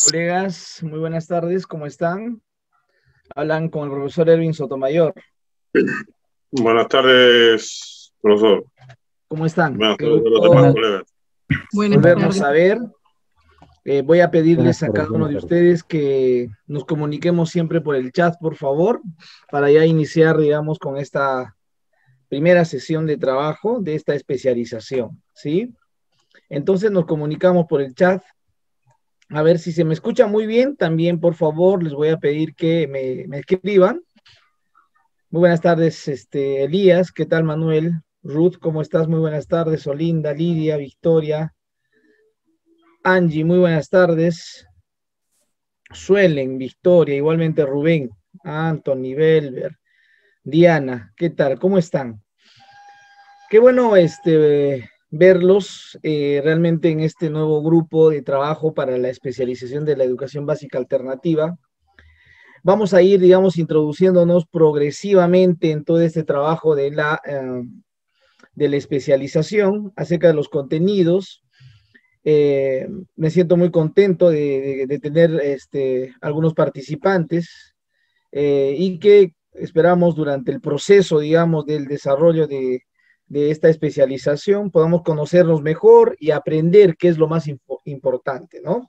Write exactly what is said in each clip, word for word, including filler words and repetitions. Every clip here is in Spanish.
Colegas, muy buenas tardes, ¿cómo están? Hablan con el profesor Erwin Sotomayor. Buenas tardes, profesor. ¿Cómo están? Buenas Qué tardes a los gusto demás colegas. volvernos a ver. Eh, voy a pedirles Buenas a tardes, cada uno buenas de tardes. ustedes que nos comuniquemos siempre por el chat, por favor, para ya iniciar, digamos, con esta primera sesión de trabajo de esta especialización, ¿sí? Entonces nos comunicamos por el chat. A ver si se me escucha muy bien. También, por favor, les voy a pedir que me, me escriban. Muy buenas tardes, este, Elías. ¿Qué tal, Manuel? Ruth, ¿cómo estás? Muy buenas tardes. Olinda, Lidia, Victoria. Angie, muy buenas tardes. Suelen, Victoria, igualmente Rubén, Anthony, Belver, Diana, ¿qué tal? ¿Cómo están? Qué bueno este, verlos eh, realmente en este nuevo grupo de trabajo para la especialización de la educación básica alternativa. Vamos a ir, digamos, introduciéndonos progresivamente en todo este trabajo de la, eh, de la especialización acerca de los contenidos. Eh, me siento muy contento de, de, de tener este, algunos participantes eh, y que esperamos durante el proceso, digamos, del desarrollo de, de esta especialización podamos conocernos mejor y aprender qué es lo más impo importante, ¿no?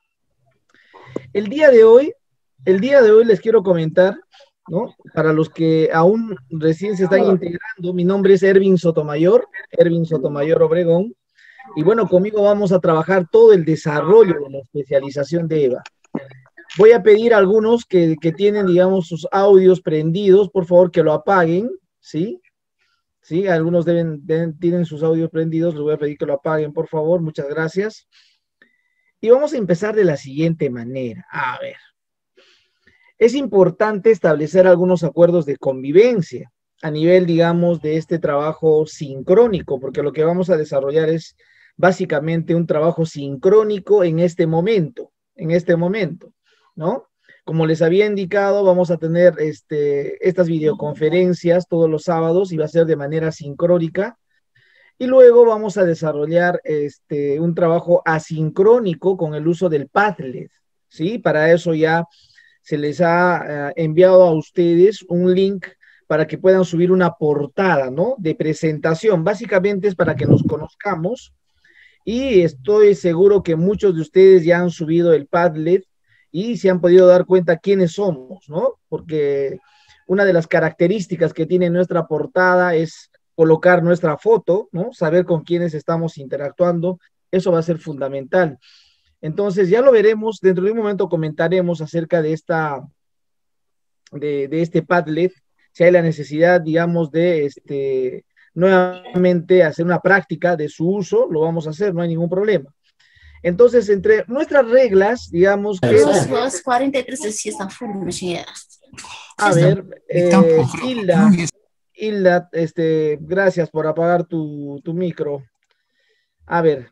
El día de hoy, el día de hoy les quiero comentar, ¿no? Para los que aún recién se están integrando, mi nombre es Erwin Sotomayor, Erwin Sotomayor Obregón, y bueno, conmigo vamos a trabajar todo el desarrollo de la especialización de EVA. Voy a pedir a algunos que, que tienen, digamos, sus audios prendidos, por favor, que lo apaguen, ¿sí? Sí, algunos deben, deben, tienen sus audios prendidos, les voy a pedir que lo apaguen, por favor, muchas gracias. Y vamos a empezar de la siguiente manera. A ver, es importante establecer algunos acuerdos de convivencia a nivel, digamos, de este trabajo sincrónico, porque lo que vamos a desarrollar es básicamente un trabajo sincrónico en este momento, en este momento, ¿no? Como les había indicado, vamos a tener este, estas videoconferencias todos los sábados y va a ser de manera sincrónica. Y luego vamos a desarrollar este, un trabajo asincrónico con el uso del Padlet, ¿sí? Para eso ya se les ha uh, enviado a ustedes un link para que puedan subir una portada, ¿no? De presentación. Básicamente es para que nos conozcamos y estoy seguro que muchos de ustedes ya han subido el Padlet y se han podido dar cuenta quiénes somos, ¿no? Porque una de las características que tiene nuestra portada es colocar nuestra foto, ¿no? Saber con quiénes estamos interactuando, eso va a ser fundamental. Entonces ya lo veremos, dentro de un momento comentaremos acerca de esta, de, de este Padlet, si hay la necesidad, digamos, de este, nuevamente hacer una práctica de su uso, lo vamos a hacer, no hay ningún problema. Entonces, entre nuestras reglas, digamos que... Los cuarenta y tres sí están full, a ver, eh, Hilda, Hilda, este, gracias por apagar tu, tu micro. A ver,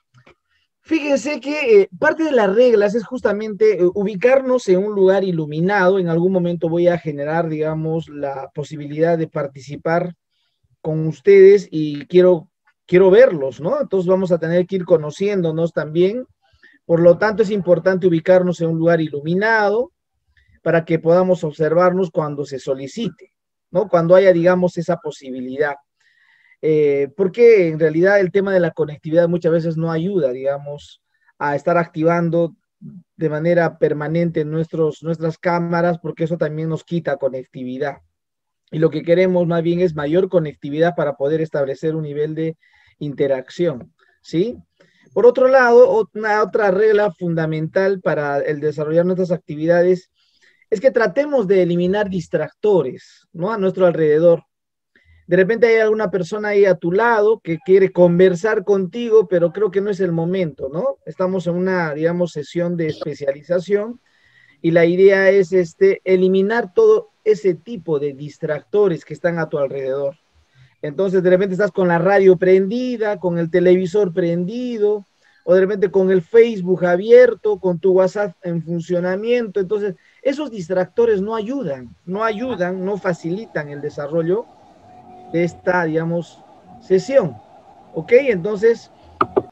fíjense que eh, parte de las reglas es justamente eh, ubicarnos en un lugar iluminado. En algún momento voy a generar, digamos, la posibilidad de participar con ustedes y quiero, quiero verlos, ¿no? Entonces vamos a tener que ir conociéndonos también. Por lo tanto, es importante ubicarnos en un lugar iluminado para que podamos observarnos cuando se solicite, ¿no? Cuando haya, digamos, esa posibilidad. Eh, porque en realidad el tema de la conectividad muchas veces no ayuda, digamos, a estar activando de manera permanente nuestros, nuestras cámaras, porque eso también nos quita conectividad. Y lo que queremos más bien es mayor conectividad para poder establecer un nivel de interacción, ¿sí? Por otro lado, una otra regla fundamental para el desarrollar nuestras actividades es que tratemos de eliminar distractores, ¿no? A nuestro alrededor. De repente hay alguna persona ahí a tu lado que quiere conversar contigo, pero creo que no es el momento, ¿no? Estamos en una, digamos, sesión de especialización y la idea es este, eliminar todo ese tipo de distractores que están a tu alrededor. Entonces, de repente estás con la radio prendida, con el televisor prendido, o de repente con el Facebook abierto, con tu WhatsApp en funcionamiento. Entonces, esos distractores no ayudan, no ayudan, no facilitan el desarrollo de esta, digamos, sesión. ¿Ok? Entonces,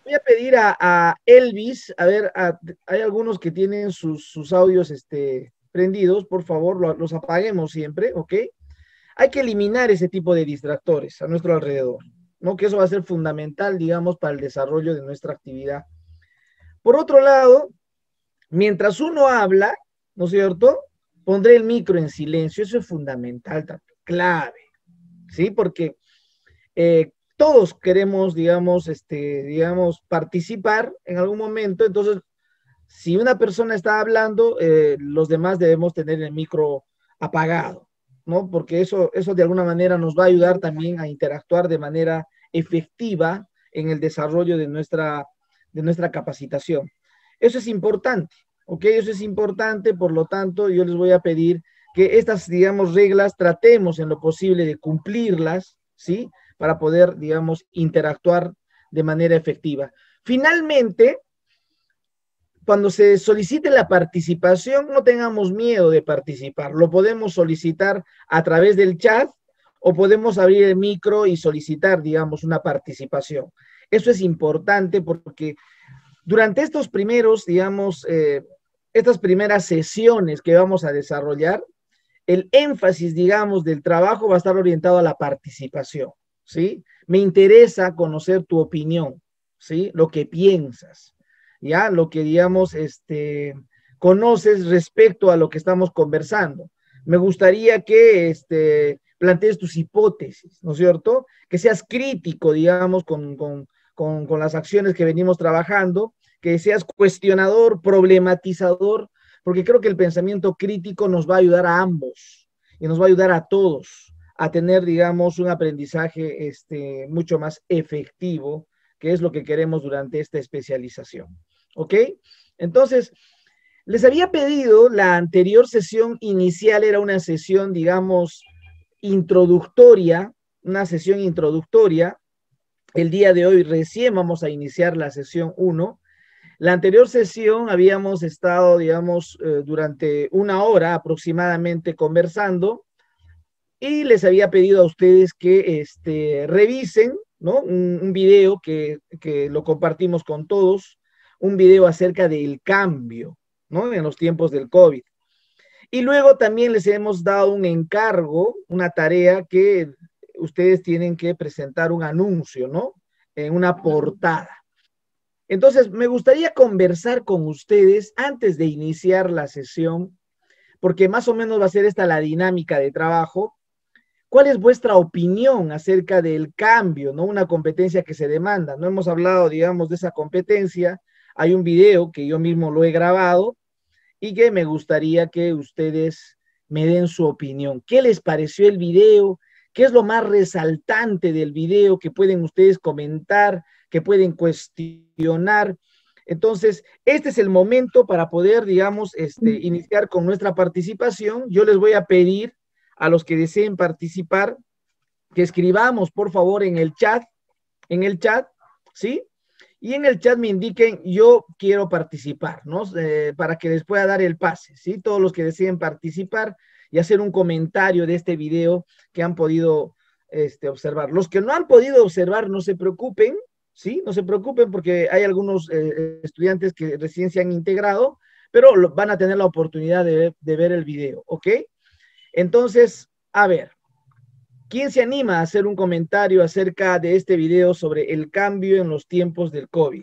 voy a pedir a, a Elvis, a ver, a- hay algunos que tienen sus, sus audios este, prendidos, por favor, lo- los apaguemos siempre, ¿ok? Hay que eliminar ese tipo de distractores a nuestro alrededor, ¿no? Que eso va a ser fundamental, digamos, para el desarrollo de nuestra actividad. Por otro lado, mientras uno habla, ¿no es cierto? Pondré el micro en silencio, eso es fundamental también, clave, ¿sí? Porque eh, todos queremos, digamos, este, digamos, participar en algún momento, entonces, si una persona está hablando, eh, los demás debemos tener el micro apagado, ¿no? Porque eso, eso de alguna manera nos va a ayudar también a interactuar de manera efectiva en el desarrollo de nuestra, de nuestra capacitación. Eso es importante, ¿ok? Eso es importante, por lo tanto, yo les voy a pedir que estas, digamos, reglas tratemos en lo posible de cumplirlas, ¿sí? Para poder, digamos, interactuar de manera efectiva. Finalmente, cuando se solicite la participación, no tengamos miedo de participar. Lo podemos solicitar a través del chat o podemos abrir el micro y solicitar, digamos, una participación. Eso es importante porque durante estos primeros, digamos, eh, estas primeras sesiones que vamos a desarrollar, el énfasis, digamos, del trabajo va a estar orientado a la participación, ¿sí? Me interesa conocer tu opinión, ¿sí? Lo que piensas, ¿ya? Lo que, digamos, este, conoces respecto a lo que estamos conversando. Me gustaría que, este, plantees tus hipótesis, ¿no es cierto? Que seas crítico, digamos, con, con, con, con las acciones que venimos trabajando, que seas cuestionador, problematizador, porque creo que el pensamiento crítico nos va a ayudar a ambos y nos va a ayudar a todos a tener, digamos, un aprendizaje este, mucho más efectivo, que es lo que queremos durante esta especialización. ¿Ok? Entonces, les había pedido, la anterior sesión inicial era una sesión, digamos, introductoria, una sesión introductoria. El día de hoy recién vamos a iniciar la sesión uno. La anterior sesión habíamos estado, digamos, eh, durante una hora aproximadamente conversando y les había pedido a ustedes que este, revisen, ¿no? Un, un video que, que lo compartimos con todos, un video acerca del cambio, ¿no? En los tiempos del COVID. Y luego también les hemos dado un encargo, una tarea que ustedes tienen que presentar un anuncio, ¿no? En una portada. Entonces, me gustaría conversar con ustedes antes de iniciar la sesión, porque más o menos va a ser esta la dinámica de trabajo. ¿Cuál es vuestra opinión acerca del cambio, no? Una competencia que se demanda. No hemos hablado, digamos, de esa competencia. Hay un video que yo mismo lo he grabado y que me gustaría que ustedes me den su opinión. ¿Qué les pareció el video? ¿Qué es lo más resaltante del video que pueden ustedes comentar, que pueden cuestionar? Entonces, este es el momento para poder, digamos, este, iniciar con nuestra participación. Yo les voy a pedir a los que deseen participar que escribamos, por favor, en el chat, en el chat, ¿sí? Y en el chat me indiquen, yo quiero participar, ¿no? Eh, para que les pueda dar el pase, ¿sí? Todos los que deseen participar y hacer un comentario de este video que han podido este, observar. Los que no han podido observar, no se preocupen, ¿sí? No se preocupen porque hay algunos eh, estudiantes que recién se han integrado, pero lo, van a tener la oportunidad de, de ver el video, ¿ok? Entonces, a ver, ¿quién se anima a hacer un comentario acerca de este video sobre el cambio en los tiempos del COVID?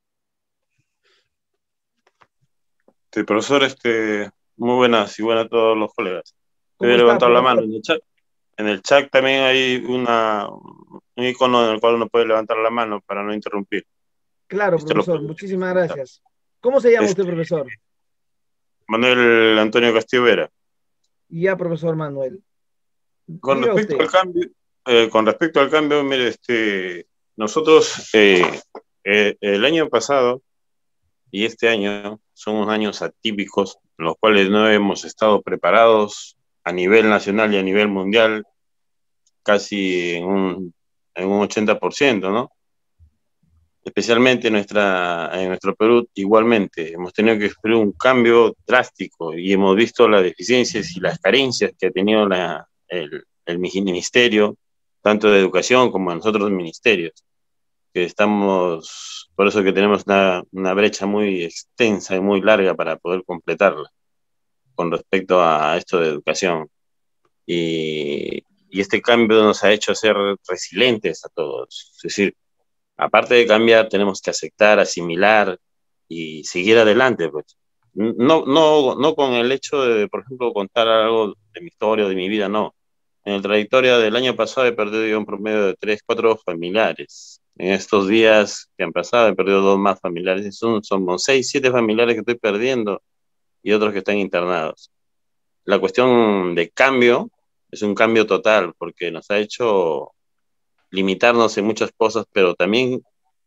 Sí, profesor, este, muy buenas y buenas a todos los colegas. ¿Cómo Debe está, levantar la profesor? mano en el chat. En el chat también hay una, un icono en el cual uno puede levantar la mano para no interrumpir. Claro, Este lo profesor, puede muchísimas utilizar. gracias. ¿Cómo se llama usted, Este, profesor? Manuel Antonio Castillo Vera. Ya, profesor Manuel. Con Diga respecto usted. al cambio, eh, con respecto al cambio, mire, este, nosotros eh, eh, el año pasado y este año son unos años atípicos, en los cuales no hemos estado preparados a nivel nacional y a nivel mundial, casi en un, en un ochenta por ciento, ¿no? Especialmente en, nuestra, en nuestro Perú, igualmente, hemos tenido que esperar un cambio drástico y hemos visto las deficiencias y las carencias que ha tenido la, el, el ministerio, tanto de educación como nosotros ministerios. que estamos, por eso que tenemos una, una brecha muy extensa y muy larga para poder completarla con respecto a esto de educación. Y, y este cambio nos ha hecho ser resilientes a todos. Es decir, aparte de cambiar, tenemos que aceptar, asimilar y seguir adelante, pues. No, no, no con el hecho de, por ejemplo, contar algo de mi historia o de mi vida, no. En la trayectoria del año pasado he perdido yo un promedio de tres, cuatro familiares. En estos días que han pasado he perdido dos más familiares. Son, somos seis, siete familiares que estoy perdiendo y otros que están internados. La cuestión de cambio es un cambio total porque nos ha hecho limitarnos en muchas cosas, pero también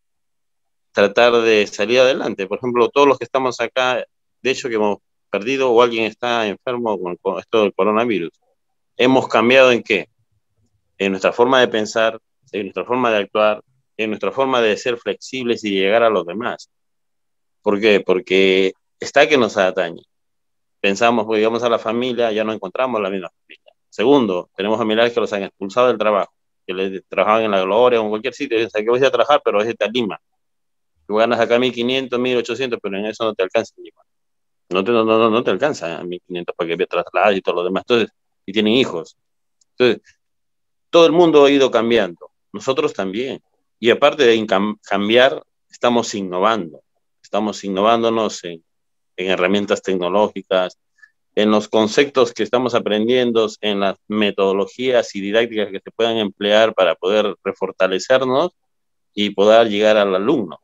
tratar de salir adelante. Por ejemplo, todos los que estamos acá, de hecho que hemos perdido o alguien está enfermo con, con esto del coronavirus, ¿hemos cambiado en qué? En nuestra forma de pensar, en nuestra forma de actuar, en nuestra forma de ser flexibles y llegar a los demás. ¿Por qué? Porque está que nos atañe. Pensamos, pues, llegamos a la familia, ya no encontramos la misma familia. Segundo, tenemos familiares que los han expulsado del trabajo, que les trabajaban en La Gloria o en cualquier sitio, o sea, que vas a trabajar, pero es de Lima. Tú ganas acá mil quinientos, mil ochocientos, pero en eso no te alcanza en Lima. No te, no, no, no te alcanza mil quinientos para que veas traslados y todo lo demás. Entonces, y tienen hijos. Entonces, todo el mundo ha ido cambiando. Nosotros también. Y aparte de cambiar, estamos innovando. Estamos innovándonos en, en herramientas tecnológicas, en los conceptos que estamos aprendiendo, en las metodologías y didácticas que se puedan emplear para poder refortalecernos y poder llegar al alumno,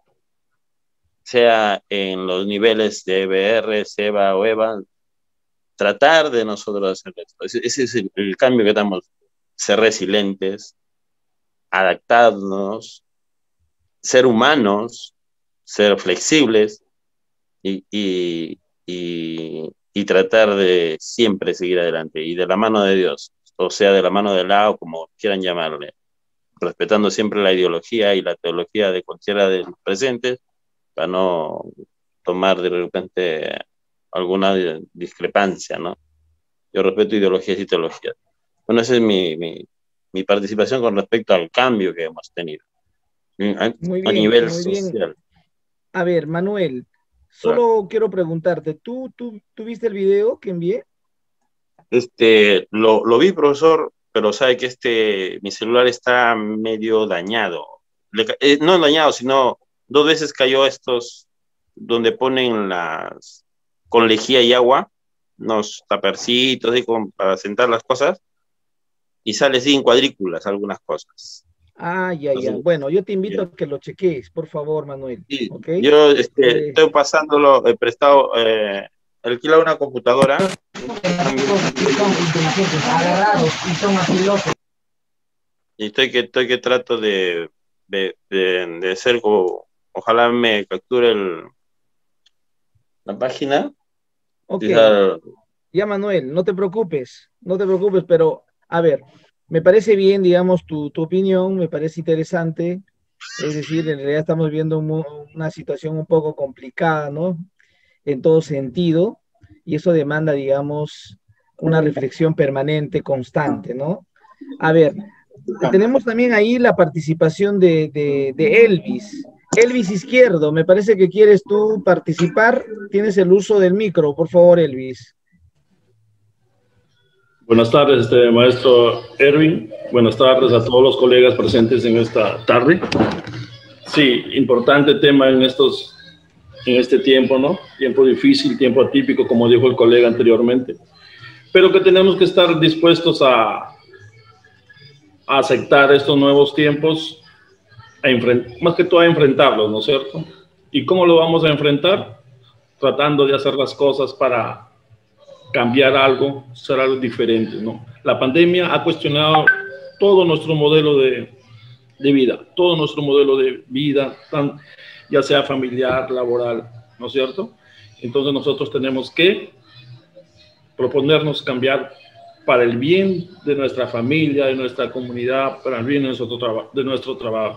sea en los niveles de E B R, SEBA o EVA, tratar de nosotros hacer esto. Ese es el, el cambio que estamos, ser resilientes, adaptarnos, ser humanos, ser flexibles y, y, y, y tratar de siempre seguir adelante y de la mano de Dios, o sea, de la mano de Lao, como quieran llamarle, respetando siempre la ideología y la teología de cualquiera de los presentes, para no tomar de repente alguna discrepancia, ¿no? Yo respeto ideologías y teologías. Bueno, esa es mi, mi, mi participación con respecto al cambio que hemos tenido a, Muy a bien, nivel muy social. bien. A ver, Manuel, solo Claro. quiero preguntarte, ¿tú, tú, ¿tú viste el video que envié? Este, lo, lo vi, profesor, pero sabe que este, mi celular está medio dañado. Le, eh, no dañado, sino dos veces cayó estos donde ponen las con lejía y agua, unos tapercitos y con, para sentar las cosas, y sale así en cuadrículas algunas cosas. Ah, ya, ya. Entonces, Bueno, yo te invito yeah. a que lo cheques, por favor, Manuel. Sí, ¿Ok? yo este, Eh, estoy pasándolo, he prestado, eh, alquila una computadora. Y estoy que, estoy que trato de, de, de, de hacer como, ojalá me capture el, la página. ok. Quizá, Ya, Manuel, no te preocupes, no te preocupes, pero a ver, me parece bien, digamos, tu, tu opinión, me parece interesante. Es decir, en realidad estamos viendo un- una situación un poco complicada, ¿no? En todo sentido, y eso demanda, digamos, una reflexión permanente, constante, ¿no? A ver, tenemos también ahí la participación de, de, de Elvis. Elvis Izquierdo, me parece que quieres tú participar. Tienes el uso del micro, por favor, Elvis. Buenas tardes, este, maestro Erwin. Buenas tardes a todos los colegas presentes en esta tarde. Sí, importante tema en, estos, en este tiempo, ¿no? Tiempo difícil, tiempo atípico, como dijo el colega anteriormente. Pero que tenemos que estar dispuestos a, a aceptar estos nuevos tiempos, a más que todo a enfrentarlos, ¿no es cierto? ¿Y cómo lo vamos a enfrentar? Tratando de hacer las cosas para cambiar algo, ser algo diferente, ¿no? La pandemia ha cuestionado todo nuestro modelo de, de vida, todo nuestro modelo de vida, tan, ya sea familiar, laboral, ¿no es cierto? Entonces nosotros tenemos que proponernos cambiar para el bien de nuestra familia, de nuestra comunidad, para el bien de nuestro, traba, de nuestro trabajo.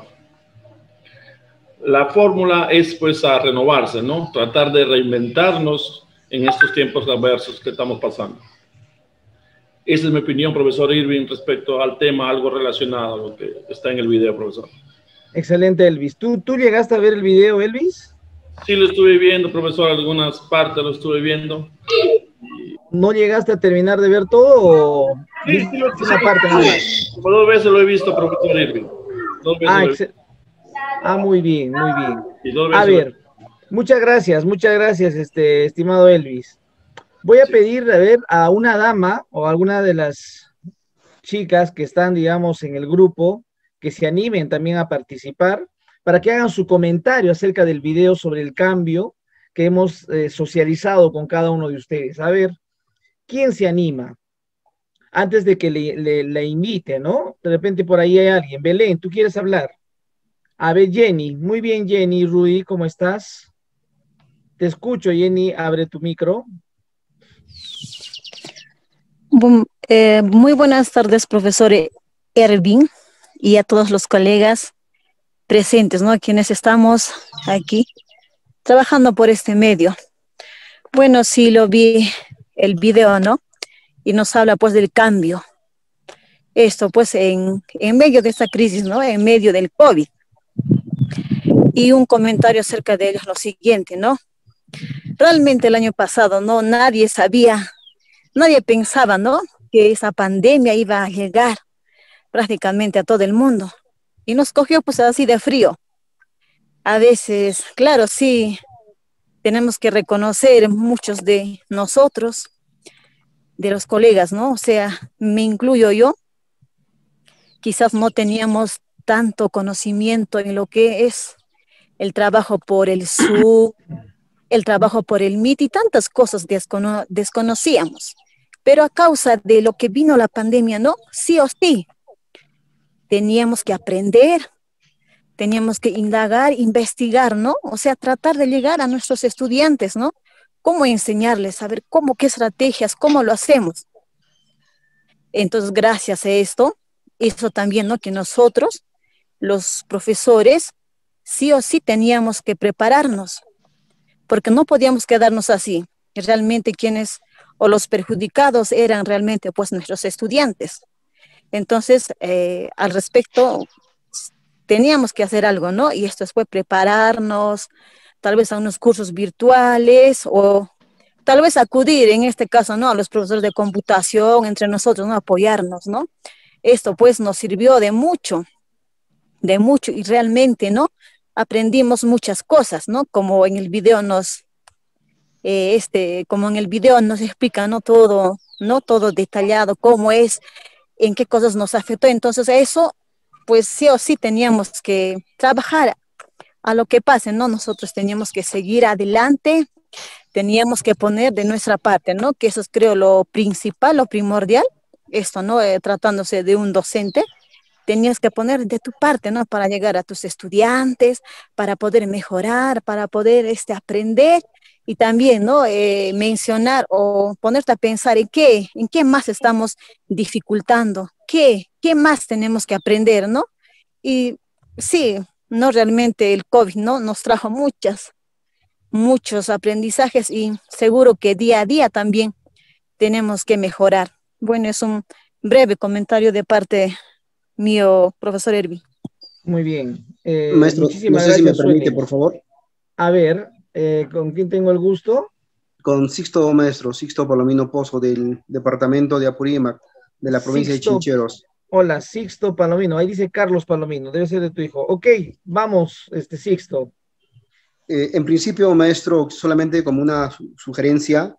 La fórmula es pues a renovarse, ¿no? Tratar de reinventarnos en estos tiempos adversos que estamos pasando. Esa es mi opinión, profesor Irving, respecto al tema, algo relacionado a lo que está en el video, profesor. Excelente, Elvis. ¿Tú, ¿Tú llegaste a ver el video, Elvis? Sí, lo estuve viendo, profesor, algunas partes lo estuve viendo. ¿No llegaste a terminar de ver todo o Sí, sí, lo, viste una parte nada más? como dos veces lo he visto, profesor Irving. Dos veces Ah, lo he visto. ah, muy bien, muy bien. Y dos A veces lo he ver, muchas gracias, muchas gracias, este, estimado Elvis. Voy a Sí. pedir, a ver, a una dama o a alguna de las chicas que están, digamos, en el grupo, que se animen también a participar, para que hagan su comentario acerca del video sobre el cambio que hemos eh, socializado con cada uno de ustedes. A ver, ¿quién se anima? Antes de que le, le, le invite, ¿no? De repente por ahí hay alguien. Belén, ¿tú quieres hablar? A ver, Jenny. Muy bien, Jenny. Rudy, ¿cómo estás? Te escucho, Jenny. Abre tu micro. Bum- eh, muy buenas tardes, profesor Ervin, y a todos los colegas presentes, ¿no? Quienes estamos aquí trabajando por este medio. Bueno, sí lo vi el video, ¿no? Y nos habla pues del cambio. Esto pues en, en medio de esta crisis, ¿no? En medio del COVID. Y un comentario acerca de ellos, lo siguiente, ¿no? Realmente el año pasado, ¿no? Nadie sabía, nadie pensaba, ¿no? Que esa pandemia iba a llegar prácticamente a todo el mundo. Y nos cogió pues así de frío. A veces, claro, sí, tenemos que reconocer muchos de nosotros, de los colegas, ¿no? O sea, me incluyo yo, quizás no teníamos tanto conocimiento en lo que es el trabajo por el Zoom, el trabajo por el Meet y tantas cosas descono desconocíamos. Pero a causa de lo que vino la pandemia, ¿no? Sí o sí, teníamos que aprender, teníamos que indagar, investigar, ¿no? O sea, tratar de llegar a nuestros estudiantes, ¿no? Cómo enseñarles, a ver cómo, qué estrategias, cómo lo hacemos. Entonces, gracias a esto, hizo también, ¿no? Que nosotros, los profesores, sí o sí teníamos que prepararnos, porque no podíamos quedarnos así. Realmente quienes, o los perjudicados eran realmente, pues, nuestros estudiantes. Entonces, eh, al respecto, teníamos que hacer algo, ¿no? Y esto fue prepararnos, tal vez a unos cursos virtuales o tal vez acudir, en este caso, ¿no? A los profesores de computación, entre nosotros, ¿no? Apoyarnos, ¿no? Esto pues nos sirvió de mucho, de mucho y realmente, ¿no? Aprendimos muchas cosas, ¿no? Como en el video nos, eh, este, como en el video nos explica, ¿no? Todo, ¿no? Todo detallado, cómo es, en qué cosas nos afectó. Entonces eso, pues sí o sí teníamos que trabajar a lo que pase, ¿no? Nosotros teníamos que seguir adelante, teníamos que poner de nuestra parte, ¿no? Que eso es, creo, lo principal, lo primordial, esto, ¿no? Eh, tratándose de un docente, tenías que poner de tu parte, ¿no? Para llegar a tus estudiantes, para poder mejorar, para poder este, aprender y también, ¿no? Eh, mencionar o ponerte a pensar en qué, en qué más estamos dificultando, qué, qué más tenemos que aprender, ¿no? Y sí, no realmente el COVID, ¿no? Nos trajo muchas, muchos aprendizajes y seguro que día a día también tenemos que mejorar. Bueno, es un breve comentario de parte mío, profesor Ervi. Muy bien. Eh, Maestro, no muchísimas sé si me gracias, permite, Sueli. por favor. A ver, eh, ¿con quién tengo el gusto? Con Sixto Maestro, Sixto Palomino Pozo, del departamento de Apurímac, de la provincia de Sixto. Chincheros. Hola, Sixto Palomino. Ahí dice Carlos Palomino, debe ser de tu hijo. Ok, vamos, este Sixto. Eh, en principio, maestro, solamente como una su- sugerencia,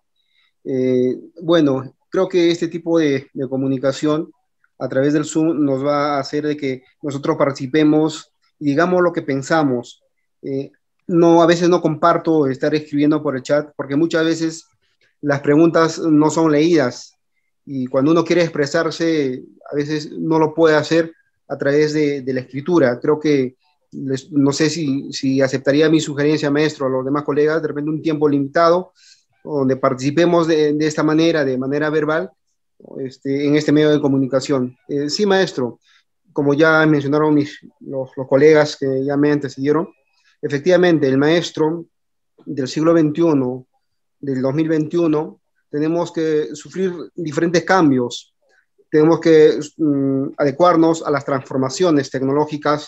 eh, bueno, creo que este tipo de, de comunicación a través del Zoom nos va a hacer de que nosotros participemos y digamos lo que pensamos. Eh, no, a veces no comparto estar escribiendo por el chat porque muchas veces las preguntas no son leídas y cuando uno quiere expresarse, a veces no lo puede hacer a través de, de la escritura. Creo que les, no sé si, si aceptaría mi sugerencia, maestro, a los demás colegas, de repente un tiempo limitado, donde participemos de, de esta manera, de manera verbal, este, en este medio de comunicación. Eh, sí, maestro, como ya mencionaron mis, los, los colegas que ya me antecedieron, efectivamente, el maestro del siglo veintiuno, del dos mil veintiuno, tenemos que sufrir diferentes cambios, tenemos que um, adecuarnos a las transformaciones tecnológicas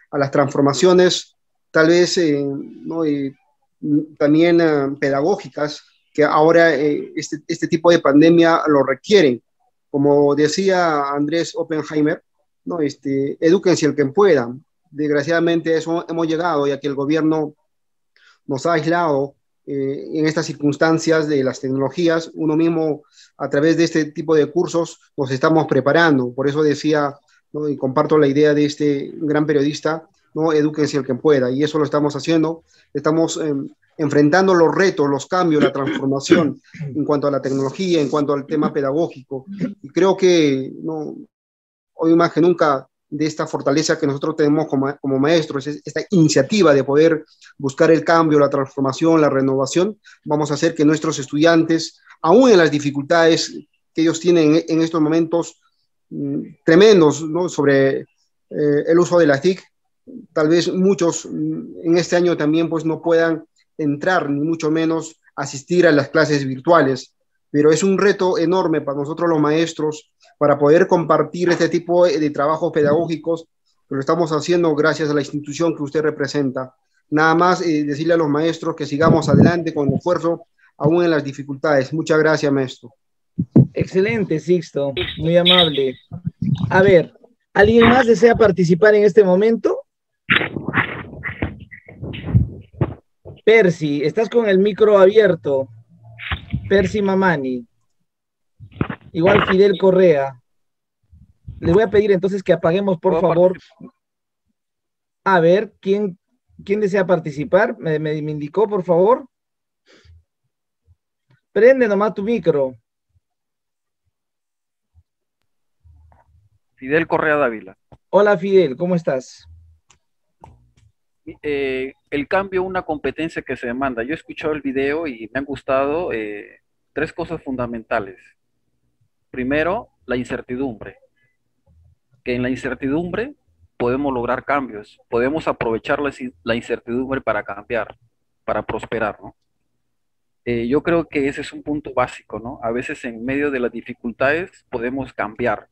a las transformaciones, tal vez eh, ¿no? eh, también eh, pedagógicas, que ahora eh, este, este tipo de pandemia lo requieren. Como decía Andrés Oppenheimer, ¿no? este, edúquense el que pueda. Desgraciadamente eso hemos llegado, ya que el gobierno nos ha aislado eh, en estas circunstancias de las tecnologías. Uno mismo, a través de este tipo de cursos, nos estamos preparando. Por eso decía, ¿no? y comparto la idea de este gran periodista, ¿no? edúquense el que pueda, y eso lo estamos haciendo. Estamos eh, enfrentando los retos, los cambios, la transformación en cuanto a la tecnología, en cuanto al tema pedagógico, y creo que ¿no? hoy más que nunca, de esta fortaleza que nosotros tenemos como, como maestros, esta iniciativa de poder buscar el cambio, la transformación, la renovación, vamos a hacer que nuestros estudiantes, aún en las dificultades que ellos tienen en, en estos momentos mmm, tremendos, ¿no? sobre eh, el uso de la T I C, tal vez muchos mmm, en este año también pues no puedan entrar, ni mucho menos asistir a las clases virtuales, pero es un reto enorme para nosotros los maestros, para poder compartir este tipo de trabajos pedagógicos, que lo estamos haciendo gracias a la institución que usted representa. Nada más eh, decirle a los maestros que sigamos adelante con esfuerzo, aún en las dificultades. Muchas gracias, maestro. Excelente, Sixto, muy amable. A ver, ¿alguien más desea participar en este momento? Percy, estás con el micro abierto. Percy Mamani. Igual Fidel Correa. Les voy a pedir entonces que apaguemos, por favor. A ver, ¿quién, quién desea participar? ¿Me, me, me indicó, por favor? Prende nomás tu micro. Fidel Correa Dávila. Hola, Fidel, ¿cómo estás? Eh, el cambio, una competencia que se demanda. Yo he escuchado el video y me han gustado eh, tres cosas fundamentales. Primero, la incertidumbre. Que en la incertidumbre podemos lograr cambios, podemos aprovechar la, la incertidumbre para cambiar, para prosperar, ¿no? Eh, yo creo que ese es un punto básico, ¿no? A veces en medio de las dificultades podemos cambiar.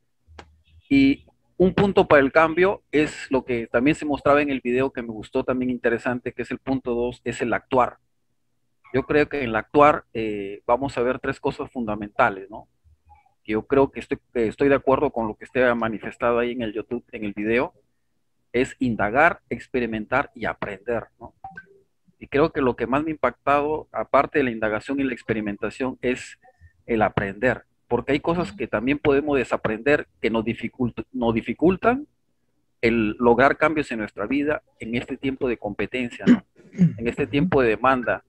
Y un punto para el cambio es lo que también se mostraba en el video, que me gustó también interesante, que es el punto dos, es el actuar. Yo creo que en el actuar eh, vamos a ver tres cosas fundamentales, ¿no? Yo creo que estoy, que estoy de acuerdo con lo que usted ha manifestado ahí en el YouTube, en el video, es indagar, experimentar y aprender, ¿no? Y creo que lo que más me ha impactado, aparte de la indagación y la experimentación, es el aprender, porque hay cosas que también podemos desaprender, que nos, dificult, nos dificultan el lograr cambios en nuestra vida en este tiempo de competencia, ¿no? En este tiempo de demanda,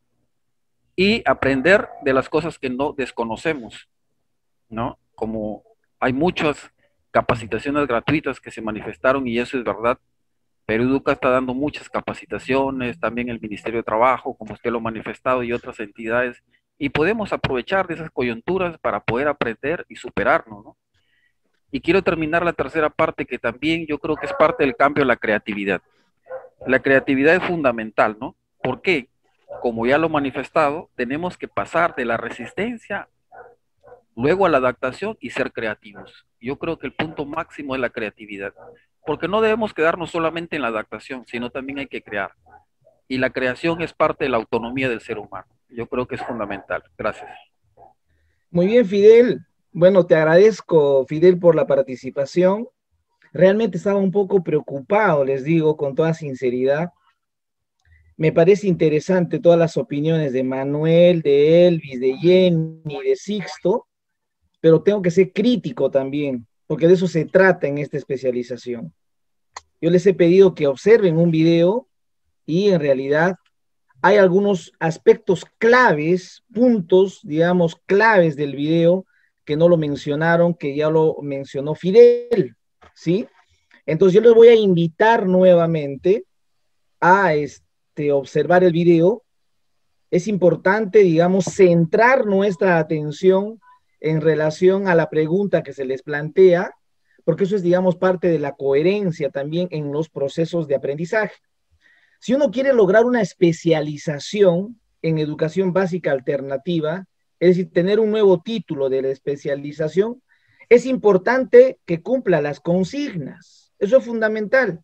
y aprender de las cosas que no desconocemos, ¿no? Como hay muchas capacitaciones gratuitas que se manifestaron, y eso es verdad. Perú Educa está dando muchas capacitaciones, también el Ministerio de Trabajo, como usted lo ha manifestado, y otras entidades, y podemos aprovechar de esas coyunturas para poder aprender y superarnos, ¿no? Y quiero terminar la tercera parte, que también yo creo que es parte del cambio, la creatividad. La creatividad es fundamental, ¿no? ¿Por qué? Como ya lo he manifestado, tenemos que pasar de la resistencia luego a la adaptación y ser creativos. Yo creo que el punto máximo es la creatividad, porque no debemos quedarnos solamente en la adaptación, sino también hay que crear. Y la creación es parte de la autonomía del ser humano. Yo creo que es fundamental. Gracias. Muy bien, Fidel. Bueno, te agradezco, Fidel, por la participación. Realmente estaba un poco preocupado, les digo, con toda sinceridad. Me parece interesante todas las opiniones de Manuel, de Elvis, de Jenny, de Sixto, pero tengo que ser crítico también, porque de eso se trata en esta especialización. Yo les he pedido que observen un video y en realidad hay algunos aspectos claves, puntos, digamos, claves del video que no lo mencionaron, que ya lo mencionó Fidel, ¿sí? Entonces yo les voy a invitar nuevamente a este, observar el video. Es importante, digamos, centrar nuestra atención en relación a la pregunta que se les plantea, porque eso es, digamos, parte de la coherencia también en los procesos de aprendizaje. Si uno quiere lograr una especialización en educación básica alternativa, es decir, tener un nuevo título de la especialización, es importante que cumpla las consignas. Eso es fundamental.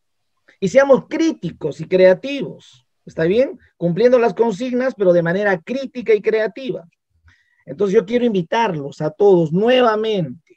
Y seamos críticos y creativos, ¿está bien? Cumpliendo las consignas, pero de manera crítica y creativa. Entonces yo quiero invitarlos a todos nuevamente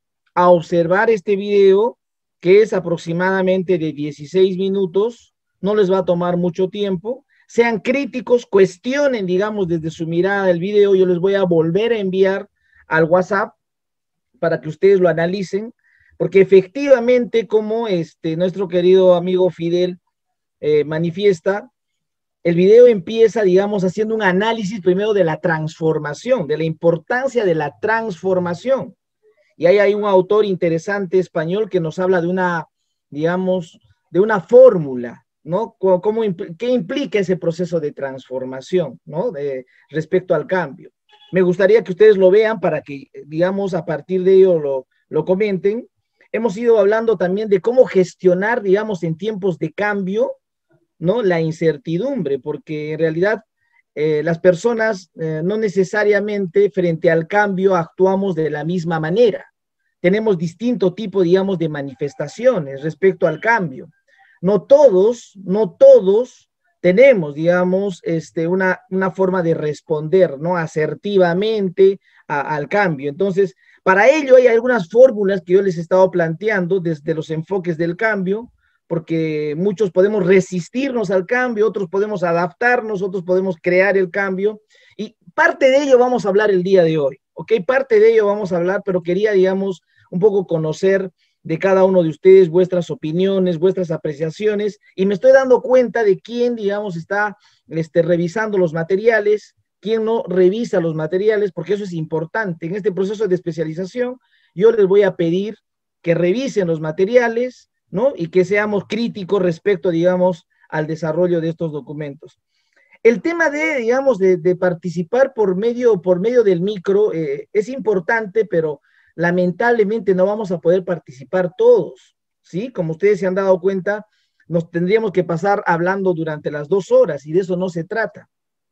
a observar este video, que es aproximadamente de dieciséis minutos, no les va a tomar mucho tiempo. Sean críticos, cuestionen, digamos, desde su mirada el video. Yo les voy a volver a enviar al WhatsApp para que ustedes lo analicen, porque efectivamente, como este, nuestro querido amigo Fidel eh, manifiesta, el video empieza, digamos, haciendo un análisis primero de la transformación, de la importancia de la transformación. Y ahí hay un autor interesante español que nos habla de una, digamos, de una fórmula, ¿no? ¿Cómo, qué implica ese proceso de transformación, ¿no? De, respecto al cambio. Me gustaría que ustedes lo vean para que, digamos, a partir de ello lo, lo comenten. Hemos ido hablando también de cómo gestionar, digamos, en tiempos de cambio, ¿no? La incertidumbre, porque en realidad eh, las personas eh, no necesariamente frente al cambio actuamos de la misma manera. Tenemos distinto tipo, digamos, de manifestaciones respecto al cambio. No todos, no todos tenemos, digamos, este, una, una forma de responder, ¿no? Asertivamente a, al cambio. Entonces, para ello hay algunas fórmulas que yo les he estado planteando desde los enfoques del cambio, porque muchos podemos resistirnos al cambio, otros podemos adaptarnos, otros podemos crear el cambio, y parte de ello vamos a hablar el día de hoy, ¿ok? Parte de ello vamos a hablar, pero quería, digamos, un poco conocer de cada uno de ustedes vuestras opiniones, vuestras apreciaciones, y me estoy dando cuenta de quién, digamos, está este, revisando los materiales, quién no revisa los materiales, porque eso es importante. En este proceso de especialización, yo les voy a pedir que revisen los materiales, ¿no? Y que seamos críticos respecto, digamos, al desarrollo de estos documentos. El tema de, digamos, de, de participar por medio, por medio del micro eh, es importante, pero lamentablemente no vamos a poder participar todos, ¿sí? Como ustedes se han dado cuenta, nos tendríamos que pasar hablando durante las dos horas, y de eso no se trata.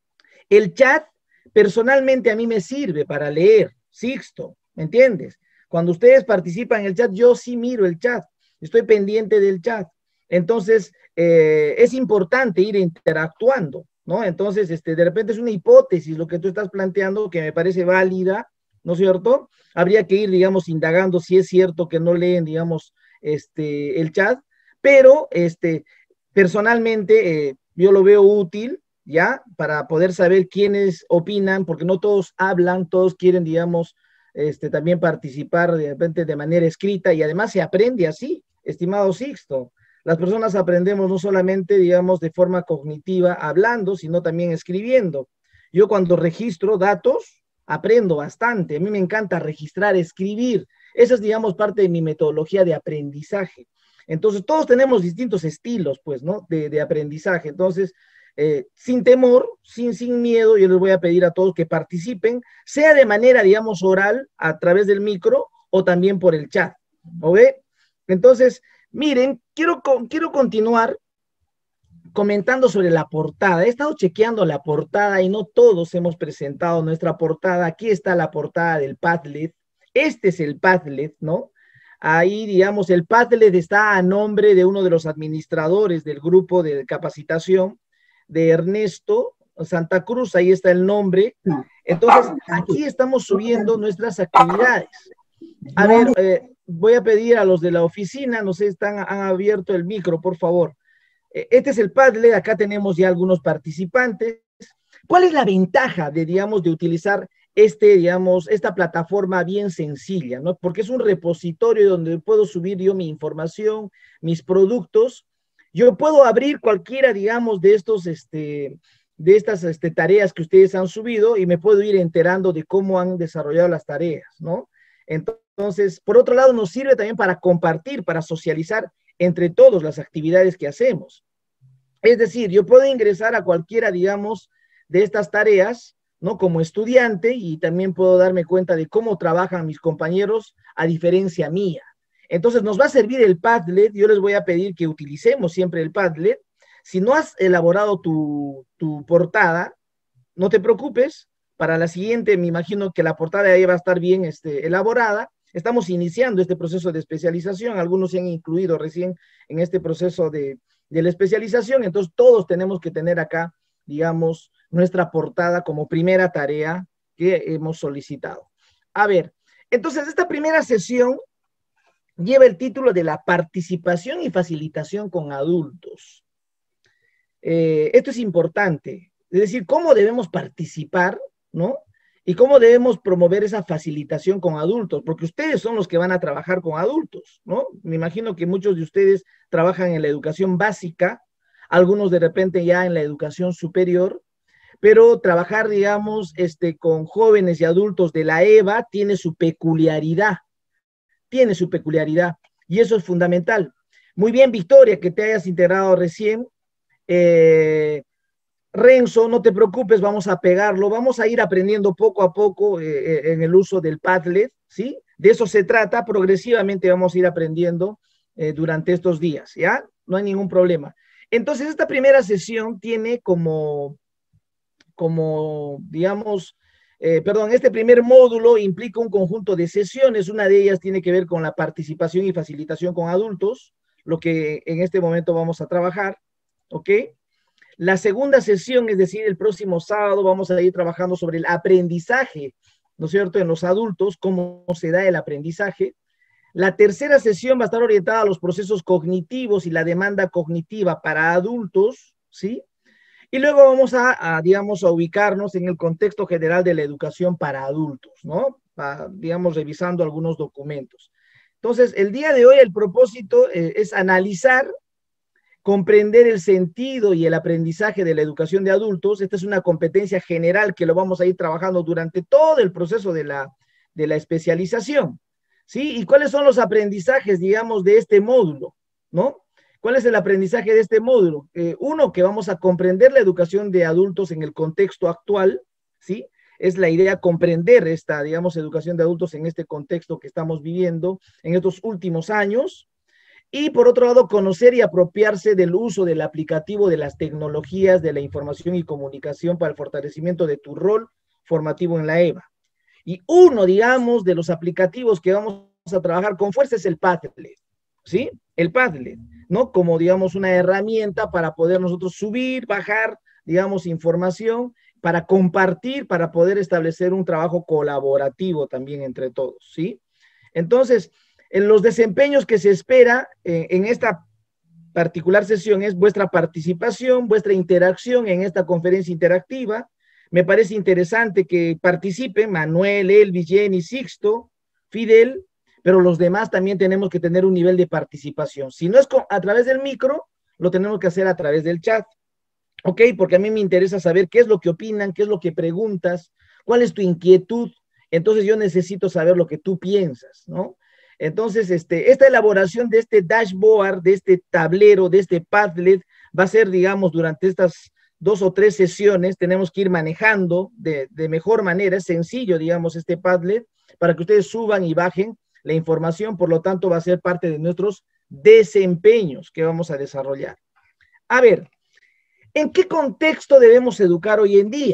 El chat, personalmente, a mí me sirve para leer, Sixto, ¿me entiendes? Cuando ustedes participan en el chat, yo sí miro el chat, estoy pendiente del chat. Entonces, eh, es importante ir interactuando, ¿no? Entonces, este, de repente es una hipótesis lo que tú estás planteando que me parece válida, ¿no es cierto? Habría que ir, digamos, indagando si es cierto que no leen, digamos, este, el chat, pero, este, personalmente, eh, yo lo veo útil, ¿ya? Para poder saber quiénes opinan, porque no todos hablan, todos quieren, digamos, este, también participar de repente de manera escrita, y además se aprende así, estimado Sixto. Las personas aprendemos no solamente, digamos, de forma cognitiva hablando, sino también escribiendo. Yo cuando registro datos, aprendo bastante. A mí me encanta registrar, escribir. Esa es, digamos, parte de mi metodología de aprendizaje. Entonces, todos tenemos distintos estilos, pues, ¿no? De, de aprendizaje. Entonces, eh, sin temor, sin, sin miedo, yo les voy a pedir a todos que participen, sea de manera, digamos, oral, a través del micro, o también por el chat. ¿O ve? Entonces, miren, quiero, quiero continuar comentando sobre la portada. He estado chequeando la portada y no todos hemos presentado nuestra portada. Aquí está la portada del Padlet. Este es el Padlet, ¿no? Ahí, digamos, el Padlet está a nombre de uno de los administradores del grupo de capacitación, de Ernesto Santa Cruz. Ahí está el nombre. Entonces, aquí estamos subiendo nuestras actividades. A ver, eh, voy a pedir a los de la oficina, no sé, están, han abierto el micro, por favor. Este es el Padlet, acá tenemos ya algunos participantes. ¿Cuál es la ventaja de, digamos, de utilizar este, digamos, esta plataforma bien sencilla, ¿no? Porque es un repositorio donde puedo subir yo mi información, mis productos. Yo puedo abrir cualquiera, digamos, de estos, este, de estas este, tareas que ustedes han subido, y me puedo ir enterando de cómo han desarrollado las tareas, ¿no? Entonces, por otro lado, nos sirve también para compartir, para socializar entre todos las actividades que hacemos. Es decir, yo puedo ingresar a cualquiera, digamos, de estas tareas, ¿no? Como estudiante, y también puedo darme cuenta de cómo trabajan mis compañeros a diferencia mía. Entonces, nos va a servir el Padlet. Yo les voy a pedir que utilicemos siempre el Padlet. Si no has elaborado tu, tu portada, no te preocupes. Para la siguiente, me imagino que la portada ahí va a estar bien este, elaborada. Estamos iniciando este proceso de especialización. Algunos se han incluido recién en este proceso de, de la especialización, entonces todos tenemos que tener acá, digamos, nuestra portada como primera tarea que hemos solicitado. A ver, entonces esta primera sesión lleva el título de la participación y facilitación con adultos. Eh, esto es importante, es decir, cómo debemos participar, ¿no? Y cómo debemos promover esa facilitación con adultos, porque ustedes son los que van a trabajar con adultos, ¿no? Me imagino que muchos de ustedes trabajan en la educación básica, algunos de repente ya en la educación superior, pero trabajar, digamos, este, con jóvenes y adultos de la E V A tiene su peculiaridad, tiene su peculiaridad, y eso es fundamental. Muy bien, Victoria, que te hayas integrado recién. Eh, Renzo, no te preocupes, vamos a pegarlo, vamos a ir aprendiendo poco a poco eh, en el uso del Padlet, ¿sí? De eso se trata, progresivamente vamos a ir aprendiendo eh, durante estos días, ¿ya? No hay ningún problema. Entonces, esta primera sesión tiene como, como digamos, eh, perdón, este primer módulo implica un conjunto de sesiones, una de ellas tiene que ver con la participación y facilitación con adultos, lo que en este momento vamos a trabajar, ¿ok? La segunda sesión, es decir, el próximo sábado, vamos a ir trabajando sobre el aprendizaje, ¿no es cierto?, en los adultos, cómo se da el aprendizaje. La tercera sesión va a estar orientada a los procesos cognitivos y la demanda cognitiva para adultos, ¿sí? Y luego vamos a, a digamos, a ubicarnos en el contexto general de la educación para adultos, ¿no? A, digamos, revisando algunos documentos. Entonces, el día de hoy el propósito eh, es analizar, comprender el sentido y el aprendizaje de la educación de adultos. Esta es una competencia general que lo vamos a ir trabajando durante todo el proceso de la, de la especialización, ¿sí? ¿Y cuáles son los aprendizajes, digamos, de este módulo, ¿no? ¿Cuál es el aprendizaje de este módulo? Eh, uno, que vamos a comprender la educación de adultos en el contexto actual, ¿sí? Es la idea comprender esta, digamos, educación de adultos en este contexto que estamos viviendo en estos últimos años. Y por otro lado, conocer y apropiarse del uso del aplicativo de las tecnologías de la información y comunicación para el fortalecimiento de tu rol formativo en la E V A. Y uno, digamos, de los aplicativos que vamos a trabajar con fuerza es el Padlet, ¿sí? El Padlet, ¿no? Como, digamos, una herramienta para poder nosotros subir, bajar, digamos, información, para compartir, para poder establecer un trabajo colaborativo también entre todos, ¿sí? Entonces, en los desempeños que se espera eh, en esta particular sesión es vuestra participación, vuestra interacción en esta conferencia interactiva. Me parece interesante que participen Manuel, Elvis, Jenny, Sixto, Fidel, pero los demás también tenemos que tener un nivel de participación. Si no es con, a través del micro, lo tenemos que hacer a través del chat, ¿ok? Porque a mí me interesa saber qué es lo que opinan, qué es lo que preguntas, cuál es tu inquietud. Entonces yo necesito saber lo que tú piensas, ¿no? Entonces, este, esta elaboración de este dashboard, de este tablero, de este Padlet, va a ser, digamos, durante estas dos o tres sesiones, tenemos que ir manejando de, de mejor manera, es sencillo, digamos, este Padlet, para que ustedes suban y bajen la información, por lo tanto, va a ser parte de nuestros desempeños que vamos a desarrollar. A ver, ¿en qué contexto debemos educar hoy en día?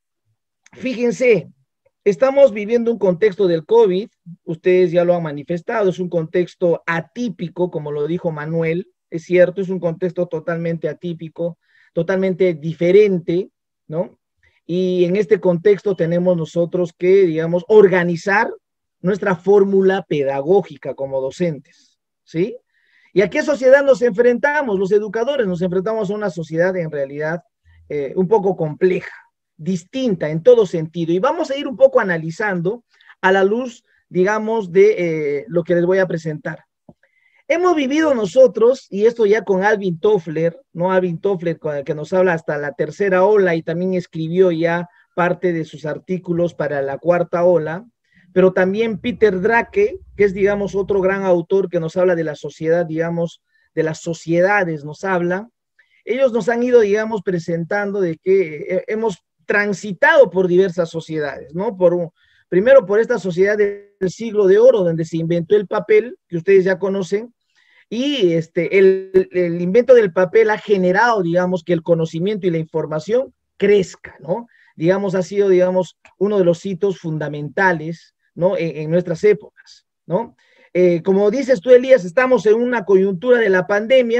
Fíjense, estamos viviendo un contexto del COVID, ustedes ya lo han manifestado, es un contexto atípico, como lo dijo Manuel, es cierto, es un contexto totalmente atípico, totalmente diferente, ¿no? Y en este contexto tenemos nosotros que, digamos, organizar nuestra fórmula pedagógica como docentes, ¿sí? ¿Y a qué sociedad nos enfrentamos? Los educadores nos enfrentamos a una sociedad en realidad eh, un poco compleja, distinta en todo sentido, y vamos a ir un poco analizando a la luz, digamos, de eh, lo que les voy a presentar. Hemos vivido nosotros, y esto ya con Alvin Toffler, ¿no? Alvin Toffler, que nos habla hasta la tercera ola y también escribió ya parte de sus artículos para la cuarta ola, pero también Peter Drake, que es, digamos, otro gran autor que nos habla de la sociedad, digamos, de las sociedades, nos habla. Ellos nos han ido, digamos, presentando de que hemos transitado por diversas sociedades, ¿no? Por un, primero por esta sociedad del siglo de oro, donde se inventó el papel, que ustedes ya conocen, y este, el, el invento del papel ha generado, digamos, que el conocimiento y la información crezca, ¿no? Digamos, ha sido, digamos, uno de los hitos fundamentales, ¿no? En, en nuestras épocas, ¿no? Eh, como dices tú, Elías, estamos en una coyuntura de la pandemia,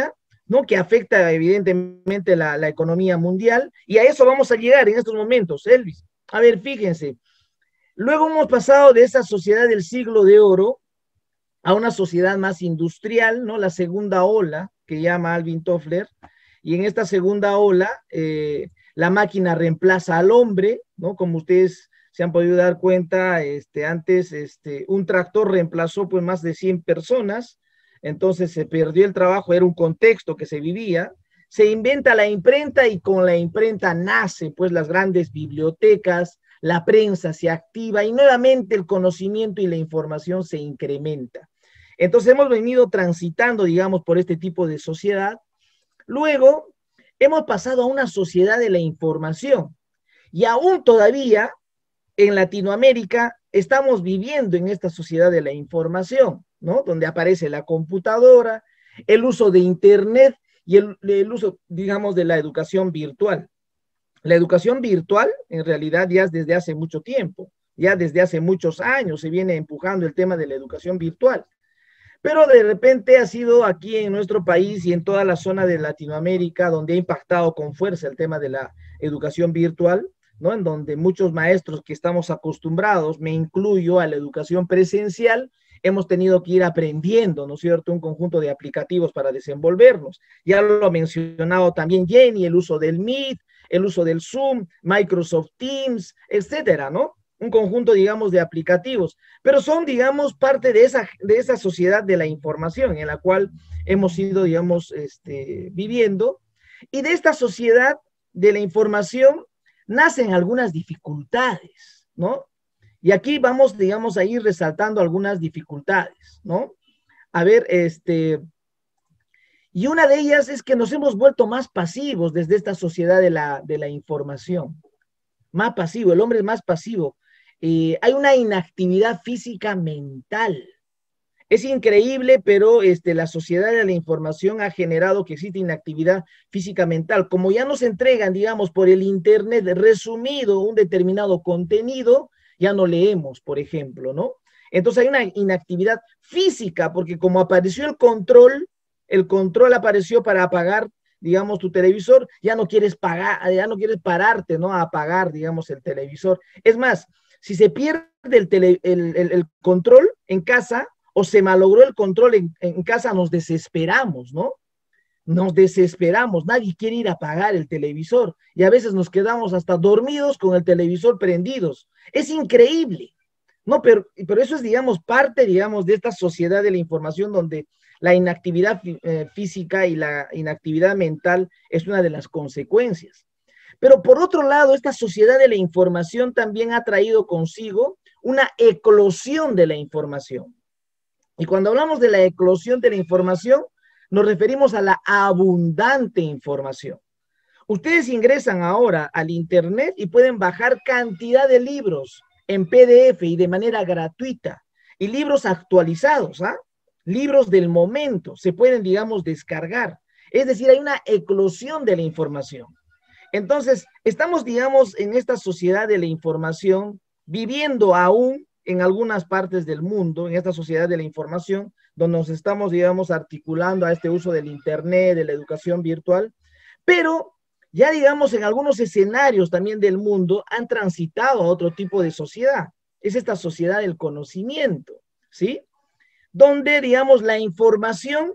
¿no? Que afecta evidentemente la, la economía mundial, y a eso vamos a llegar en estos momentos, Elvis. A ver, fíjense, luego hemos pasado de esa sociedad del siglo de oro a una sociedad más industrial, ¿no? La segunda ola, que llama Alvin Toffler, y en esta segunda ola, eh, la máquina reemplaza al hombre, ¿no? Como ustedes se han podido dar cuenta, este, antes este, un tractor reemplazó pues más de cien personas, entonces se perdió el trabajo, era un contexto que se vivía, se inventa la imprenta y con la imprenta nace pues las grandes bibliotecas, la prensa se activa y nuevamente el conocimiento y la información se incrementa. Entonces hemos venido transitando, digamos, por este tipo de sociedad. Luego hemos pasado a una sociedad de la información y aún todavía en Latinoamérica estamos viviendo en esta sociedad de la información, ¿no? Donde aparece la computadora, el uso de Internet y el, el uso, digamos, de la educación virtual. La educación virtual, en realidad, ya es desde hace mucho tiempo, ya desde hace muchos años se viene empujando el tema de la educación virtual. Pero de repente ha sido aquí en nuestro país y en toda la zona de Latinoamérica donde ha impactado con fuerza el tema de la educación virtual, ¿no? En donde muchos maestros que estamos acostumbrados, me incluyo, a la educación presencial, hemos tenido que ir aprendiendo, ¿no es cierto?, un conjunto de aplicativos para desenvolvernos. Ya lo ha mencionado también Jenny, el uso del Meet, el uso del Zoom, Microsoft Teams, etcétera, ¿no? Un conjunto, digamos, de aplicativos, pero son, digamos, parte de esa, de esa sociedad de la información en la cual hemos ido, digamos, este, viviendo, y de esta sociedad de la información nacen algunas dificultades, ¿no? Y aquí vamos, digamos, a ir resaltando algunas dificultades, ¿no? A ver, este, y una de ellas es que nos hemos vuelto más pasivos desde esta sociedad de la, de la información, más pasivo, el hombre es más pasivo. Eh, hay una inactividad física mental. Es increíble, pero este, la sociedad de la información ha generado que existe inactividad física mental. Como ya nos entregan, digamos, por el Internet resumido un determinado contenido, ya no leemos, por ejemplo, ¿no? Entonces hay una inactividad física, porque como apareció el control, el control apareció para apagar, digamos, tu televisor, ya no quieres pagar, ya no quieres pararte, ¿no? A apagar, digamos, el televisor. Es más, si se pierde el, tele, el, el, el control en casa o se malogró el control en, en casa, nos desesperamos, ¿no? Nos desesperamos, nadie quiere ir a apagar el televisor y a veces nos quedamos hasta dormidos con el televisor prendidos. Es increíble, ¿no? Pero, pero eso es, digamos, parte, digamos, de esta sociedad de la información donde la inactividad eh, física y la inactividad mental es una de las consecuencias. Pero por otro lado, esta sociedad de la información también ha traído consigo una eclosión de la información. Y cuando hablamos de la eclosión de la información, nos referimos a la abundante información. Ustedes ingresan ahora al Internet y pueden bajar cantidad de libros en P D F y de manera gratuita, y libros actualizados, ¿ah? Libros del momento, se pueden, digamos, descargar. Es decir, hay una eclosión de la información. Entonces, estamos, digamos, en esta sociedad de la información, viviendo aún en algunas partes del mundo, en esta sociedad de la información, donde nos estamos, digamos, articulando a este uso del Internet, de la educación virtual, pero ya, digamos, en algunos escenarios también del mundo han transitado a otro tipo de sociedad. Es esta sociedad del conocimiento, ¿sí? Donde, digamos, la información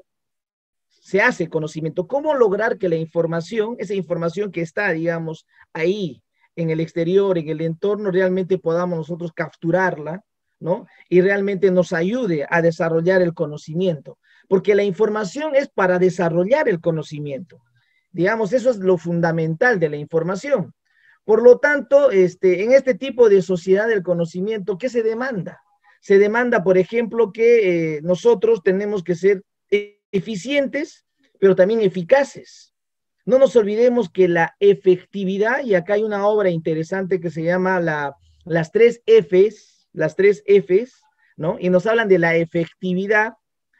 se hace conocimiento. ¿Cómo lograr que la información, esa información que está, digamos, ahí en el exterior, en el entorno, realmente podamos nosotros capturarla, ¿no? Y realmente nos ayude a desarrollar el conocimiento? Porque la información es para desarrollar el conocimiento. Digamos, eso es lo fundamental de la información. Por lo tanto, este, en este tipo de sociedad del conocimiento, ¿qué se demanda? Se demanda, por ejemplo, que eh, nosotros tenemos que ser eficientes, pero también eficaces. No nos olvidemos que la efectividad, y acá hay una obra interesante que se llama la, las tres Fs, las tres Fs, ¿no? Y nos hablan de la efectividad.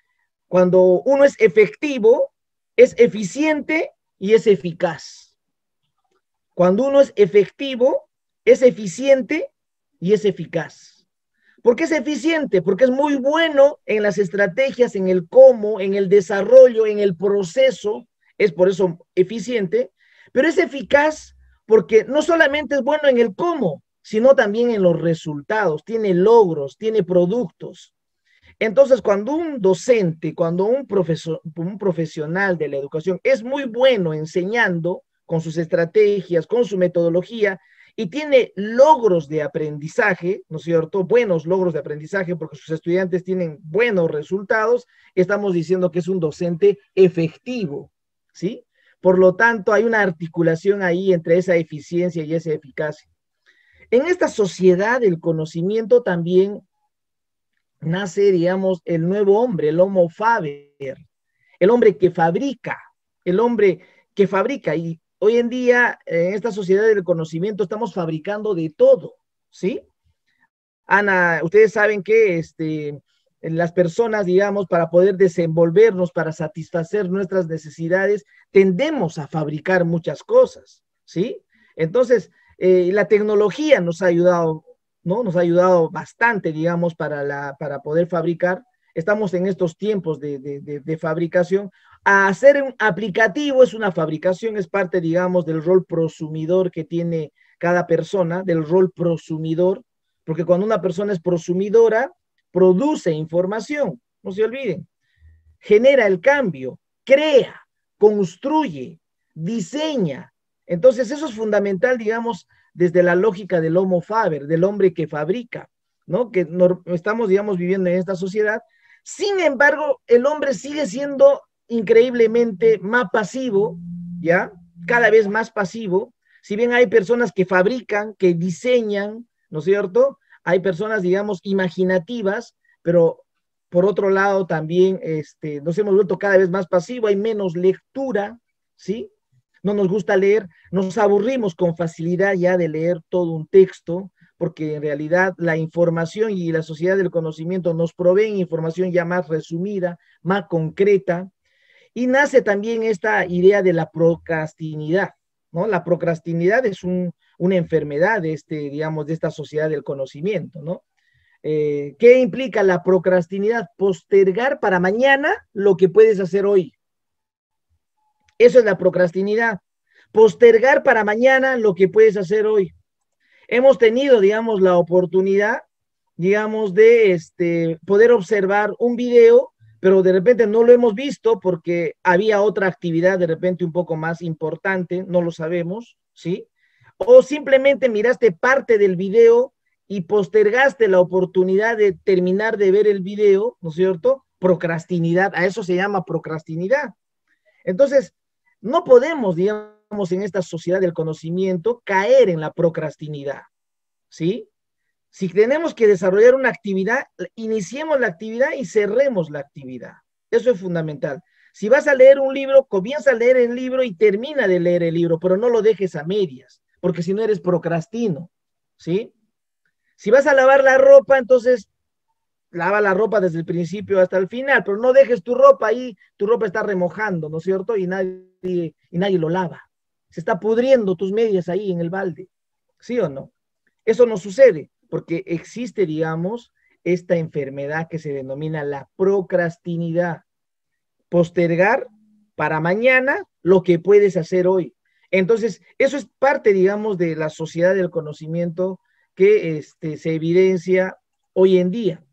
Cuando uno es efectivo, es eficiente y es eficaz. Cuando uno es efectivo, es eficiente y es eficaz. ¿Por qué es eficiente? Porque es muy bueno en las estrategias, en el cómo, en el desarrollo, en el proceso, es por eso eficiente, pero es eficaz porque no solamente es bueno en el cómo, sino también en los resultados, tiene logros, tiene productos. Entonces, cuando un docente, cuando un profesor, un profesional de la educación es muy bueno enseñando con sus estrategias, con su metodología, y tiene logros de aprendizaje, ¿no es cierto? Buenos logros de aprendizaje porque sus estudiantes tienen buenos resultados, estamos diciendo que es un docente efectivo, ¿sí? Por lo tanto, hay una articulación ahí entre esa eficiencia y esa eficacia. En esta sociedad del conocimiento también nace, digamos, el nuevo hombre, el Homo faber, el hombre que fabrica, el hombre que fabrica. Y hoy en día, en esta sociedad del conocimiento, estamos fabricando de todo, ¿sí? Ana, ustedes saben que este, las personas, digamos, para poder desenvolvernos, para satisfacer nuestras necesidades, tendemos a fabricar muchas cosas, ¿sí? Entonces, eh, la tecnología nos ha ayudado, ¿no? Nos ha ayudado bastante, digamos, para, la, para poder fabricar. Estamos en estos tiempos de, de, de, de fabricación. A hacer un aplicativo es una fabricación, es parte, digamos, del rol prosumidor que tiene cada persona, del rol prosumidor, porque cuando una persona es prosumidora, produce información, no se olviden, genera el cambio, crea, construye, diseña. Entonces eso es fundamental, digamos, desde la lógica del Homo faber, del hombre que fabrica, ¿no? Que no, estamos, digamos, viviendo en esta sociedad. Sin embargo, el hombre sigue siendo increíblemente más pasivo, ¿ya? Cada vez más pasivo. Si bien hay personas que fabrican, que diseñan, ¿no es cierto? Hay personas, digamos, imaginativas, pero por otro lado también este, nos hemos vuelto cada vez más pasivos, hay menos lectura, ¿sí? No nos gusta leer, nos aburrimos con facilidad ya de leer todo un texto, porque en realidad la información y la sociedad del conocimiento nos proveen información ya más resumida, más concreta, y nace también esta idea de la procrastinidad, ¿no? La procrastinidad es un, una enfermedad de, este, digamos, de esta sociedad del conocimiento, ¿no? Eh, ¿Qué implica la procrastinidad? Postergar para mañana lo que puedes hacer hoy. Eso es la procrastinidad. Postergar para mañana lo que puedes hacer hoy. Hemos tenido, digamos, la oportunidad, digamos, de este, poder observar un video, pero de repente no lo hemos visto porque había otra actividad de repente un poco más importante, no lo sabemos, ¿sí? O simplemente miraste parte del video y postergaste la oportunidad de terminar de ver el video, ¿no es cierto? Procrastinidad, a eso se llama procrastinidad. Entonces, no podemos, digamos, en esta sociedad del conocimiento, caer en la procrastinidad, ¿sí? Si tenemos que desarrollar una actividad, iniciemos la actividad y cerremos la actividad. Eso es fundamental. Si vas a leer un libro, comienza a leer el libro y termina de leer el libro, pero no lo dejes a medias, porque si no eres procrastino, ¿sí? Si vas a lavar la ropa, entonces lava la ropa desde el principio hasta el final, pero no dejes tu ropa ahí, tu ropa está remojando, ¿no es cierto? Y nadie, y nadie lo lava. Se está pudriendo tus medias ahí en el balde, ¿sí o no? Eso no sucede, porque existe, digamos, esta enfermedad que se denomina la procrastinidad. Postergar para mañana lo que puedes hacer hoy. Entonces, eso es parte, digamos, de la sociedad del conocimiento que este, se evidencia hoy en día.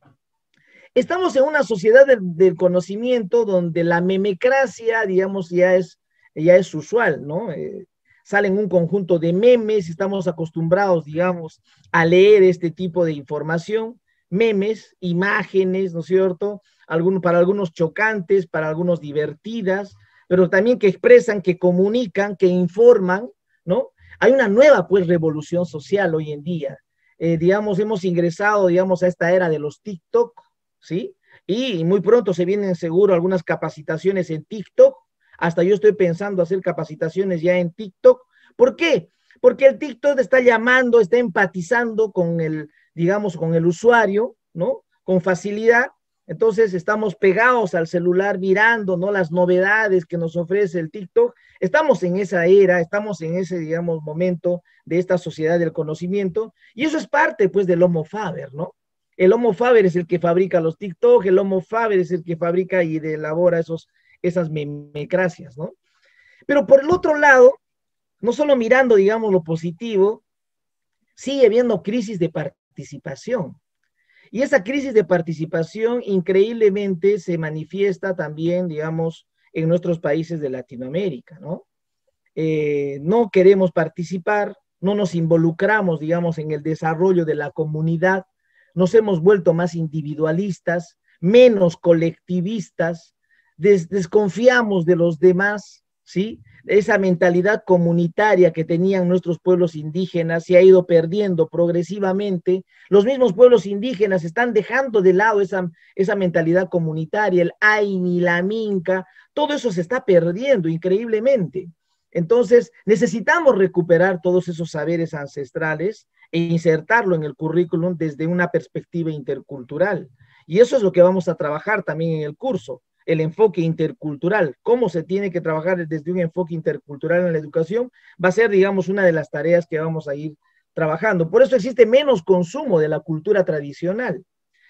Estamos en una sociedad del, del conocimiento donde la memecracia, digamos, ya es, ya es usual, ¿no? Eh, salen un conjunto de memes, estamos acostumbrados, digamos, a leer este tipo de información, memes, imágenes, ¿no es cierto? Algunos, para algunos chocantes, para algunos divertidas, pero también que expresan, que comunican, que informan, ¿no? Hay una nueva, pues, revolución social hoy en día. Eh, digamos, hemos ingresado, digamos, a esta era de los TikTok, ¿sí? Y muy pronto se vienen seguro algunas capacitaciones en TikTok. Hasta yo estoy pensando hacer capacitaciones ya en TikTok. ¿Por qué? Porque el TikTok está llamando, está empatizando con el, digamos, con el usuario, ¿no? Con facilidad. Entonces estamos pegados al celular mirando, ¿no? Las novedades que nos ofrece el TikTok. Estamos en esa era, estamos en ese, digamos, momento de esta sociedad del conocimiento. Y eso es parte, pues, del Homo faber, ¿no? El Homo faber es el que fabrica los TikTok, el Homo faber es el que fabrica y elabora esos, esas memecracias, ¿no? Pero por el otro lado, no solo mirando, digamos, lo positivo, sigue habiendo crisis de participación. Y esa crisis de participación increíblemente se manifiesta también, digamos, en nuestros países de Latinoamérica, ¿no? Eh, no queremos participar, no nos involucramos, digamos, en el desarrollo de la comunidad, nos hemos vuelto más individualistas, menos colectivistas, des desconfiamos de los demás, ¿sí? Esa mentalidad comunitaria que tenían nuestros pueblos indígenas se ha ido perdiendo progresivamente. Los mismos pueblos indígenas están dejando de lado esa, esa mentalidad comunitaria, el Aini, la Minca, todo eso se está perdiendo increíblemente. Entonces, necesitamos recuperar todos esos saberes ancestrales e insertarlo en el currículum desde una perspectiva intercultural. Y eso es lo que vamos a trabajar también en el curso, el enfoque intercultural. Cómo se tiene que trabajar desde un enfoque intercultural en la educación va a ser, digamos, una de las tareas que vamos a ir trabajando. Por eso existe menos consumo de la cultura tradicional.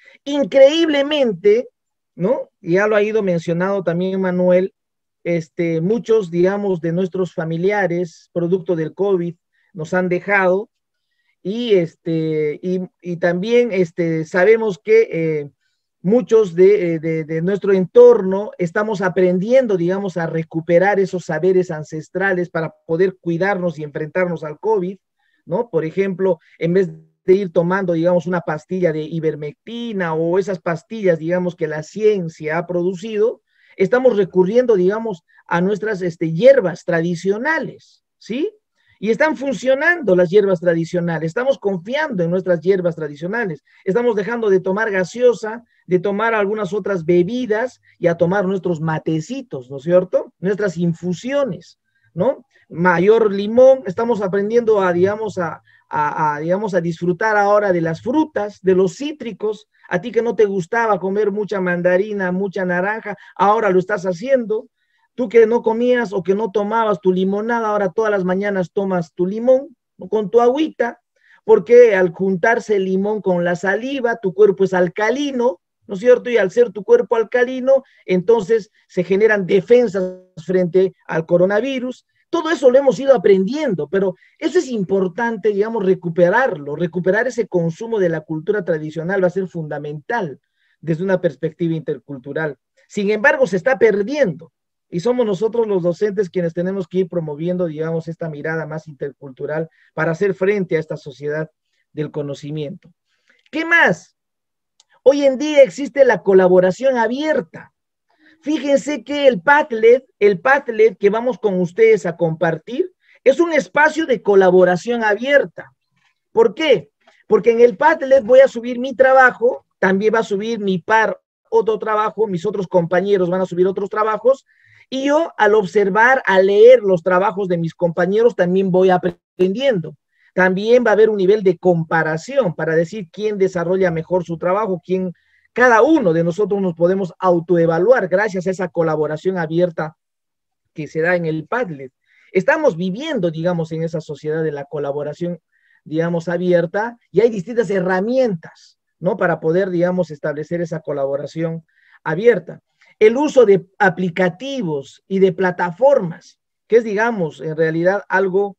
Increíblemente, ¿no? Ya lo ha ido mencionado también Manuel, este, muchos, digamos, de nuestros familiares, producto del COVID, nos han dejado y, este, y, y también este, sabemos que eh, muchos de, de, de nuestro entorno estamos aprendiendo, digamos, a recuperar esos saberes ancestrales para poder cuidarnos y enfrentarnos al COVID, ¿no? Por ejemplo, en vez de ir tomando, digamos, una pastilla de ivermectina o esas pastillas, digamos, que la ciencia ha producido, estamos recurriendo, digamos, a nuestras este, hierbas tradicionales, ¿sí? Y están funcionando las hierbas tradicionales, estamos confiando en nuestras hierbas tradicionales, estamos dejando de tomar gaseosa, de tomar algunas otras bebidas y a tomar nuestros matecitos, ¿no es cierto? Nuestras infusiones, ¿no? Mayor limón, estamos aprendiendo a, digamos, a, a, a, digamos, a disfrutar ahora de las frutas, de los cítricos. A ti que no te gustaba comer mucha mandarina, mucha naranja, ahora lo estás haciendo. Tú que no comías o que no tomabas tu limonada, ahora todas las mañanas tomas tu limón con tu agüita, porque al juntarse el limón con la saliva, tu cuerpo es alcalino, ¿no es cierto? Y al ser tu cuerpo alcalino, entonces se generan defensas frente al coronavirus. Todo eso lo hemos ido aprendiendo, pero eso es importante, digamos, recuperarlo, recuperar ese consumo de la cultura tradicional va a ser fundamental desde una perspectiva intercultural. Sin embargo, se está perdiendo y somos nosotros los docentes quienes tenemos que ir promoviendo, digamos, esta mirada más intercultural para hacer frente a esta sociedad del conocimiento. ¿Qué más? Hoy en día existe la colaboración abierta. Fíjense que el Padlet, el Padlet que vamos con ustedes a compartir, es un espacio de colaboración abierta. ¿Por qué? Porque en el Padlet voy a subir mi trabajo, también va a subir mi par otro trabajo, mis otros compañeros van a subir otros trabajos, y yo al observar, al leer los trabajos de mis compañeros, también voy aprendiendo. También va a haber un nivel de comparación para decir quién desarrolla mejor su trabajo, quién... Cada uno de nosotros nos podemos autoevaluar gracias a esa colaboración abierta que se da en el Padlet. Estamos viviendo, digamos, en esa sociedad de la colaboración, digamos, abierta, y hay distintas herramientas, ¿no? Para poder, digamos, establecer esa colaboración abierta. El uso de aplicativos y de plataformas, que es, digamos, en realidad algo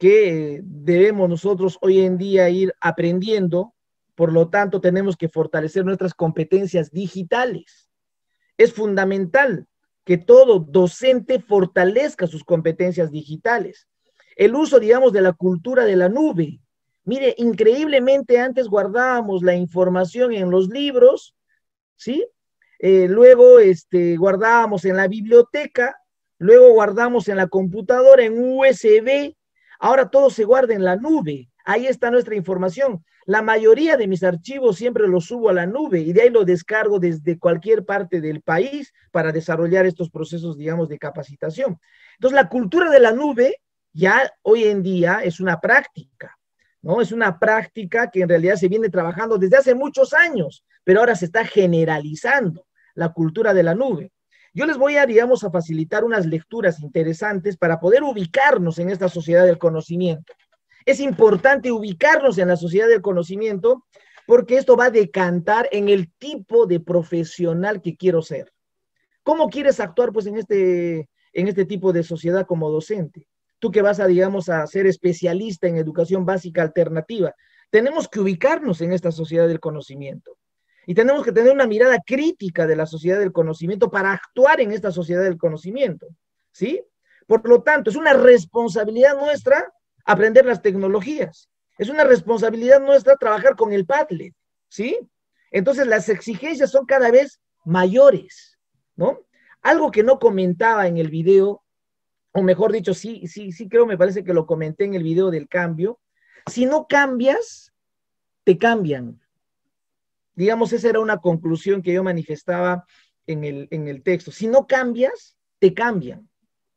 que debemos nosotros hoy en día ir aprendiendo. Por lo tanto, tenemos que fortalecer nuestras competencias digitales. Es fundamental que todo docente fortalezca sus competencias digitales. El uso, digamos, de la cultura de la nube. Mire, increíblemente antes guardábamos la información en los libros, ¿sí? Eh, luego este, guardábamos en la biblioteca, luego guardamos en la computadora, en U S B. Ahora todo se guarda en la nube. Ahí está nuestra información. La mayoría de mis archivos siempre los subo a la nube y de ahí lo descargo desde cualquier parte del país para desarrollar estos procesos, digamos, de capacitación. Entonces, la cultura de la nube ya hoy en día es una práctica, ¿no? Es una práctica que en realidad se viene trabajando desde hace muchos años, pero ahora se está generalizando la cultura de la nube. Yo les voy a, digamos, a facilitar unas lecturas interesantes para poder ubicarnos en esta sociedad del conocimiento. Es importante ubicarnos en la sociedad del conocimiento porque esto va a decantar en el tipo de profesional que quiero ser. ¿Cómo quieres actuar, pues, en este, en este tipo de sociedad como docente? Tú que vas a, digamos, a ser especialista en educación básica alternativa, tenemos que ubicarnos en esta sociedad del conocimiento. Y tenemos que tener una mirada crítica de la sociedad del conocimiento para actuar en esta sociedad del conocimiento, ¿sí? Por lo tanto, es una responsabilidad nuestra aprender las tecnologías. Es una responsabilidad nuestra trabajar con el Padlet, ¿sí? Entonces, las exigencias son cada vez mayores, ¿no? Algo que no comentaba en el video, o mejor dicho, sí, sí, sí creo, me parece que lo comenté en el video del cambio. Si no cambias, te cambian. Digamos, esa era una conclusión que yo manifestaba en el, en el texto. Si no cambias, te cambian.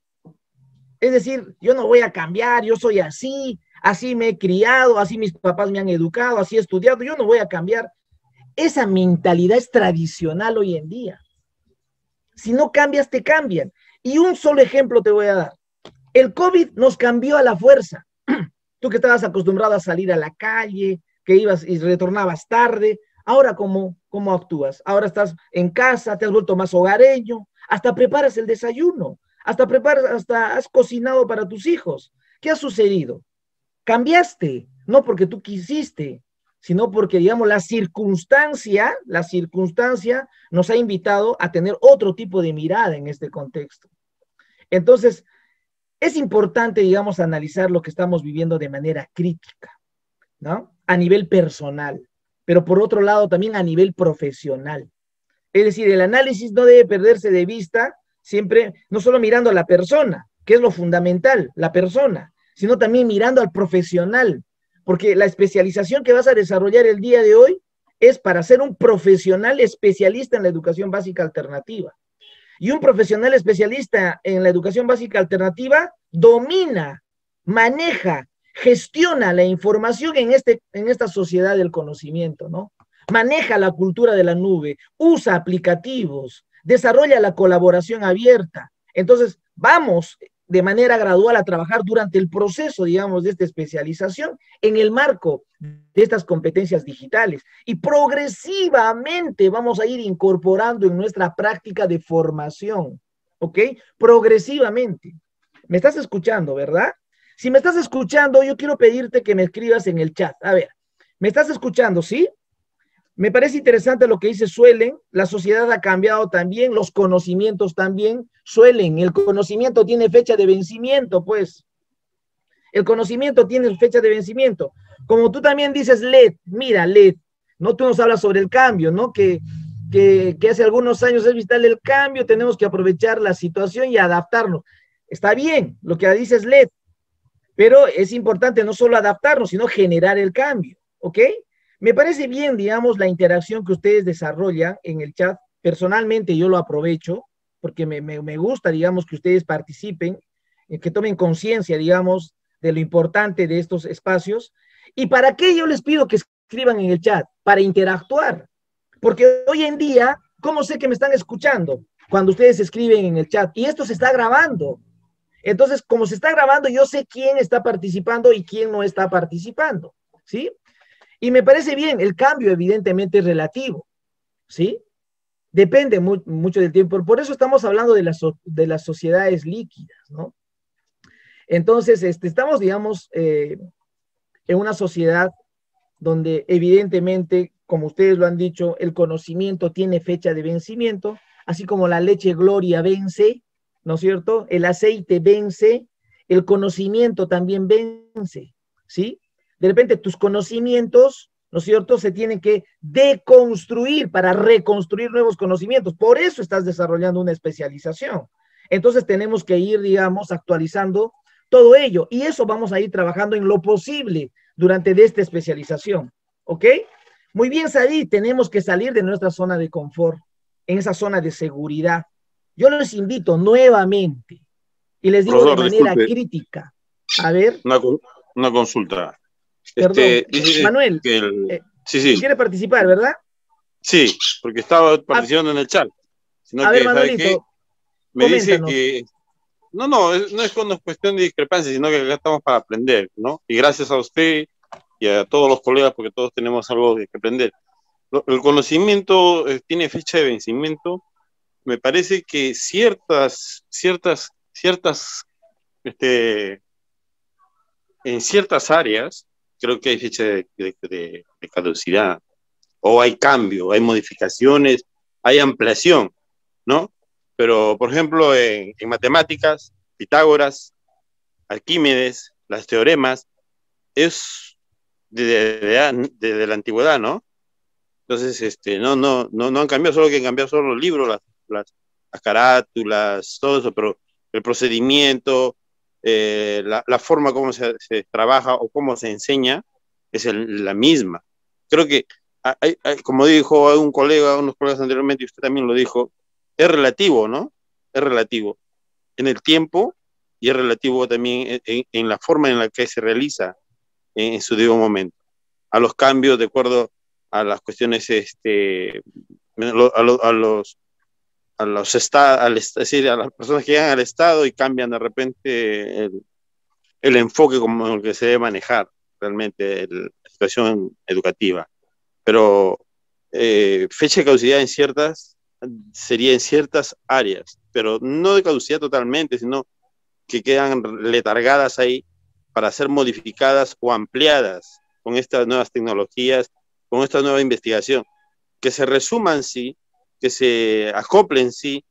Es decir, yo no voy a cambiar, yo soy así, así me he criado, así mis papás me han educado, así he estudiado, yo no voy a cambiar. Esa mentalidad es tradicional hoy en día. Si no cambias, te cambian. Y un solo ejemplo te voy a dar. El COVID nos cambió a la fuerza. Tú que estabas acostumbrado a salir a la calle, que ibas y retornabas tarde, ahora ¿cómo, cómo actúas? Ahora estás en casa, te has vuelto más hogareño, hasta preparas el desayuno, hasta preparas, hasta has cocinado para tus hijos. ¿Qué ha sucedido? Cambiaste, no porque tú quisiste, sino porque, digamos, la circunstancia, la circunstancia nos ha invitado a tener otro tipo de mirada en este contexto. Entonces, es importante, digamos, analizar lo que estamos viviendo de manera crítica, ¿no? A nivel personal, pero por otro lado también a nivel profesional. Es decir, el análisis no debe perderse de vista siempre, no solo mirando a la persona, que es lo fundamental, la persona, sino también mirando al profesional, porque la especialización que vas a desarrollar el día de hoy es para ser un profesional especialista en la educación básica alternativa. Y un profesional especialista en la educación básica alternativa domina, maneja, gestiona la información en, este, en esta sociedad del conocimiento, ¿no? Maneja la cultura de la nube, usa aplicativos, desarrolla la colaboración abierta. Entonces, vamos de manera gradual a trabajar durante el proceso, digamos, de esta especialización en el marco de estas competencias digitales. Y progresivamente vamos a ir incorporando en nuestra práctica de formación, ¿ok? Progresivamente. ¿Me estás escuchando, verdad? Si me estás escuchando, yo quiero pedirte que me escribas en el chat. A ver, ¿me estás escuchando, sí? Me parece interesante lo que dice Suelen, la sociedad ha cambiado también, los conocimientos también, Suelen, el conocimiento tiene fecha de vencimiento, pues. El conocimiento tiene fecha de vencimiento. Como tú también dices, L E D, mira, L E D, ¿no? Tú nos hablas sobre el cambio, ¿no? Que, que, que hace algunos años es vital el cambio, tenemos que aprovechar la situación y adaptarnos. Está bien, lo que dices L E D, pero es importante no solo adaptarnos, sino generar el cambio, ¿ok? Me parece bien, digamos, la interacción que ustedes desarrollan en el chat. Personalmente yo lo aprovecho, porque me, me, me gusta, digamos, que ustedes participen, que tomen conciencia, digamos, de lo importante de estos espacios. ¿Y para qué yo les pido que escriban en el chat? Para interactuar. Porque hoy en día, ¿cómo sé que me están escuchando? Cuando ustedes escriben en el chat. Y esto se está grabando. Entonces, como se está grabando, yo sé quién está participando y quién no está participando, ¿sí? Y me parece bien, el cambio evidentemente es relativo, ¿sí? Depende mu mucho del tiempo. Por eso estamos hablando de las, so de las sociedades líquidas, ¿no? Entonces, este, estamos, digamos, eh, en una sociedad donde evidentemente, como ustedes lo han dicho, el conocimiento tiene fecha de vencimiento, así como la leche Gloria vence, ¿no es cierto? El aceite vence, el conocimiento también vence, ¿sí? De repente tus conocimientos, ¿no es cierto?, se tienen que deconstruir para reconstruir nuevos conocimientos. Por eso estás desarrollando una especialización. Entonces tenemos que ir, digamos, actualizando todo ello. Y eso vamos a ir trabajando en lo posible durante de esta especialización. ¿Ok? Muy bien, Sadí, tenemos que salir de nuestra zona de confort, en esa zona de seguridad. Yo les invito nuevamente, y les digo Profesor, de manera disculpe. crítica. A ver. Una, una consulta. Perdón, este, Manuel, que el... eh, sí, sí. quiere participar, ¿verdad? Sí, porque estaba participando a, en el chat. Sino a que, ver, Manuelito, me coméntanos. Dice que... No, no, no es una cuestión de discrepancia, sino que acá estamos para aprender, ¿no? Y gracias a usted y a todos los colegas, porque todos tenemos algo que aprender. El conocimiento eh, tiene fecha de vencimiento. Me parece que ciertas, ciertas ciertas, este, en ciertas áreas, creo que hay fecha de, de, de, de caducidad, o hay cambio, hay modificaciones, hay ampliación, ¿no? Pero, por ejemplo, en, en matemáticas, Pitágoras, Arquímedes, los teoremas, es desde de, de, de, de la antigüedad, ¿no? Entonces, este, no, no, no, no han cambiado, solo que han cambiado solo los libros, las, las, las carátulas, todo eso, pero el procedimiento, eh, la, la forma como se, se trabaja o cómo se enseña es el, la misma. Creo que, hay, hay, como dijo un colega, unos colegas anteriormente, y usted también lo dijo, es relativo, ¿no? Es relativo en el tiempo y es relativo también en, en, en la forma en la que se realiza en, en su debido momento, a los cambios de acuerdo a las cuestiones, este, a, lo, a los, a los estados, es decir, a las personas que llegan al Estado y cambian de repente el, el enfoque como el que se debe manejar realmente el, la situación educativa. Pero eh, fecha de caducidad en ciertas, sería en ciertas áreas, pero no de caducidad totalmente, sino que quedan letargadas ahí para ser modificadas o ampliadas con estas nuevas tecnologías, con esta nueva investigación, que se resuman sí, que se acoplen sí,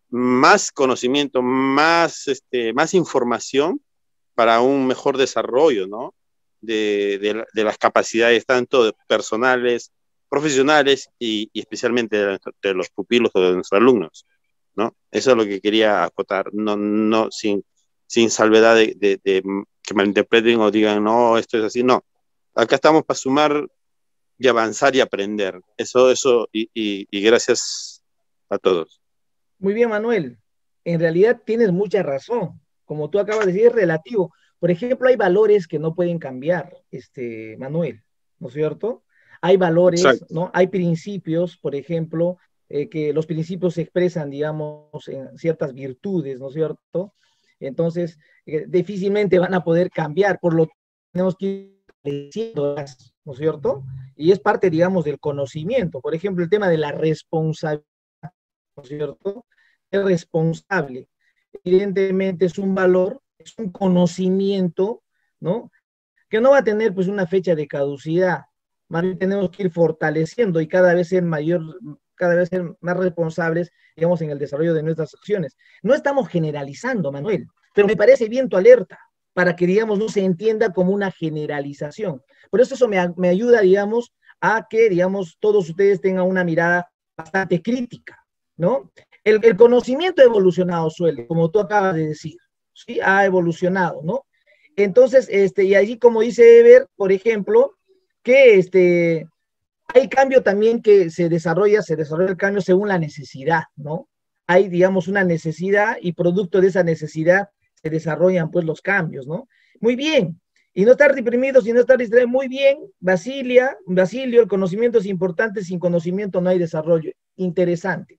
más conocimiento, más, este, más información para un mejor desarrollo, ¿no? De, de, de las capacidades tanto de personales, profesionales y, y especialmente de, de los pupilos o de nuestros alumnos, ¿no? Eso es lo que quería acotar, no, no sin, sin salvedad de, de, de que malinterpreten o digan, no, esto es así, no. Acá estamos para sumar y avanzar y aprender. Eso, eso, y, y, y gracias a todos. Muy bien, Manuel. En realidad tienes mucha razón. Como tú acabas de decir, es relativo. Por ejemplo, hay valores que no pueden cambiar, este, Manuel, ¿no es cierto? Hay valores, exacto, ¿no? Hay principios, por ejemplo, eh, que los principios se expresan, digamos, en ciertas virtudes, ¿no es cierto? Entonces, eh, difícilmente van a poder cambiar, por lo que tenemos que ir creciendo, ¿no es cierto? Y es parte, digamos, del conocimiento. Por ejemplo, el tema de la responsabilidad, ¿no es cierto? Es responsable. Evidentemente es un valor, es un conocimiento, ¿no? Que no va a tener, pues, una fecha de caducidad. Más bien tenemos que ir fortaleciendo y cada vez ser mayor, cada vez ser más responsables, digamos, en el desarrollo de nuestras acciones. No estamos generalizando, Manuel, pero me parece bien tu alerta, para que, digamos, no se entienda como una generalización. Por eso eso me, me ayuda, digamos, a que, digamos, todos ustedes tengan una mirada bastante crítica, ¿no? El, el conocimiento ha evolucionado, Suele, como tú acabas de decir, ¿sí? Ha evolucionado, ¿no? Entonces, este, y allí, como dice Eber, por ejemplo, que este, hay cambio también que se desarrolla, se desarrolla el cambio según la necesidad, ¿no? Hay, digamos, una necesidad y producto de esa necesidad se desarrollan, pues, los cambios, ¿no? Muy bien. Y no estar reprimidos y no estar distraídos, muy bien. Basilia, Basilio, el conocimiento es importante, sin conocimiento no hay desarrollo. Interesante.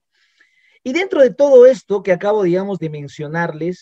Y dentro de todo esto que acabo, digamos, de mencionarles,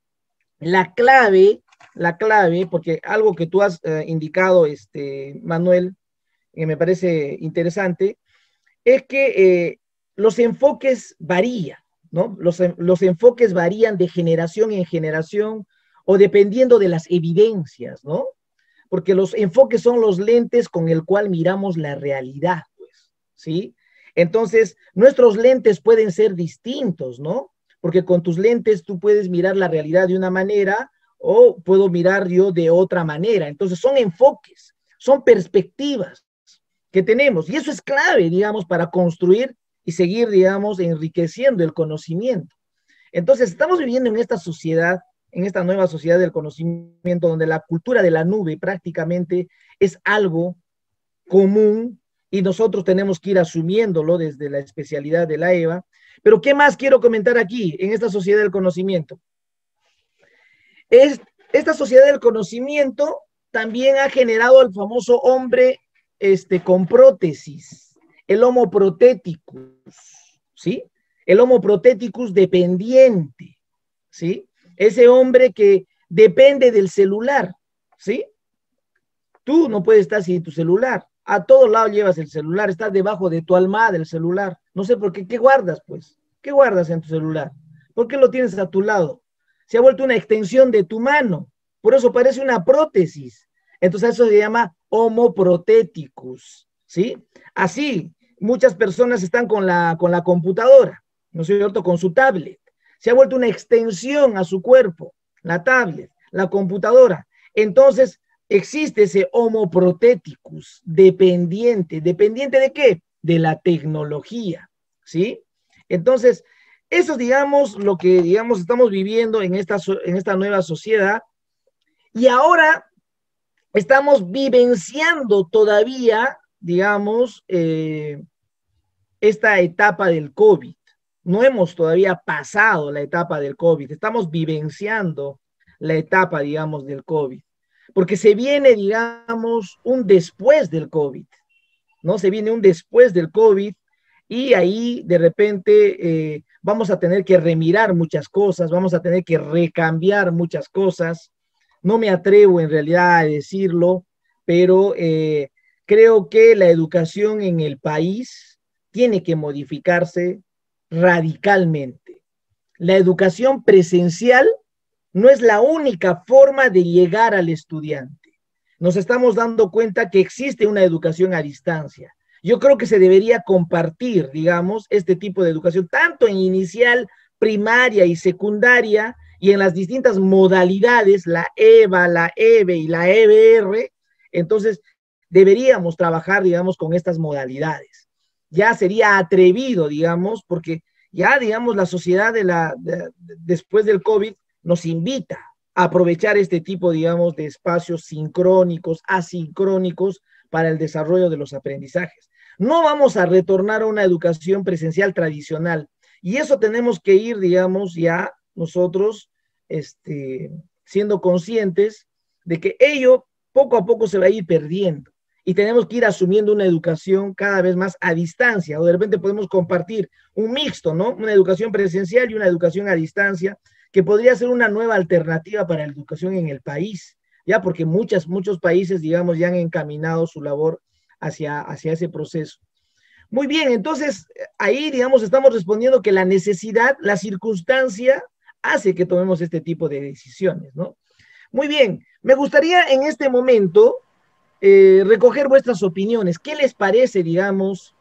la clave, la clave, porque algo que tú has eh, indicado, este, Manuel, que me parece interesante, es que eh, los enfoques varían, ¿no? Los, los enfoques varían de generación en generación o dependiendo de las evidencias, ¿no? Porque los enfoques son los lentes con el cual miramos la realidad, pues, ¿sí? Entonces, nuestros lentes pueden ser distintos, ¿no? Porque con tus lentes tú puedes mirar la realidad de una manera o puedo mirar yo de otra manera. Entonces, son enfoques, son perspectivas que tenemos. Y eso es clave, digamos, para construir y seguir, digamos, enriqueciendo el conocimiento. Entonces, estamos viviendo en esta sociedad, en esta nueva sociedad del conocimiento, donde la cultura de la nube prácticamente es algo común y nosotros tenemos que ir asumiéndolo desde la especialidad de la EVA. Pero, ¿qué más quiero comentar aquí, en esta sociedad del conocimiento? Es, esta sociedad del conocimiento también ha generado el famoso hombre este, con prótesis, el Homo protéticus, ¿sí? El Homo protéticus dependiente, ¿sí? Ese hombre que depende del celular, ¿sí? Tú no puedes estar sin tu celular. A todos lados llevas el celular, estás debajo de tu almohada del celular. No sé por qué, ¿qué guardas, pues? ¿Qué guardas en tu celular? ¿Por qué lo tienes a tu lado? se ha vuelto una extensión de tu mano, por eso parece una prótesis. Entonces eso se llama Homo protheticus, ¿sí? Así, muchas personas están con la, con la computadora, ¿no es cierto?, con su tablet. Se ha vuelto una extensión a su cuerpo, la tablet, la computadora. Entonces, existe ese Homo protheticus dependiente. ¿Dependiente de qué? De la tecnología, ¿sí? Entonces, eso es, digamos, lo que, digamos, estamos viviendo en esta, en esta nueva sociedad. Y ahora estamos vivenciando todavía, digamos, eh, esta etapa del COVID. No hemos todavía pasado la etapa del COVID, estamos vivenciando la etapa, digamos, del COVID, porque se viene, digamos, un después del COVID, ¿no? Se viene un después del COVID y ahí de repente eh, vamos a tener que remirar muchas cosas, vamos a tener que recambiar muchas cosas. No me atrevo en realidad a decirlo, pero eh, creo que la educación en el país tiene que modificarse radicalmente. La educación presencial no es la única forma de llegar al estudiante. Nos estamos dando cuenta que existe una educación a distancia. Yo creo que se debería compartir, digamos, este tipo de educación, tanto en inicial, primaria y secundaria, y en las distintas modalidades, la EVA, la EVE y la E B R. Entonces, deberíamos trabajar, digamos, con estas modalidades. Ya sería atrevido, digamos, porque ya, digamos, la sociedad de la, de, de, después del COVID nos invita a aprovechar este tipo, digamos, de espacios sincrónicos, asincrónicos para el desarrollo de los aprendizajes. No vamos a retornar a una educación presencial tradicional, y eso tenemos que ir, digamos, ya nosotros este, siendo conscientes de que ello poco a poco se va a ir perdiendo. Y tenemos que ir asumiendo una educación cada vez más a distancia, o de repente podemos compartir un mixto, ¿no? Una educación presencial y una educación a distancia, que podría ser una nueva alternativa para la educación en el país, ya porque muchas, muchos países, digamos, ya han encaminado su labor hacia, hacia ese proceso. Muy bien, entonces ahí, digamos, estamos respondiendo que la necesidad, la circunstancia, hace que tomemos este tipo de decisiones, ¿no? Muy bien, me gustaría en este momento eh, recoger vuestras opiniones. ¿Qué les parece, digamos,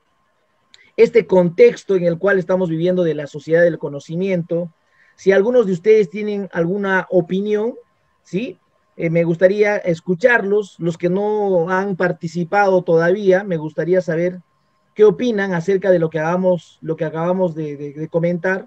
este contexto en el cual estamos viviendo de la sociedad del conocimiento? Si algunos de ustedes tienen alguna opinión, ¿sí? Eh, me gustaría escucharlos. Los que no han participado todavía, me gustaría saber qué opinan acerca de lo que acabamos, lo que acabamos de, de, de comentar.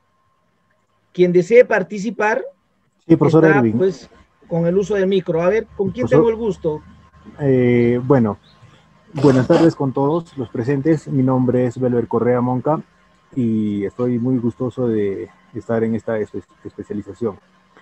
Quien desee participar, sí, profesor está, Erwin, pues, con el uso del micro. A ver, ¿con quién profesor, tengo el gusto? Eh, bueno, buenas tardes con todos los presentes. Mi nombre es Belver Correa Monca y estoy muy gustoso de estar en esta espe especialización.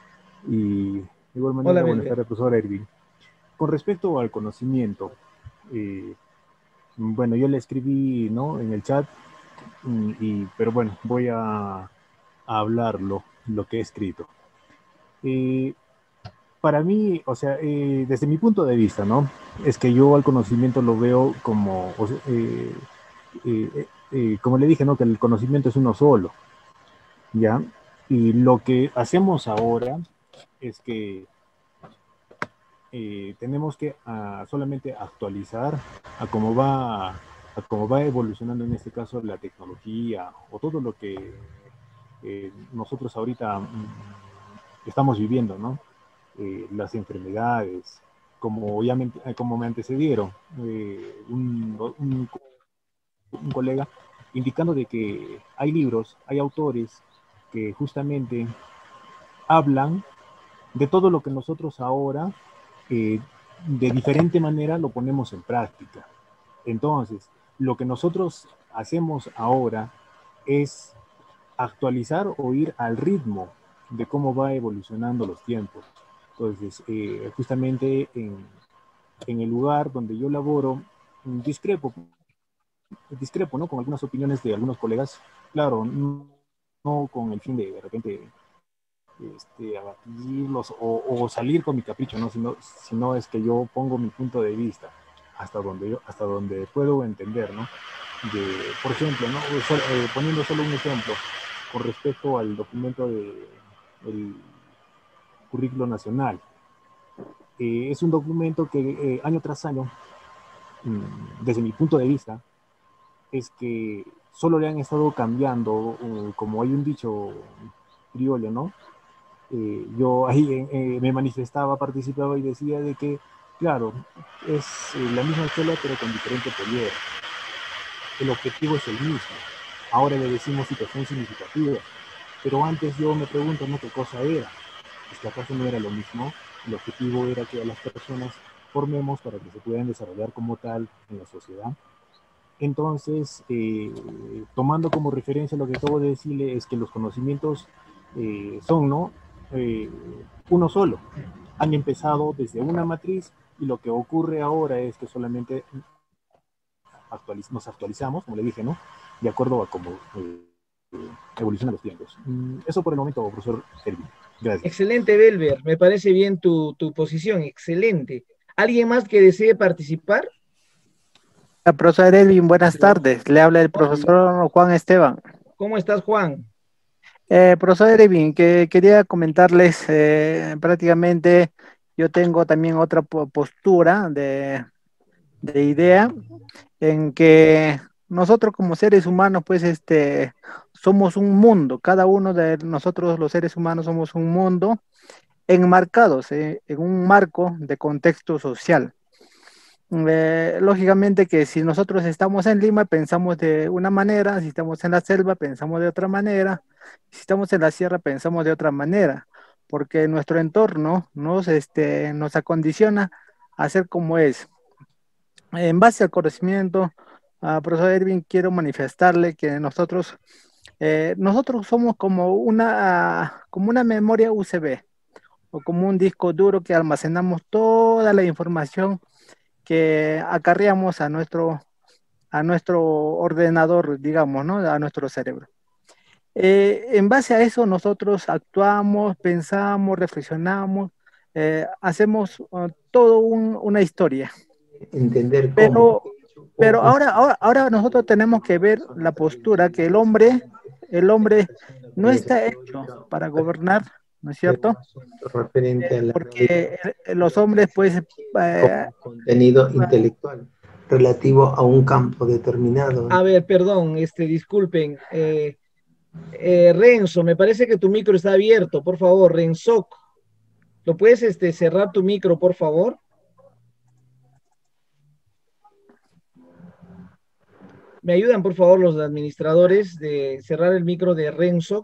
Y de igual manera, Hola, buenas Belver. tardes, profesor Erwin. Con respecto al conocimiento, eh, bueno, yo le escribí, ¿no?, en el chat, y, y, pero bueno, voy a, a hablar lo, lo que he escrito. Eh, para mí, o sea, eh, desde mi punto de vista, ¿no?, es que yo al conocimiento lo veo como, o sea, eh, eh, eh, como le dije, ¿no?, que el conocimiento es uno solo, ¿ya? Y lo que hacemos ahora es que eh, tenemos que uh, solamente actualizar a cómo va, a cómo va evolucionando en este caso la tecnología o todo lo que eh, nosotros ahorita mm, estamos viviendo, ¿no? Eh, las enfermedades, como ya me, como me antecedieron eh, un, un, un colega indicando de que hay libros, hay autores que justamente hablan de todo lo que nosotros ahora eh, de diferente manera lo ponemos en práctica. Entonces, lo que nosotros hacemos ahora es actualizar o ir al ritmo de cómo va evolucionando los tiempos. Entonces, eh, justamente en, en el lugar donde yo laboro, discrepo, discrepo, ¿no?, con algunas opiniones de algunos colegas, claro, no, no con el fin de de repente este, abatirlos o, o salir con mi capricho, ¿no?, sino, sino es que yo pongo mi punto de vista hasta donde, yo, hasta donde puedo entender, ¿no? De, por ejemplo, ¿no?, eh, poniendo solo un ejemplo, con respecto al documento de, el, currículo nacional. Eh, es un documento que eh, año tras año, mm, desde mi punto de vista, es que solo le han estado cambiando, uh, como hay un dicho criollo, ¿no? Eh, yo ahí eh, eh, me manifestaba, participaba y decía de que, claro, es eh, la misma escuela pero con diferente poliedro. El objetivo es el mismo. Ahora le decimos situación significativa, pero antes yo me pregunto, ¿no? ¿Qué cosa era? ¿Es que acaso no era lo mismo? El objetivo era que a las personas formemos para que se puedan desarrollar como tal en la sociedad. Entonces, eh, tomando como referencia lo que acabo de decirle, es que los conocimientos eh, son, ¿no? Eh, uno solo. Han empezado desde una matriz y lo que ocurre ahora es que solamente actualiz nos actualizamos, como le dije, ¿no? De acuerdo a cómo eh, evolucionan los tiempos. Mm, eso por el momento, profesor Erwin. Gracias. Excelente, Belver. Me parece bien tu, tu posición. Excelente. ¿Alguien más que desee participar? Profesor Elvin, buenas tardes. Le habla el profesor Juan Esteban. ¿Cómo estás, Juan? Eh, profesor Elvin, que quería comentarles, eh, prácticamente yo tengo también otra postura de, de idea en que nosotros como seres humanos, pues, este, somos un mundo. Cada uno de nosotros, los seres humanos, somos un mundo enmarcados eh, en un marco de contexto social. Eh, lógicamente que si nosotros estamos en Lima pensamos de una manera, si estamos en la selva pensamos de otra manera, si estamos en la sierra pensamos de otra manera, porque nuestro entorno nos, este, nos acondiciona a ser como es. En base al conocimiento, uh, profesor Erwin, quiero manifestarle que nosotros, eh, nosotros somos como una, como una memoria U S B o como un disco duro que almacenamos toda la información que acarreamos a nuestro, a nuestro ordenador, digamos, ¿no? A nuestro cerebro. Eh, en base a eso nosotros actuamos, pensamos, reflexionamos, eh, hacemos uh, todo un, una historia. Entender pero, cómo. pero ahora, ahora, ahora nosotros tenemos que ver la postura que el hombre, el hombre no está hecho para gobernar, ¿no es cierto? Referente a la Porque los hombres, pues, eh, contenido intelectual relativo a un campo determinado. A ver, perdón, este, disculpen. Eh, eh, Renzo, me parece que tu micro está abierto, por favor, Renzo. ¿Lo puedes este, cerrar tu micro, por favor? ¿Me ayudan, por favor, los administradores de cerrar el micro de Renzo?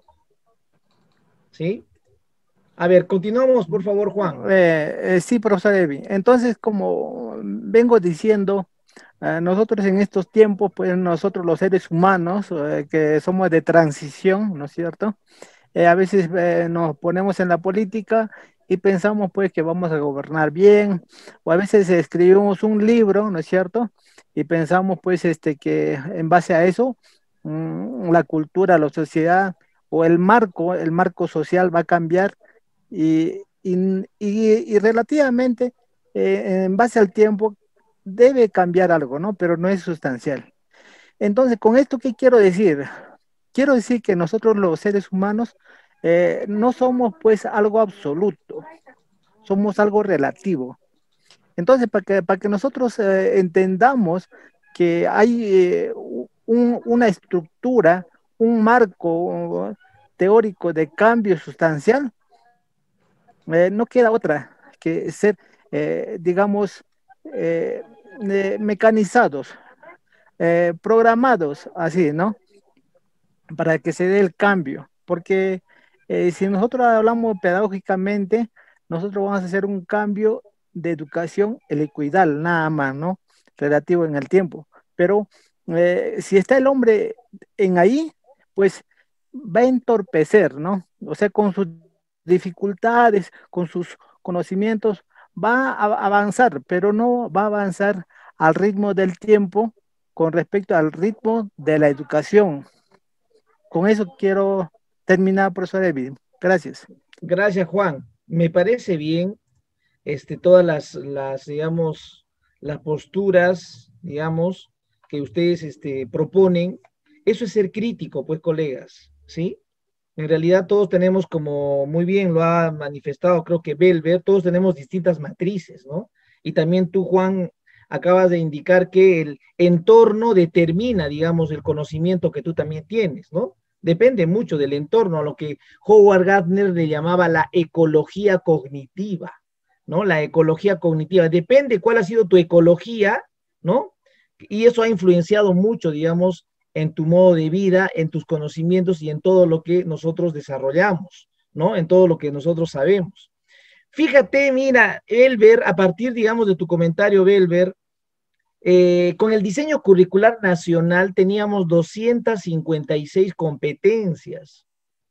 ¿Sí? A ver, continuamos, por favor, Juan. Eh, eh, sí, profesor Evi. Entonces, como vengo diciendo, eh, nosotros en estos tiempos, pues nosotros los seres humanos, eh, que somos de transición, ¿no es cierto? Eh, a veces eh, nos ponemos en la política y pensamos pues que vamos a gobernar bien, o a veces escribimos un libro, ¿no es cierto? Y pensamos pues este, que en base a eso, mmm, la cultura, la sociedad o el marco, el marco social va a cambiar y, y, y, y relativamente eh, en base al tiempo debe cambiar algo, ¿no? Pero no es sustancial. Entonces, ¿con esto qué quiero decir? Quiero decir que nosotros los seres humanos eh, no somos pues algo absoluto, somos algo relativo. Entonces, para que, para que nosotros eh, entendamos que hay eh, un, una estructura, un marco teórico de cambio sustancial, eh, no queda otra que ser, eh, digamos, eh, eh, mecanizados, eh, programados, así, ¿no? Para que se dé el cambio, porque eh, si nosotros hablamos pedagógicamente, nosotros vamos a hacer un cambio de educación helicoidal, nada más, ¿no? Relativo en el tiempo, pero eh, si está el hombre en ahí, pues va a entorpecer, ¿no? O sea, con sus dificultades, con sus conocimientos, va a avanzar, pero no va a avanzar al ritmo del tiempo con respecto al ritmo de la educación. Con eso quiero terminar, profesor Elvin. Gracias. Gracias, Juan. Me parece bien este, todas las, las, digamos, las posturas, digamos, que ustedes este, proponen. Eso es ser crítico, pues, colegas, ¿sí? En realidad todos tenemos, como muy bien lo ha manifestado, creo que Belver, todos tenemos distintas matrices, ¿no? Y también tú, Juan, acabas de indicar que el entorno determina, digamos, el conocimiento que tú también tienes, ¿no? Depende mucho del entorno, a lo que Howard Gardner le llamaba la ecología cognitiva, ¿no? La ecología cognitiva. Depende cuál ha sido tu ecología, ¿no? Y eso ha influenciado mucho, digamos, en tu modo de vida, en tus conocimientos y en todo lo que nosotros desarrollamos, ¿no? En todo lo que nosotros sabemos. Fíjate, mira, Belver, a partir, digamos, de tu comentario, Belver, eh, con el diseño curricular nacional teníamos doscientas cincuenta y seis competencias,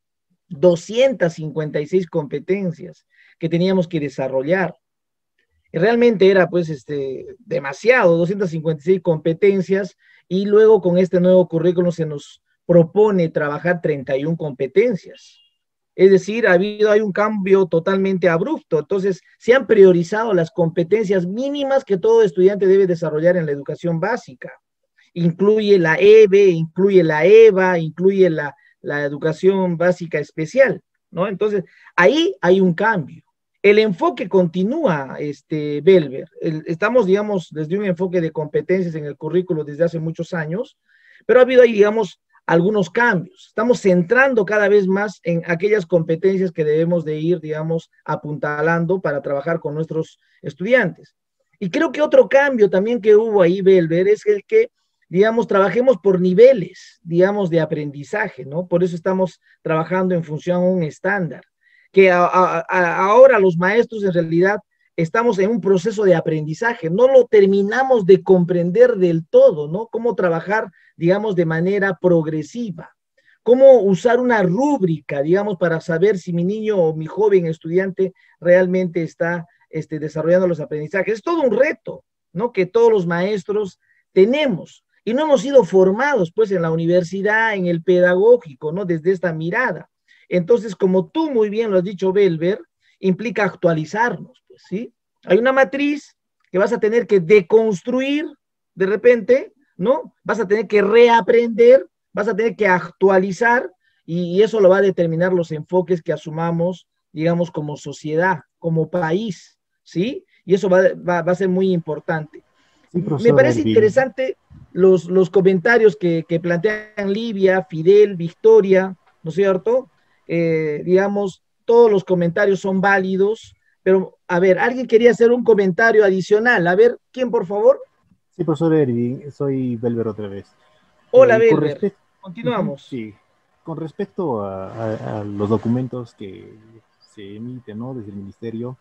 doscientas cincuenta y seis competencias que teníamos que desarrollar. Realmente era, pues, este, demasiado, doscientas cincuenta y seis competencias, y luego con este nuevo currículum se nos propone trabajar treinta y una competencias. Es decir, ha habido, hay un cambio totalmente abrupto. Entonces, se han priorizado las competencias mínimas que todo estudiante debe desarrollar en la educación básica. Incluye la E B E, incluye la E V A, incluye la, la educación básica especial, ¿no? Entonces, ahí hay un cambio. El enfoque continúa, este, Belver. El, estamos, digamos, desde un enfoque de competencias en el currículo desde hace muchos años, pero ha habido ahí, digamos, algunos cambios. Estamos centrando cada vez más en aquellas competencias que debemos de ir, digamos, apuntalando para trabajar con nuestros estudiantes. Y creo que otro cambio también que hubo ahí, Belver, es el que, digamos, trabajemos por niveles, digamos, de aprendizaje, ¿no? Por eso estamos trabajando en función a un estándar, que a, a, a ahora los maestros en realidad estamos en un proceso de aprendizaje, no lo terminamos de comprender del todo, ¿no? Cómo trabajar, digamos, de manera progresiva, cómo usar una rúbrica, digamos, para saber si mi niño o mi joven estudiante realmente está este, desarrollando los aprendizajes. Es todo un reto, ¿no? Que todos los maestros tenemos, y no hemos sido formados, pues, en la universidad, en el pedagógico, ¿no? Desde esta mirada. Entonces, como tú muy bien lo has dicho, Belver, implica actualizarnos, pues, ¿sí? Hay una matriz que vas a tener que deconstruir de repente, ¿no? Vas a tener que reaprender, vas a tener que actualizar, y, y eso lo va a determinar los enfoques que asumamos, digamos, como sociedad, como país, ¿sí? Y eso va, va, va a ser muy importante. Sí, me parece Erwin. interesante los, los comentarios que, que plantean Livia, Fidel, Victoria, ¿no es cierto? Eh, digamos, todos los comentarios son válidos, pero, a ver, alguien quería hacer un comentario adicional. A ver, ¿quién, por favor? Sí, profesor Erwin, soy Belver otra vez. Hola, eh, Belver. Continuamos. Sí, con respecto a, a, a los documentos que se emiten, ¿no? Desde el ministerio,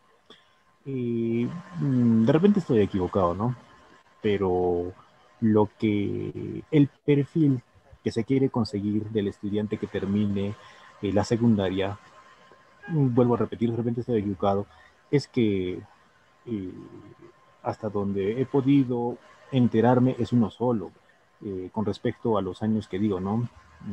eh, de repente estoy equivocado, ¿no? Pero lo que, el perfil que se quiere conseguir del estudiante que termine eh, la secundaria, vuelvo a repetir, de repente estoy equivocado, es que eh, hasta donde he podido enterarme es uno solo, eh, con respecto a los años que digo, ¿no?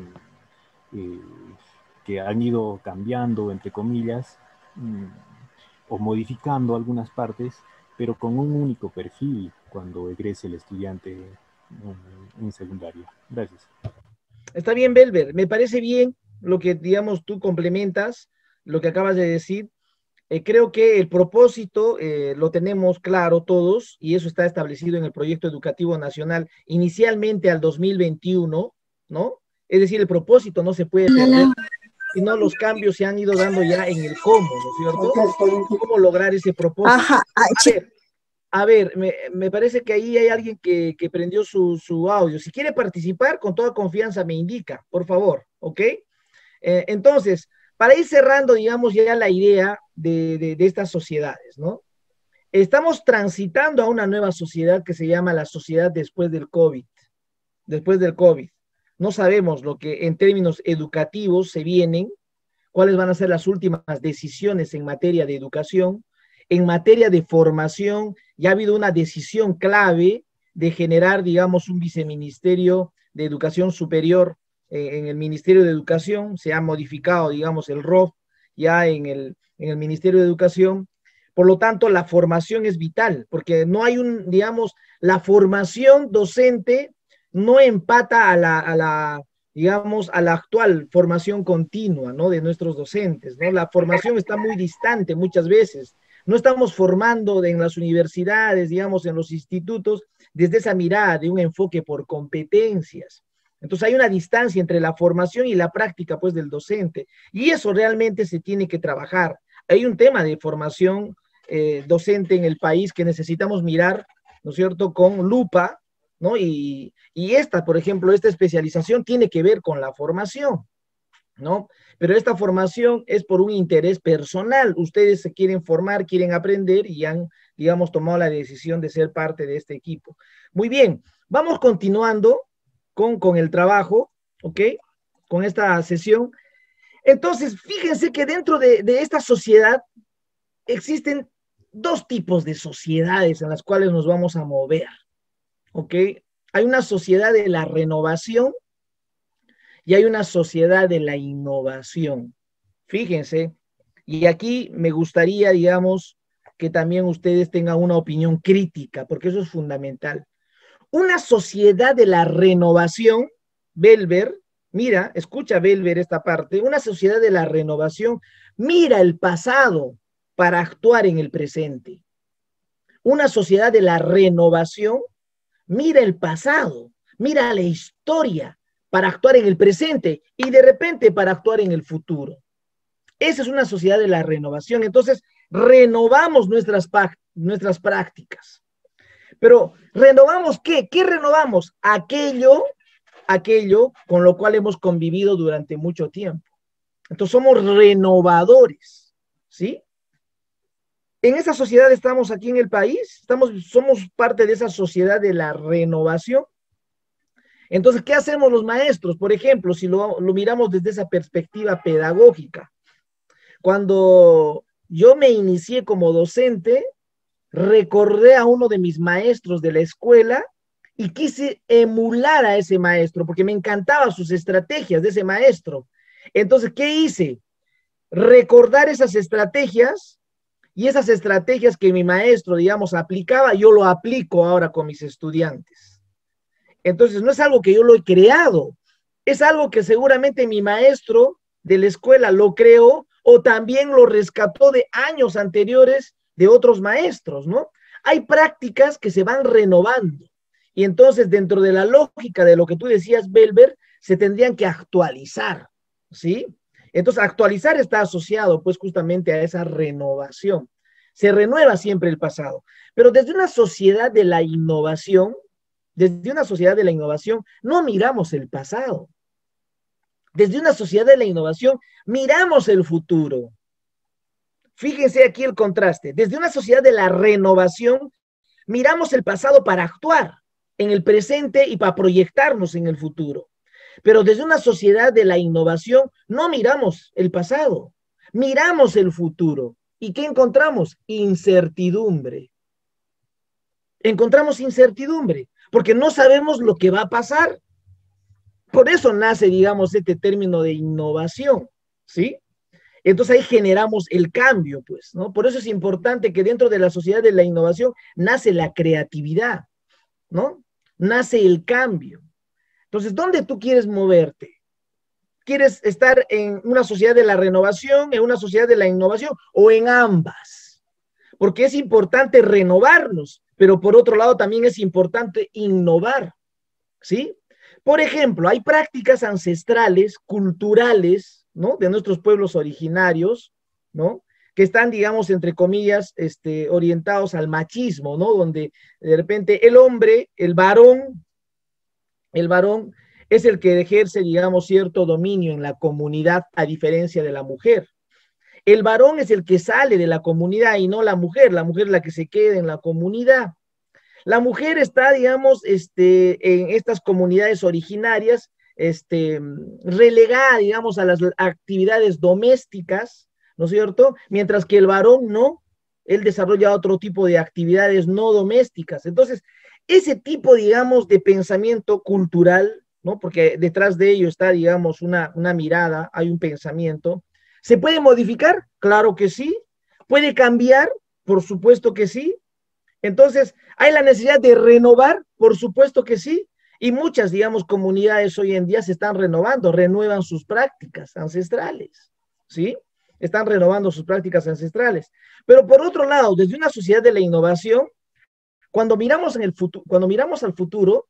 Eh, que han ido cambiando, entre comillas, mm, o modificando algunas partes, pero con un único perfil cuando egrese el estudiante en, en secundaria. Gracias. Está bien, Belver, me parece bien lo que, digamos, tú complementas, lo que acabas de decir. Eh, creo que el propósito eh, lo tenemos claro todos, y eso está establecido en el Proyecto Educativo Nacional inicialmente al dos mil veintiuno, ¿no? Es decir, el propósito no se puede perder, sino los cambios se han ido dando ya en el cómo, ¿no es cierto? ¿Cómo lograr ese propósito? Ajá. A ver, a ver me, me parece que ahí hay alguien que, que prendió su, su audio. Si quiere participar, con toda confianza me indica, por favor, ¿ok? Eh, entonces, para ir cerrando, digamos, ya la idea de, de, de estas sociedades, ¿no? Estamos transitando a una nueva sociedad que se llama la sociedad después del COVID. Después del COVID. No sabemos lo que en términos educativos se vienen, cuáles van a ser las últimas decisiones en materia de educación. En materia de formación, ya ha habido una decisión clave de generar, digamos, un viceministerio de educación superior en el Ministerio de Educación. Se ha modificado, digamos, el R O F ya en el, en el Ministerio de Educación. Por lo tanto, la formación es vital, porque no hay un, digamos, la formación docente no empata a la, a la, digamos, a la actual formación continua, ¿no? De nuestros docentes, ¿no? La formación está muy distante muchas veces. No estamos formando en las universidades, digamos, en los institutos, desde esa mirada de un enfoque por competencias. Entonces hay una distancia entre la formación y la práctica, pues, del docente. Y eso realmente se tiene que trabajar. Hay un tema de formación eh, docente en el país que necesitamos mirar, ¿no es cierto?, con lupa, ¿no? Y, y esta, por ejemplo, esta especialización tiene que ver con la formación, ¿no? Pero esta formación es por un interés personal. Ustedes se quieren formar, quieren aprender y han, digamos, tomado la decisión de ser parte de este equipo. Muy bien, vamos continuando con, con el trabajo, ¿ok? Con esta sesión. Entonces, fíjense que dentro de, de esta sociedad existen dos tipos de sociedades en las cuales nos vamos a mover, ¿ok? Hay una sociedad de la renovación y hay una sociedad de la innovación. Fíjense, y aquí me gustaría, digamos, que también ustedes tengan una opinión crítica, porque eso es fundamental. Una sociedad de la renovación, Belver, mira, escucha Belver esta parte, una sociedad de la renovación mira el pasado para actuar en el presente. Una sociedad de la renovación mira el pasado, mira la historia para actuar en el presente y de repente para actuar en el futuro. Esa es una sociedad de la renovación. Entonces, renovamos nuestras, nuestras prácticas. Pero, ¿renovamos qué? ¿Qué renovamos? Aquello, aquello con lo cual hemos convivido durante mucho tiempo. Entonces, somos renovadores, ¿sí? En esa sociedad estamos aquí en el país, estamos, somos parte de esa sociedad de la renovación. Entonces, ¿qué hacemos los maestros? Por ejemplo, si lo, lo miramos desde esa perspectiva pedagógica. Cuando yo me inicié como docente, recordé a uno de mis maestros de la escuela y quise emular a ese maestro, porque me encantaban sus estrategias de ese maestro. Entonces, ¿qué hice? Recordar esas estrategias. Y esas estrategias que mi maestro, digamos, aplicaba, yo lo aplico ahora con mis estudiantes. Entonces, no es algo que yo lo he creado, es algo que seguramente mi maestro de la escuela lo creó o también lo rescató de años anteriores de otros maestros, ¿no? Hay prácticas que se van renovando. Y entonces, dentro de la lógica de lo que tú decías, Belver, se tendrían que actualizar, ¿sí? Entonces, actualizar está asociado, pues, justamente a esa renovación. Se renueva siempre el pasado. Pero desde una sociedad de la innovación, desde una sociedad de la innovación, no miramos el pasado. Desde una sociedad de la innovación, miramos el futuro. Fíjense aquí el contraste. Desde una sociedad de la renovación, miramos el pasado para actuar en el presente y para proyectarnos en el futuro. Pero desde una sociedad de la innovación no miramos el pasado, miramos el futuro. ¿Y qué encontramos? Incertidumbre. Encontramos incertidumbre, porque no sabemos lo que va a pasar. Por eso nace, digamos, este término de innovación, ¿sí? Entonces ahí generamos el cambio, pues, ¿no? Por eso es importante que dentro de la sociedad de la innovación nace la creatividad, ¿no? Nace el cambio. Entonces, ¿dónde tú quieres moverte? ¿Quieres estar en una sociedad de la renovación, en una sociedad de la innovación o en ambas? Porque es importante renovarnos, pero por otro lado también es importante innovar, ¿sí? Por ejemplo, hay prácticas ancestrales, culturales, ¿no? De nuestros pueblos originarios, ¿no? Que están, digamos, entre comillas, este, orientados al machismo, ¿no? Donde de repente el hombre, el varón, el varón es el que ejerce, digamos, cierto dominio en la comunidad a diferencia de la mujer. El varón es el que sale de la comunidad y no la mujer, la mujer es la que se queda en la comunidad. La mujer está, digamos, este, en estas comunidades originarias, este, relegada, digamos, a las actividades domésticas, ¿no es cierto? Mientras que el varón no, él desarrolla otro tipo de actividades no domésticas. Entonces, ese tipo, digamos, de pensamiento cultural, ¿no? Porque detrás de ello está, digamos, una, una mirada, hay un pensamiento. ¿Se puede modificar? Claro que sí. ¿Puede cambiar? Por supuesto que sí. Entonces, ¿hay la necesidad de renovar? Por supuesto que sí. Y muchas, digamos, comunidades hoy en día se están renovando, renuevan sus prácticas ancestrales, ¿sí? Están renovando sus prácticas ancestrales. Pero por otro lado, desde una sociedad de la innovación, cuando miramos, en el futuro, cuando miramos al futuro,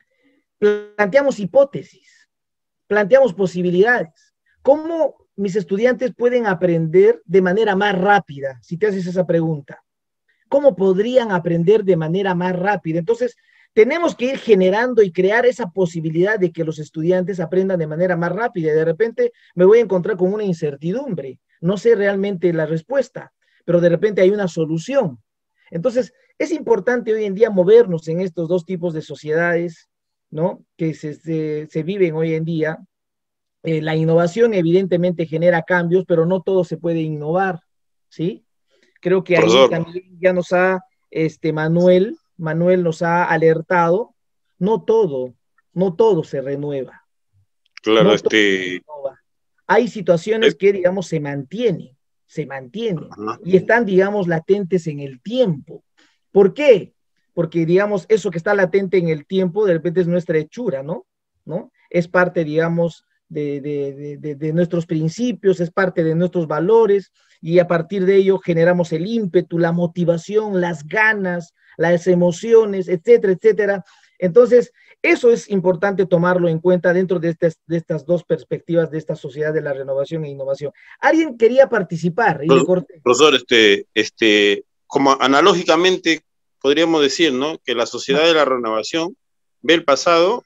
planteamos hipótesis, planteamos posibilidades. ¿Cómo mis estudiantes pueden aprender de manera más rápida? Si te haces esa pregunta. ¿Cómo podrían aprender de manera más rápida? Entonces, tenemos que ir generando y crear esa posibilidad de que los estudiantes aprendan de manera más rápida. Y de repente me voy a encontrar con una incertidumbre. No sé realmente la respuesta, pero de repente hay una solución. Entonces, es importante hoy en día movernos en estos dos tipos de sociedades, ¿no? Que se, se, se viven hoy en día. Eh, la innovación evidentemente genera cambios, pero no todo se puede innovar, ¿sí? Creo que ahí Profesor. también ya nos ha, este, Manuel, Manuel nos ha alertado, no todo, no todo se renueva. Claro, No todo este, se renova. Hay situaciones que, digamos, se mantienen, se mantienen ajá, y están, digamos, latentes en el tiempo. ¿Por qué? Porque, digamos, eso que está latente en el tiempo, de repente es nuestra hechura, ¿no? ¿No? Es parte, digamos, de, de, de, de, de nuestros principios, es parte de nuestros valores, y a partir de ello generamos el ímpetu, la motivación, las ganas, las emociones, etcétera, etcétera. Entonces, eso es importante tomarlo en cuenta dentro de estas, de estas dos perspectivas de esta sociedad de la renovación e innovación. ¿Alguien quería participar? Y le corté. profesor, este, este, como analógicamente podríamos decir, ¿no? Que la sociedad de la renovación ve el pasado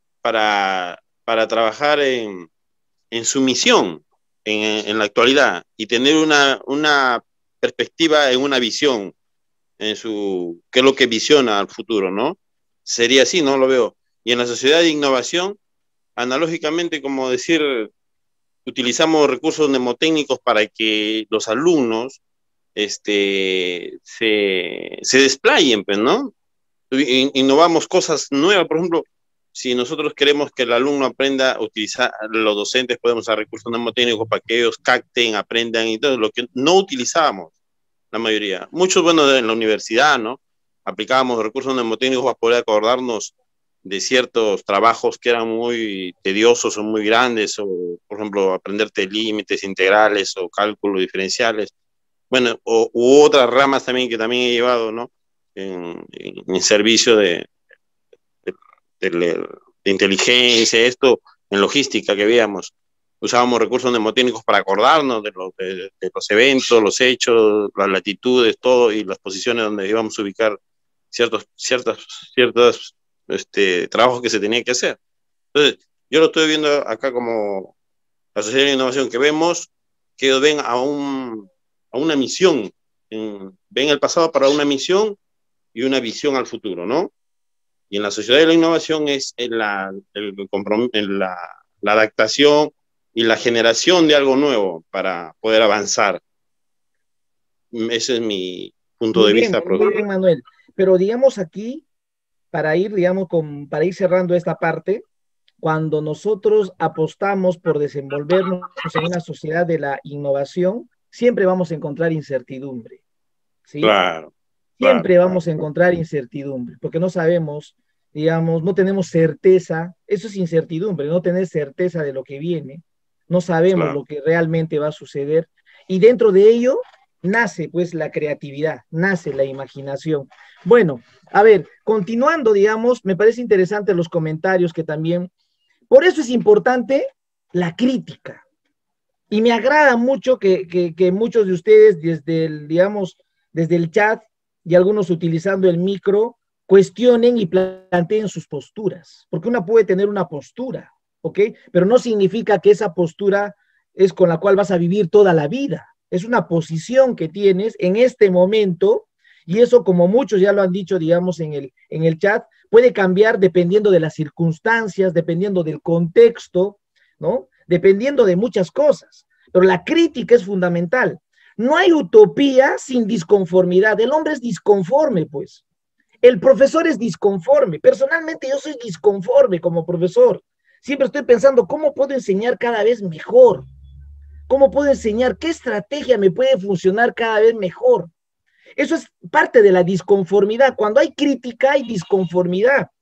para, para trabajar en, en su misión en, en la actualidad y tener una, una perspectiva en una visión en su, qué es lo que visiona al futuro, ¿no? Sería así, ¿no? Lo veo. Y en la sociedad de innovación, analógicamente, como decir, utilizamos recursos mnemotécnicos para que los alumnos este, se, se desplayen, pues, ¿no? Innovamos cosas nuevas, por ejemplo, si nosotros queremos que el alumno aprenda a utilizar, los docentes podemos usar recursos mnemotécnicos para que ellos capten, aprendan y todo, lo que no utilizábamos, la mayoría. Muchos, bueno, en la universidad, ¿no? Aplicábamos recursos mnemotécnicos para poder acordarnos de ciertos trabajos que eran muy tediosos o muy grandes, o, por ejemplo, aprenderte límites integrales o cálculos diferenciales. Bueno, o, u otras ramas también que también he llevado, ¿no? En, en, en servicio de, de, de, de inteligencia, esto, en logística que veíamos. Usábamos recursos mnemotécnicos para acordarnos de, lo, de, de los eventos, los hechos, las latitudes, todo, y las posiciones donde íbamos a ubicar ciertos, ciertas, ciertos este, trabajos que se tenían que hacer. Entonces, yo lo estoy viendo acá como la sociedad de innovación, que vemos que ellos ven a, un, a una misión, en, ven el pasado para una misión y una visión al futuro, ¿no? Y en la sociedad de la innovación es en la, el, en la, la adaptación y la generación de algo nuevo para poder avanzar. Ese es mi punto Muy de bien, vista, muy profesor. bien, Manuel. Pero digamos aquí, para ir, digamos, con, para ir cerrando esta parte, cuando nosotros apostamos por desenvolvernos en una sociedad de la innovación, siempre vamos a encontrar incertidumbre, ¿sí? Claro. Siempre claro, vamos claro. a encontrar incertidumbre, porque no sabemos, digamos, no tenemos certeza, eso es incertidumbre, no tener certeza de lo que viene, no sabemos Claro. lo que realmente va a suceder, y dentro de ello nace pues la creatividad, nace la imaginación. Bueno, a ver, continuando, digamos, me parece interesante los comentarios que también, por eso es importante la crítica, y me agrada mucho que, que, que muchos de ustedes desde el, digamos, desde el chat y algunos utilizando el micro, cuestionen y planteen sus posturas, porque uno puede tener una postura, ¿ok? Pero no significa que esa postura es con la cual vas a vivir toda la vida, es una posición que tienes en este momento, y eso, como muchos ya lo han dicho, digamos, en el, en el chat, puede cambiar dependiendo de las circunstancias, dependiendo del contexto, ¿no? Dependiendo de muchas cosas, pero la crítica es fundamental. No hay utopía sin disconformidad. El hombre es disconforme, pues. El profesor es disconforme. Personalmente yo soy disconforme como profesor. Siempre estoy pensando, ¿cómo puedo enseñar cada vez mejor? ¿Cómo puedo enseñar? ¿Qué estrategia me puede funcionar cada vez mejor? Eso es parte de la disconformidad. Cuando hay crítica, hay disconformidad.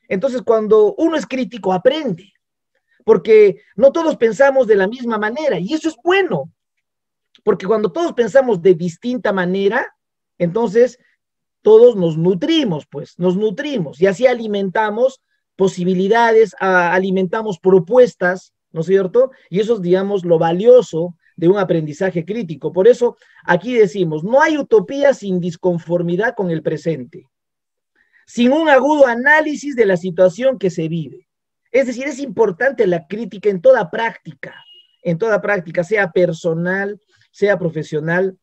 Entonces, cuando uno es crítico, aprende, porque no todos pensamos de la misma manera, y eso es bueno, porque cuando todos pensamos de distinta manera, entonces todos nos nutrimos, pues, nos nutrimos, y así alimentamos posibilidades, a, alimentamos propuestas, ¿no es cierto? Y eso es, digamos, lo valioso de un aprendizaje crítico. Por eso aquí decimos, no hay utopía sin disconformidad con el presente, sin un agudo análisis de la situación que se vive. Es decir, es importante la crítica en toda práctica, en toda práctica, sea personal, sea profesional.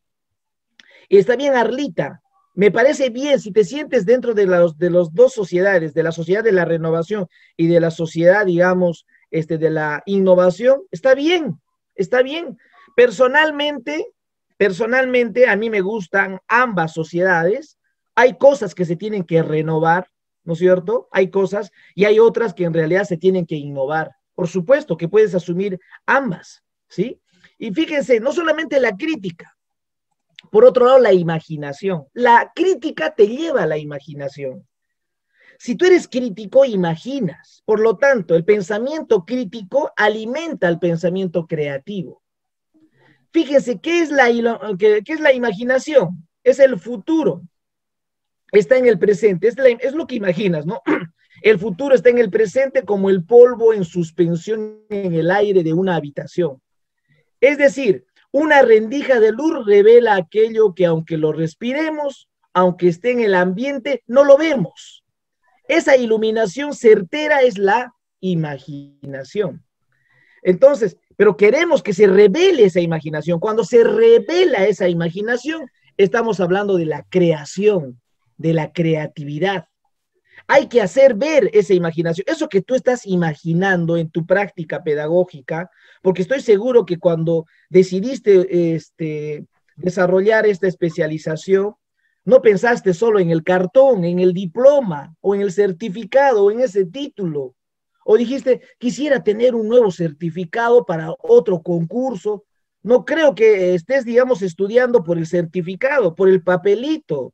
Y está bien, Arlita, me parece bien si te sientes dentro de las de los dos sociedades, de la sociedad de la renovación y de la sociedad, digamos, este, de la innovación, está bien, está bien. Personalmente, personalmente a mí me gustan ambas sociedades. Hay cosas que se tienen que renovar, ¿no es cierto? Hay cosas y hay otras que en realidad se tienen que innovar. Por supuesto que puedes asumir ambas, ¿sí? Y fíjense, no solamente la crítica, por otro lado la imaginación. La crítica te lleva a la imaginación. Si tú eres crítico, imaginas. Por lo tanto, el pensamiento crítico alimenta el pensamiento creativo. Fíjense, ¿qué es la, qué, qué es la imaginación? Es el futuro. Está en el presente, es, la, es lo que imaginas, ¿no? El futuro está en el presente como el polvo en suspensión en el aire de una habitación. Es decir, una rendija de luz revela aquello que aunque lo respiremos, aunque esté en el ambiente, no lo vemos. Esa iluminación certera es la imaginación. Entonces, pero queremos que se revele esa imaginación. Cuando se revela esa imaginación, estamos hablando de la creación, de la creatividad. Hay que hacer ver esa imaginación, eso que tú estás imaginando en tu práctica pedagógica, porque estoy seguro que cuando decidiste este, desarrollar esta especialización, no pensaste solo en el cartón, en el diploma, o en el certificado, o en ese título, o dijiste, quisiera tener un nuevo certificado para otro concurso. No creo que estés, digamos, estudiando por el certificado, por el papelito.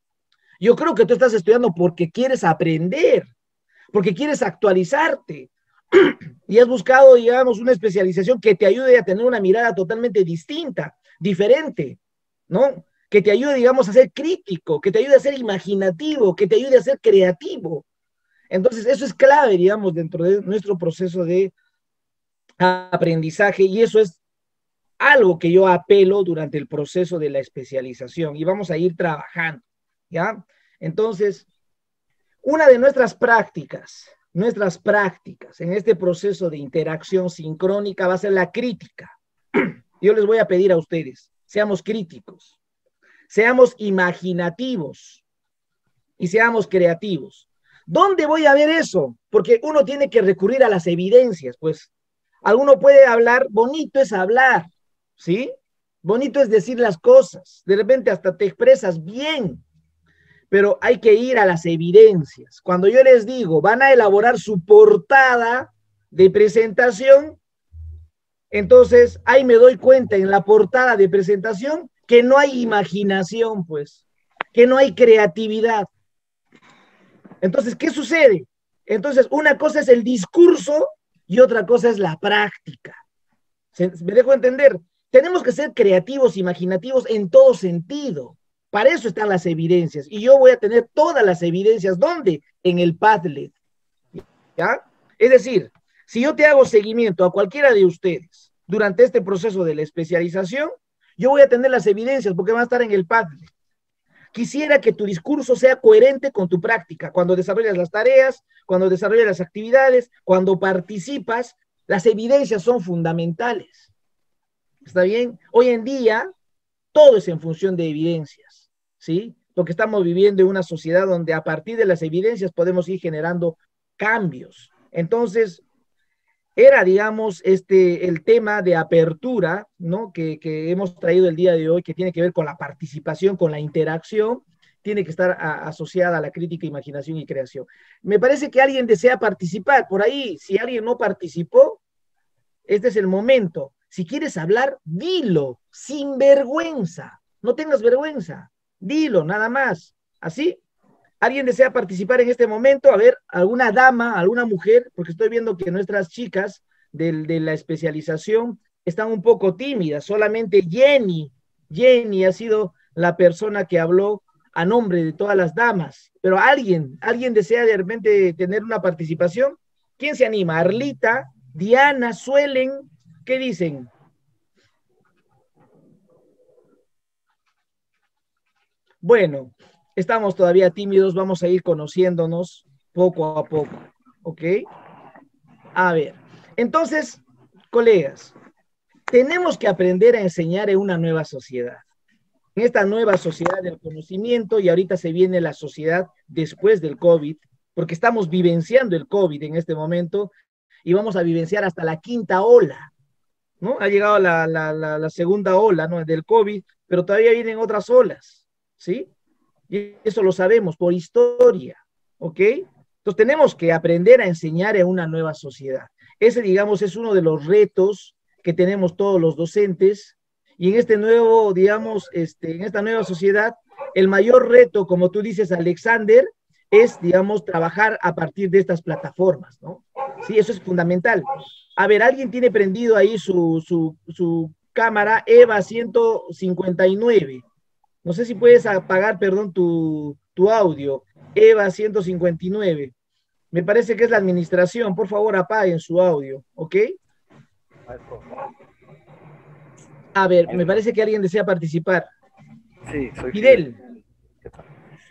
Yo creo que tú estás estudiando porque quieres aprender, porque quieres actualizarte y has buscado, digamos, una especialización que te ayude a tener una mirada totalmente distinta, diferente, ¿no? Que te ayude, digamos, a ser crítico, que te ayude a ser imaginativo, que te ayude a ser creativo. Entonces, eso es clave, digamos, dentro de nuestro proceso de aprendizaje y eso es algo que yo apelo durante el proceso de la especialización y vamos a ir trabajando. ¿Ya? Entonces, una de nuestras prácticas, nuestras prácticas en este proceso de interacción sincrónica va a ser la crítica. Yo les voy a pedir a ustedes, seamos críticos, seamos imaginativos y seamos creativos. ¿Dónde voy a ver eso? Porque uno tiene que recurrir a las evidencias, pues. Alguno puede hablar, bonito es hablar, ¿sí? Bonito es decir las cosas, de repente hasta te expresas bien, pero hay que ir a las evidencias. Cuando yo les digo, van a elaborar su portada de presentación, entonces ahí me doy cuenta en la portada de presentación que no hay imaginación, pues, que no hay creatividad. Entonces, ¿qué sucede? Entonces, una cosa es el discurso y otra cosa es la práctica. ¿Me dejo entender? Tenemos que ser creativos, imaginativos en todo sentido. Para eso están las evidencias. Y yo voy a tener todas las evidencias. ¿Dónde? En el Padlet. ¿Ya? Es decir, si yo te hago seguimiento a cualquiera de ustedes durante este proceso de la especialización, yo voy a tener las evidencias porque van a estar en el Padlet. Quisiera que tu discurso sea coherente con tu práctica. Cuando desarrollas las tareas, cuando desarrollas las actividades, cuando participas, las evidencias son fundamentales. ¿Está bien? Hoy en día, todo es en función de evidencias, ¿sí? Porque estamos viviendo en una sociedad donde a partir de las evidencias podemos ir generando cambios. Entonces, era, digamos, este, el tema de apertura, ¿no? Que, que hemos traído el día de hoy, que tiene que ver con la participación, con la interacción, tiene que estar a, asociada a la crítica, imaginación y creación. Me parece que alguien desea participar por ahí. Si alguien no participó, este es el momento. Si quieres hablar, dilo, sin vergüenza. No tengas vergüenza. Dilo, nada más. ¿Así? ¿Alguien desea participar en este momento? A ver, alguna dama, alguna mujer, porque estoy viendo que nuestras chicas de, de la especialización están un poco tímidas. Solamente Jenny, Jenny ha sido la persona que habló a nombre de todas las damas. Pero alguien, alguien desea de repente tener una participación. ¿Quién se anima? Arlita, Diana, Suelen, ¿qué dicen? Bueno, estamos todavía tímidos, vamos a ir conociéndonos poco a poco, ¿ok? A ver, entonces, colegas, tenemos que aprender a enseñar en una nueva sociedad. En esta nueva sociedad del conocimiento, y ahorita se viene la sociedad después del COVID, porque estamos vivenciando el COVID en este momento, y vamos a vivenciar hasta la quinta ola, ¿no? Ha llegado la, la, la, la segunda ola, ¿no?, del COVID, pero todavía vienen otras olas. ¿Sí? Y eso lo sabemos por historia, ¿ok? Entonces tenemos que aprender a enseñar en una nueva sociedad. Ese, digamos, es uno de los retos que tenemos todos los docentes, y en este nuevo, digamos, este, en esta nueva sociedad, el mayor reto, como tú dices, Alexander, es, digamos, trabajar a partir de estas plataformas, ¿no? Sí, eso es fundamental. A ver, ¿alguien tiene prendido ahí su, su, su cámara Eva ciento cincuenta y nueve? No sé si puedes apagar, perdón, tu, tu audio. Eva ciento cincuenta y nueve. Me parece que es la administración. Por favor, apaguen su audio, ¿ok? A ver, me parece que alguien desea participar. Sí, soy Fidel. Fidel. ¿Qué tal?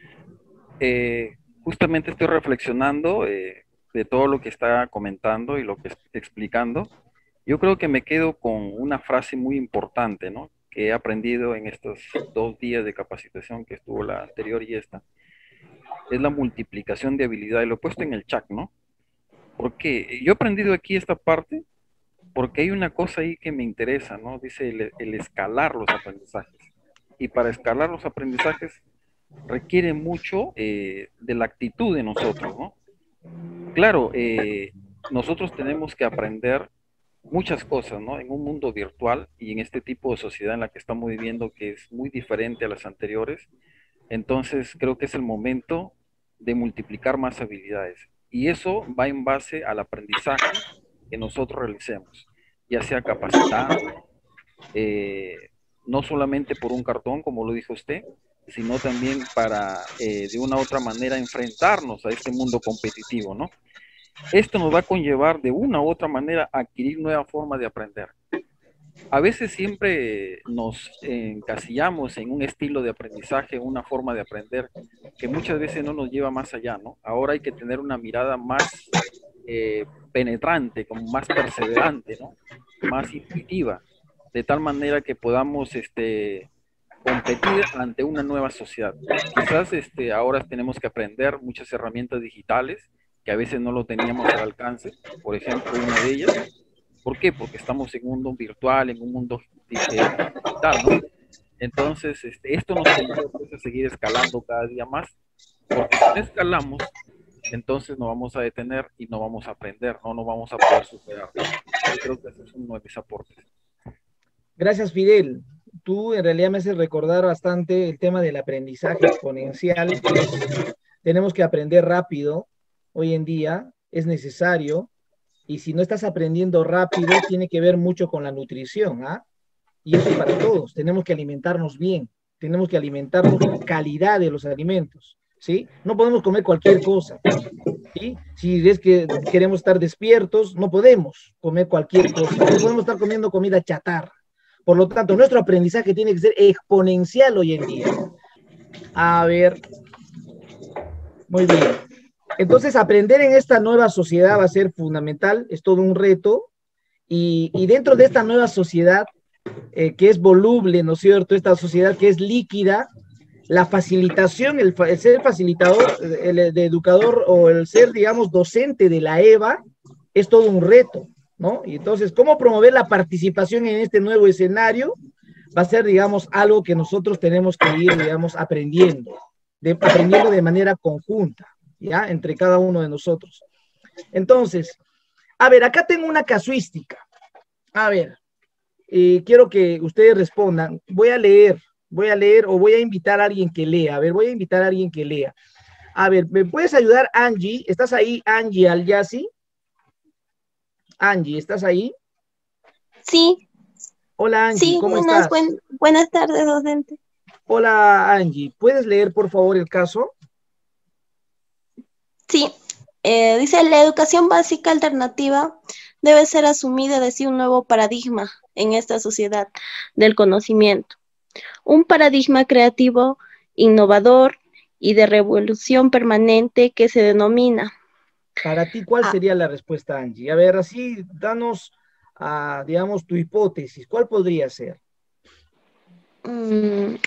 Eh, justamente estoy reflexionando eh, de todo lo que está comentando y lo que está explicando. Yo creo que me quedo con una frase muy importante, ¿no?, que he aprendido en estos dos días de capacitación que estuvo la anterior y esta, es la multiplicación de habilidades. Lo he puesto en el chat, ¿no? Porque yo he aprendido aquí esta parte porque hay una cosa ahí que me interesa, ¿no? Dice el, el escalar los aprendizajes. Y para escalar los aprendizajes requiere mucho eh, de la actitud de nosotros, ¿no? Claro, eh, nosotros tenemos que aprender muchas cosas, ¿no? En un mundo virtual y en este tipo de sociedad en la que estamos viviendo, que es muy diferente a las anteriores. Entonces creo que es el momento de multiplicar más habilidades, y eso va en base al aprendizaje que nosotros realicemos, ya sea capacitar, eh, no solamente por un cartón, como lo dijo usted, sino también para eh, de una u otra manera enfrentarnos a este mundo competitivo, ¿no? Esto nos va a conllevar de una u otra manera a adquirir nueva forma de aprender. A veces siempre nos encasillamos en un estilo de aprendizaje, una forma de aprender que muchas veces no nos lleva más allá, ¿no? Ahora hay que tener una mirada más eh, penetrante, como más perseverante, ¿no? Más intuitiva, de tal manera que podamos este, competir ante una nueva sociedad. Quizás este, ahora tenemos que aprender muchas herramientas digitales que a veces no lo teníamos al alcance. Por ejemplo, una de ellas, ¿por qué? Porque estamos en un mundo virtual, en un mundo digital, ¿no? Entonces, este, esto nos ayuda pues, a seguir escalando cada día más, porque si no escalamos, entonces nos vamos a detener y no vamos a aprender, no nos vamos a poder superar. Yo creo que ese es uno de mis aportes. Gracias, Fidel. Tú en realidad me haces recordar bastante el tema del aprendizaje exponencial. Tenemos que aprender rápido. Hoy en día es necesario, y si no estás aprendiendo rápido, tiene que ver mucho con la nutrición, ¿ah? Y eso es para todos. Tenemos que alimentarnos bien, tenemos que alimentarnos con calidad de los alimentos, ¿sí? No podemos comer cualquier cosa, ¿sí? Si es que queremos estar despiertos, no podemos comer cualquier cosa, no podemos estar comiendo comida chatarra. Por lo tanto, nuestro aprendizaje tiene que ser exponencial hoy en día. A ver, muy bien. Entonces, aprender en esta nueva sociedad va a ser fundamental, es todo un reto, y, y dentro de esta nueva sociedad, eh, que es voluble, ¿no es cierto?, esta sociedad que es líquida, la facilitación, el, el ser facilitador, el, el de educador o el ser, digamos, docente de la EVA, es todo un reto, ¿no? Y entonces, ¿cómo promover la participación en este nuevo escenario? Va a ser, digamos, algo que nosotros tenemos que ir, digamos, aprendiendo, de, aprendiendo de manera conjunta, ¿ya? Entre cada uno de nosotros. Entonces, a ver, acá tengo una casuística. A ver, eh, quiero que ustedes respondan. Voy a leer, voy a leer o voy a invitar a alguien que lea. A ver, voy a invitar a alguien que lea. A ver, ¿me puedes ayudar, Angie? ¿Estás ahí, Angie Alyasi? Angie, ¿estás ahí? Sí. Hola, Angie, Sí, ¿cómo buenas, estás? buen- buenas tardes, docente. Hola, Angie, ¿puedes leer, por favor, el caso? Sí, eh, dice, la educación básica alternativa debe ser asumida desde un nuevo paradigma en esta sociedad del conocimiento. Un paradigma creativo, innovador y de revolución permanente que se denomina. Para ti, ¿cuál Ah. sería la respuesta, Angie? A ver, así, danos, ah, digamos, tu hipótesis. ¿Cuál podría ser? mm,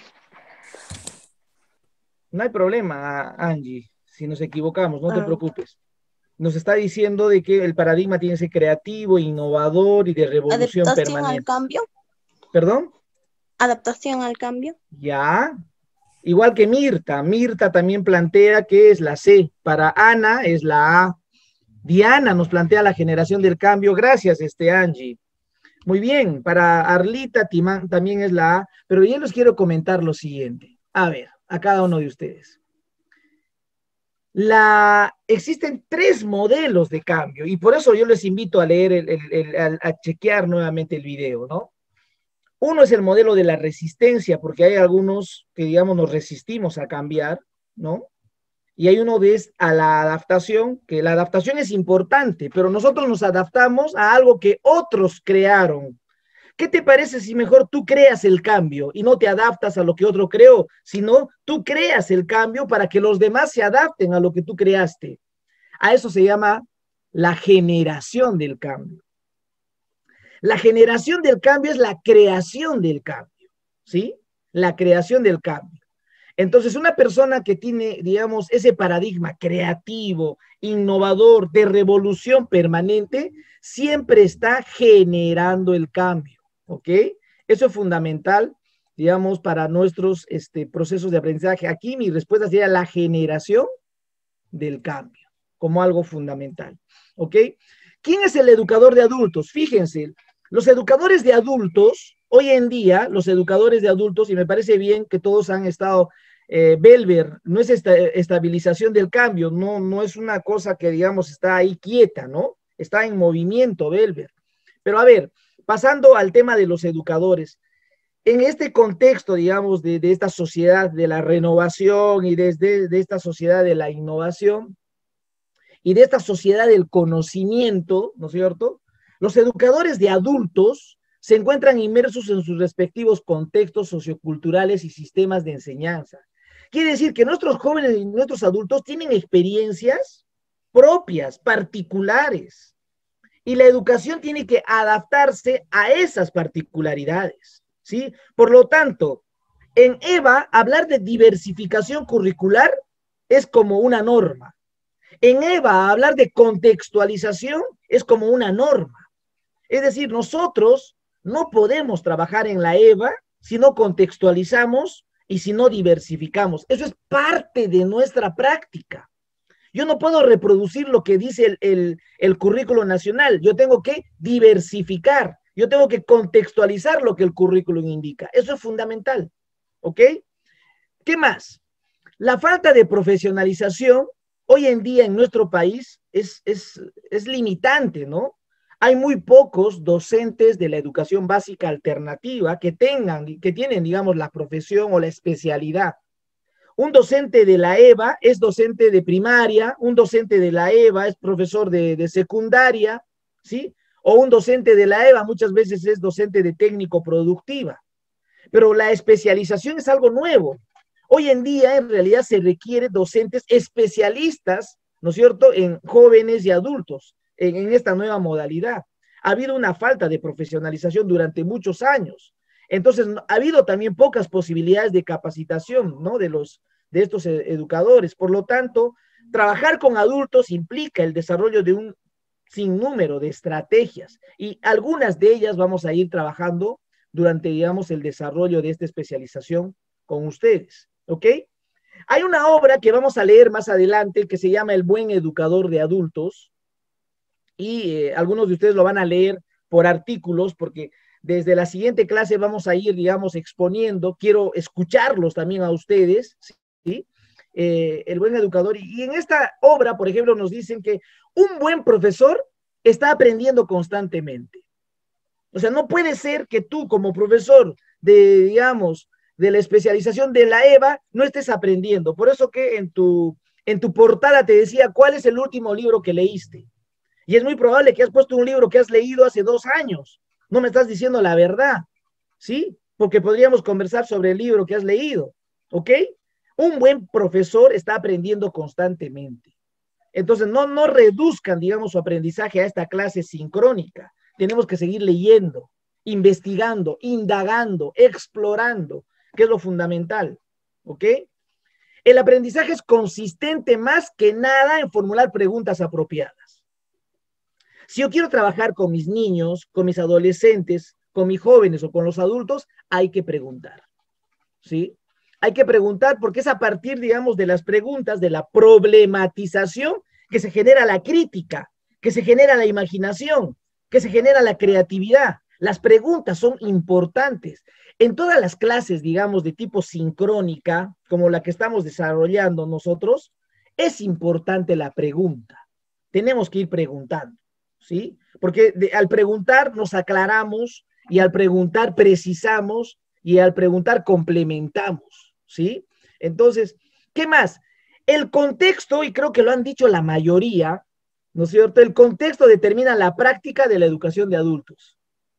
No hay problema, Angie, si nos equivocamos, no te ah, preocupes. Nos está diciendo de que el paradigma tiene que ser creativo, innovador y de revolución adaptación al permanente. cambio. ¿Perdón? Adaptación al cambio. Ya. Igual que Mirta. Mirta también plantea que es la C. Para Ana es la A. Diana nos plantea la generación del cambio. Gracias, este Angie. Muy bien. Para Arlita Timán también es la A. Pero yo les quiero comentar lo siguiente. A ver, a cada uno de ustedes. La, existen tres modelos de cambio y por eso yo les invito a leer, el, el, el, a, a chequear nuevamente el video, ¿no? Uno es el modelo de la resistencia, porque hay algunos que, digamos, nos resistimos a cambiar, ¿no? Y hay uno de es a la adaptación, que la adaptación es importante, pero nosotros nos adaptamos a algo que otros crearon. ¿Qué te parece si mejor tú creas el cambio y no te adaptas a lo que otro creó, sino tú creas el cambio para que los demás se adapten a lo que tú creaste? A eso se llama la generación del cambio. La generación del cambio es la creación del cambio, ¿sí? La creación del cambio. Entonces, una persona que tiene, digamos, ese paradigma creativo, innovador, de revolución permanente, siempre está generando el cambio, ¿ok? Eso es fundamental, digamos, para nuestros este, procesos de aprendizaje. Aquí mi respuesta sería la generación del cambio, como algo fundamental, ¿ok? ¿Quién es el educador de adultos? Fíjense, los educadores de adultos, hoy en día, los educadores de adultos, y me parece bien que todos han estado, eh, Belver, no es esta estabilización del cambio, no, no es una cosa que, digamos, está ahí quieta, ¿no? Está en movimiento, Belver. Pero a ver, pasando al tema de los educadores, en este contexto, digamos, de, de esta sociedad de la renovación y desde de esta sociedad de la innovación y de esta sociedad del conocimiento, ¿no es cierto? Los educadores de adultos se encuentran inmersos en sus respectivos contextos socioculturales y sistemas de enseñanza. Quiere decir que nuestros jóvenes y nuestros adultos tienen experiencias propias, particulares, y la educación tiene que adaptarse a esas particularidades, ¿sí? Por lo tanto, en EVA, hablar de diversificación curricular es como una norma. En EVA, hablar de contextualización es como una norma. Es decir, nosotros no podemos trabajar en la EVA si no contextualizamos y si no diversificamos. Eso es parte de nuestra práctica. Yo no puedo reproducir lo que dice el, el, el currículo nacional. Yo tengo que diversificar. Yo tengo que contextualizar lo que el currículum indica. Eso es fundamental. ¿Ok? ¿Qué más? La falta de profesionalización hoy en día en nuestro país es, es, es limitante, ¿no? Hay muy pocos docentes de la educación básica alternativa que tengan, que tienen, digamos, la profesión o la especialidad. Un docente de la EVA es docente de primaria, un docente de la EVA es profesor de, de secundaria, ¿sí? O un docente de la EVA muchas veces es docente de técnico productiva. Pero la especialización es algo nuevo. Hoy en día, en realidad, se requiere docentes especialistas, ¿no es cierto?, en jóvenes y adultos, en, en esta nueva modalidad. Ha habido una falta de profesionalización durante muchos años. Entonces, ha habido también pocas posibilidades de capacitación, ¿no?, de, los, de estos educadores. Por lo tanto, trabajar con adultos implica el desarrollo de un sinnúmero de estrategias y algunas de ellas vamos a ir trabajando durante, digamos, el desarrollo de esta especialización con ustedes, ¿ok? Hay una obra que vamos a leer más adelante que se llama El buen educador de adultos y eh, algunos de ustedes lo van a leer por artículos porque desde la siguiente clase vamos a ir, digamos, exponiendo, quiero escucharlos también a ustedes, ¿sí? eh, el buen educador. Y, y en esta obra, por ejemplo, nos dicen que un buen profesor está aprendiendo constantemente. O sea, no puede ser que tú como profesor de, digamos, de la especialización de la EVA no estés aprendiendo. Por eso que en tu, en tu portada te decía, ¿cuál es el último libro que leíste? Y es muy probable que has puesto un libro que has leído hace dos años. No me estás diciendo la verdad, ¿sí? Porque podríamos conversar sobre el libro que has leído, ¿ok? Un buen profesor está aprendiendo constantemente. Entonces, no, no reduzcan, digamos, su aprendizaje a esta clase sincrónica. Tenemos que seguir leyendo, investigando, indagando, explorando, que es lo fundamental, ¿ok? El aprendizaje es consistente más que nada en formular preguntas apropiadas. Si yo quiero trabajar con mis niños, con mis adolescentes, con mis jóvenes o con los adultos, hay que preguntar, ¿sí? Hay que preguntar porque es a partir, digamos, de las preguntas, de la problematización, que se genera la crítica, que se genera la imaginación, que se genera la creatividad. Las preguntas son importantes. En todas las clases, digamos, de tipo sincrónica, como la que estamos desarrollando nosotros, es importante la pregunta. Tenemos que ir preguntando, ¿sí? Porque de, al preguntar nos aclaramos y al preguntar precisamos y al preguntar complementamos, ¿sí? Entonces, ¿qué más? El contexto, y creo que lo han dicho la mayoría, ¿no es cierto? El contexto determina la práctica de la educación de adultos.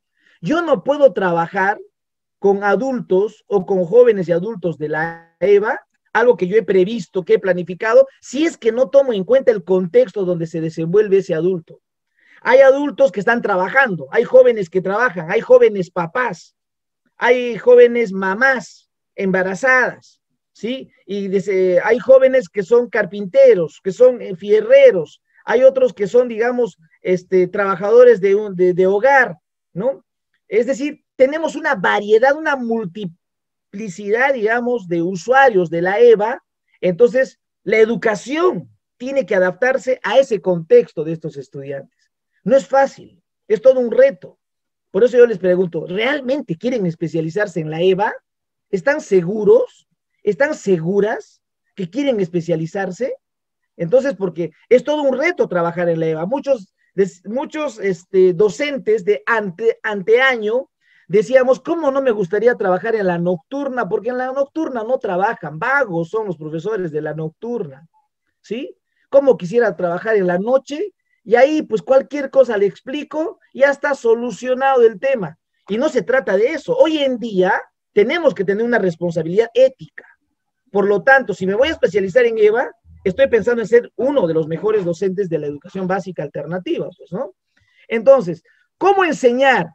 Yo no puedo trabajar con adultos o con jóvenes y adultos de la EVA, algo que yo he previsto, que he planificado, si es que no tomo en cuenta el contexto donde se desenvuelve ese adulto. Hay adultos que están trabajando, hay jóvenes que trabajan, hay jóvenes papás, hay jóvenes mamás embarazadas, ¿sí? Y desde, hay jóvenes que son carpinteros, que son eh, fierreros, hay otros que son, digamos, este, trabajadores de, un, de, de hogar, ¿no? Es decir, tenemos una variedad, una multiplicidad, digamos, de usuarios de la EVA. Entonces, la educación tiene que adaptarse a ese contexto de estos estudiantes. No es fácil, es todo un reto. Por eso yo les pregunto, ¿realmente quieren especializarse en la EVA? ¿Están seguros? ¿Están seguras que quieren especializarse? Entonces, porque es todo un reto trabajar en la EVA. Muchos, muchos este, docentes de ante, anteaño decíamos, ¿cómo no me gustaría trabajar en la nocturna? Porque en la nocturna no trabajan, vagos son los profesores de la nocturna, ¿sí? ¿Cómo quisiera trabajar en la noche? Y ahí, pues, cualquier cosa le explico, ya está solucionado el tema. Y no se trata de eso. Hoy en día tenemos que tener una responsabilidad ética. Por lo tanto, si me voy a especializar en EVA, estoy pensando en ser uno de los mejores docentes de la educación básica alternativa, pues, ¿no? Entonces, ¿cómo enseñar?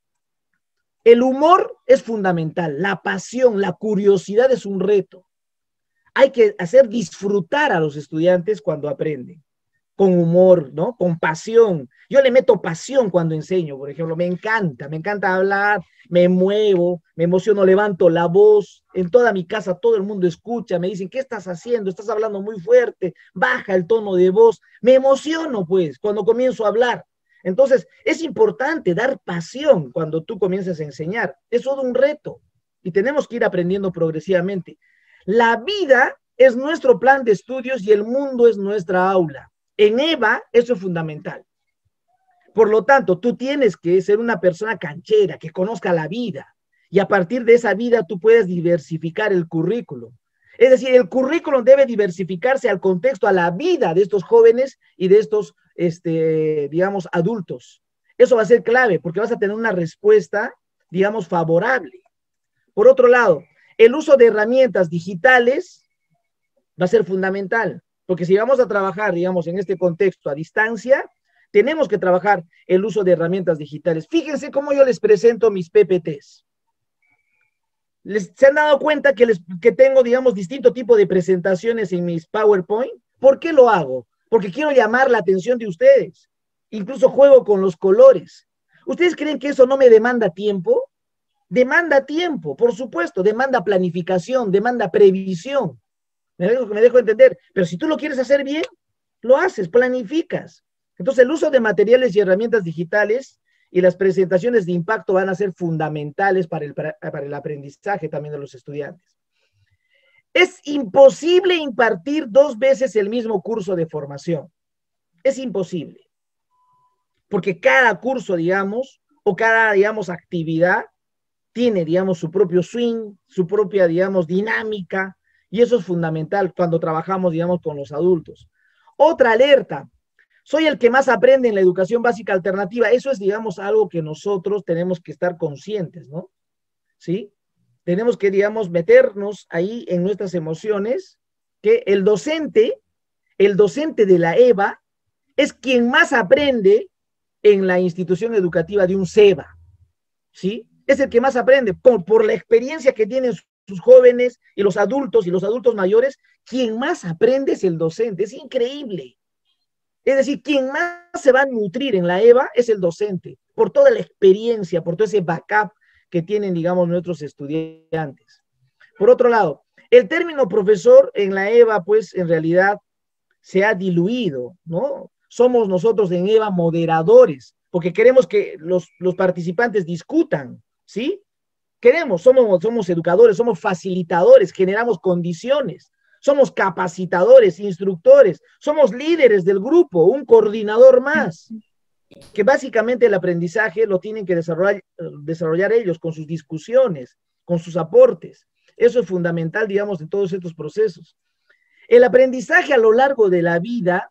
El humor es fundamental, la pasión, la curiosidad es un reto. Hay que hacer disfrutar a los estudiantes cuando aprenden, con humor, ¿no? Con pasión. Yo le meto pasión cuando enseño, por ejemplo, me encanta, me encanta hablar, me muevo, me emociono, levanto la voz, en toda mi casa todo el mundo escucha, me dicen, ¿qué estás haciendo? Estás hablando muy fuerte, baja el tono de voz, me emociono pues cuando comienzo a hablar. Entonces, es importante dar pasión cuando tú comienzas a enseñar, es todo un reto y tenemos que ir aprendiendo progresivamente. La vida es nuestro plan de estudios y el mundo es nuestra aula. En EVA eso es fundamental. Por lo tanto, tú tienes que ser una persona canchera, que conozca la vida, y a partir de esa vida tú puedes diversificar el currículum. Es decir, el currículum debe diversificarse al contexto, a la vida de estos jóvenes y de estos, este, digamos, adultos. Eso va a ser clave, porque vas a tener una respuesta, digamos, favorable. Por otro lado, el uso de herramientas digitales va a ser fundamental, porque si vamos a trabajar, digamos, en este contexto a distancia, tenemos que trabajar el uso de herramientas digitales. Fíjense cómo yo les presento mis P P Ts. Les, ¿Se han dado cuenta que, les, que tengo, digamos, distinto tipo de presentaciones en mis PowerPoint? ¿Por qué lo hago? Porque quiero llamar la atención de ustedes. Incluso juego con los colores. ¿Ustedes creen que eso no me demanda tiempo? Demanda tiempo, por supuesto, demanda planificación, demanda previsión. Me dejo, me dejo entender. Pero si tú lo quieres hacer bien, lo haces, planificas. Entonces, el uso de materiales y herramientas digitales y las presentaciones de impacto van a ser fundamentales para el, para el aprendizaje también de los estudiantes. Es imposible impartir dos veces el mismo curso de formación. Es imposible. Porque cada curso, digamos, o cada, digamos, actividad tiene, digamos, su propio swing, su propia, digamos, dinámica, y eso es fundamental cuando trabajamos, digamos, con los adultos. Otra alerta. Soy el que más aprende en la educación básica alternativa. Eso es, digamos, algo que nosotros tenemos que estar conscientes, ¿no? ¿Sí? Tenemos que, digamos, meternos ahí en nuestras emociones, que el docente, el docente de la E V A, es quien más aprende en la institución educativa de un SEBA, ¿sí? Es el que más aprende, por, por la experiencia que tienen sus jóvenes y los adultos y los adultos mayores, quien más aprende es el docente, es increíble. Es decir, quien más se va a nutrir en la E V A es el docente, por toda la experiencia, por todo ese backup que tienen, digamos, nuestros estudiantes. Por otro lado, el término profesor en la E V A, pues, en realidad se ha diluido, ¿no? Somos nosotros en E V A moderadores, porque queremos que los, los participantes discutan, ¿sí? Queremos, somos, somos educadores, somos facilitadores, generamos condiciones, somos capacitadores, instructores, somos líderes del grupo, un coordinador más, que básicamente el aprendizaje lo tienen que desarrollar, desarrollar ellos con sus discusiones, con sus aportes. Eso es fundamental, digamos, en todos estos procesos. El aprendizaje a lo largo de la vida,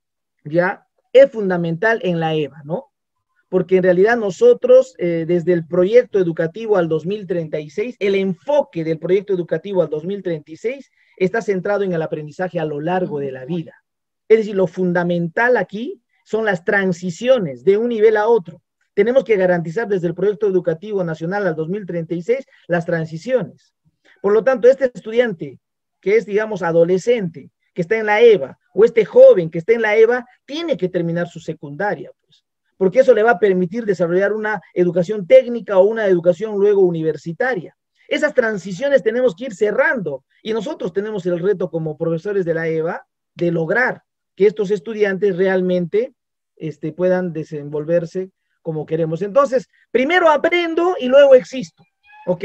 ya, es fundamental en la E V A, ¿no? Porque en realidad nosotros, eh, desde el proyecto educativo al dos mil treinta y seis, el enfoque del proyecto educativo al dos mil treinta y seis está centrado en el aprendizaje a lo largo de la vida. Es decir, lo fundamental aquí son las transiciones de un nivel a otro. Tenemos que garantizar desde el proyecto educativo nacional al dos mil treinta y seis las transiciones. Por lo tanto, este estudiante que es, digamos, adolescente, que está en la E V A, o este joven que está en la E V A, tiene que terminar su secundaria, pues, porque eso le va a permitir desarrollar una educación técnica o una educación luego universitaria. Esas transiciones tenemos que ir cerrando, y nosotros tenemos el reto como profesores de la E V A de lograr que estos estudiantes realmente este, puedan desenvolverse como queremos. Entonces, primero aprendo y luego existo, ¿ok?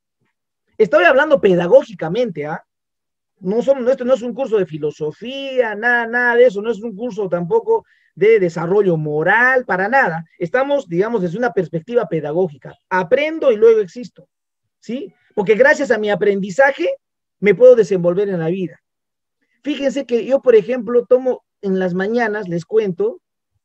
Estoy hablando pedagógicamente, ¿ah? ¿eh? No, son, esto no es un curso de filosofía, nada, nada de eso, no es un curso tampoco de desarrollo moral, para nada. Estamos, digamos, desde una perspectiva pedagógica. Aprendo y luego existo, ¿sí? Porque gracias a mi aprendizaje me puedo desenvolver en la vida. Fíjense que yo, por ejemplo, tomo en las mañanas, les cuento,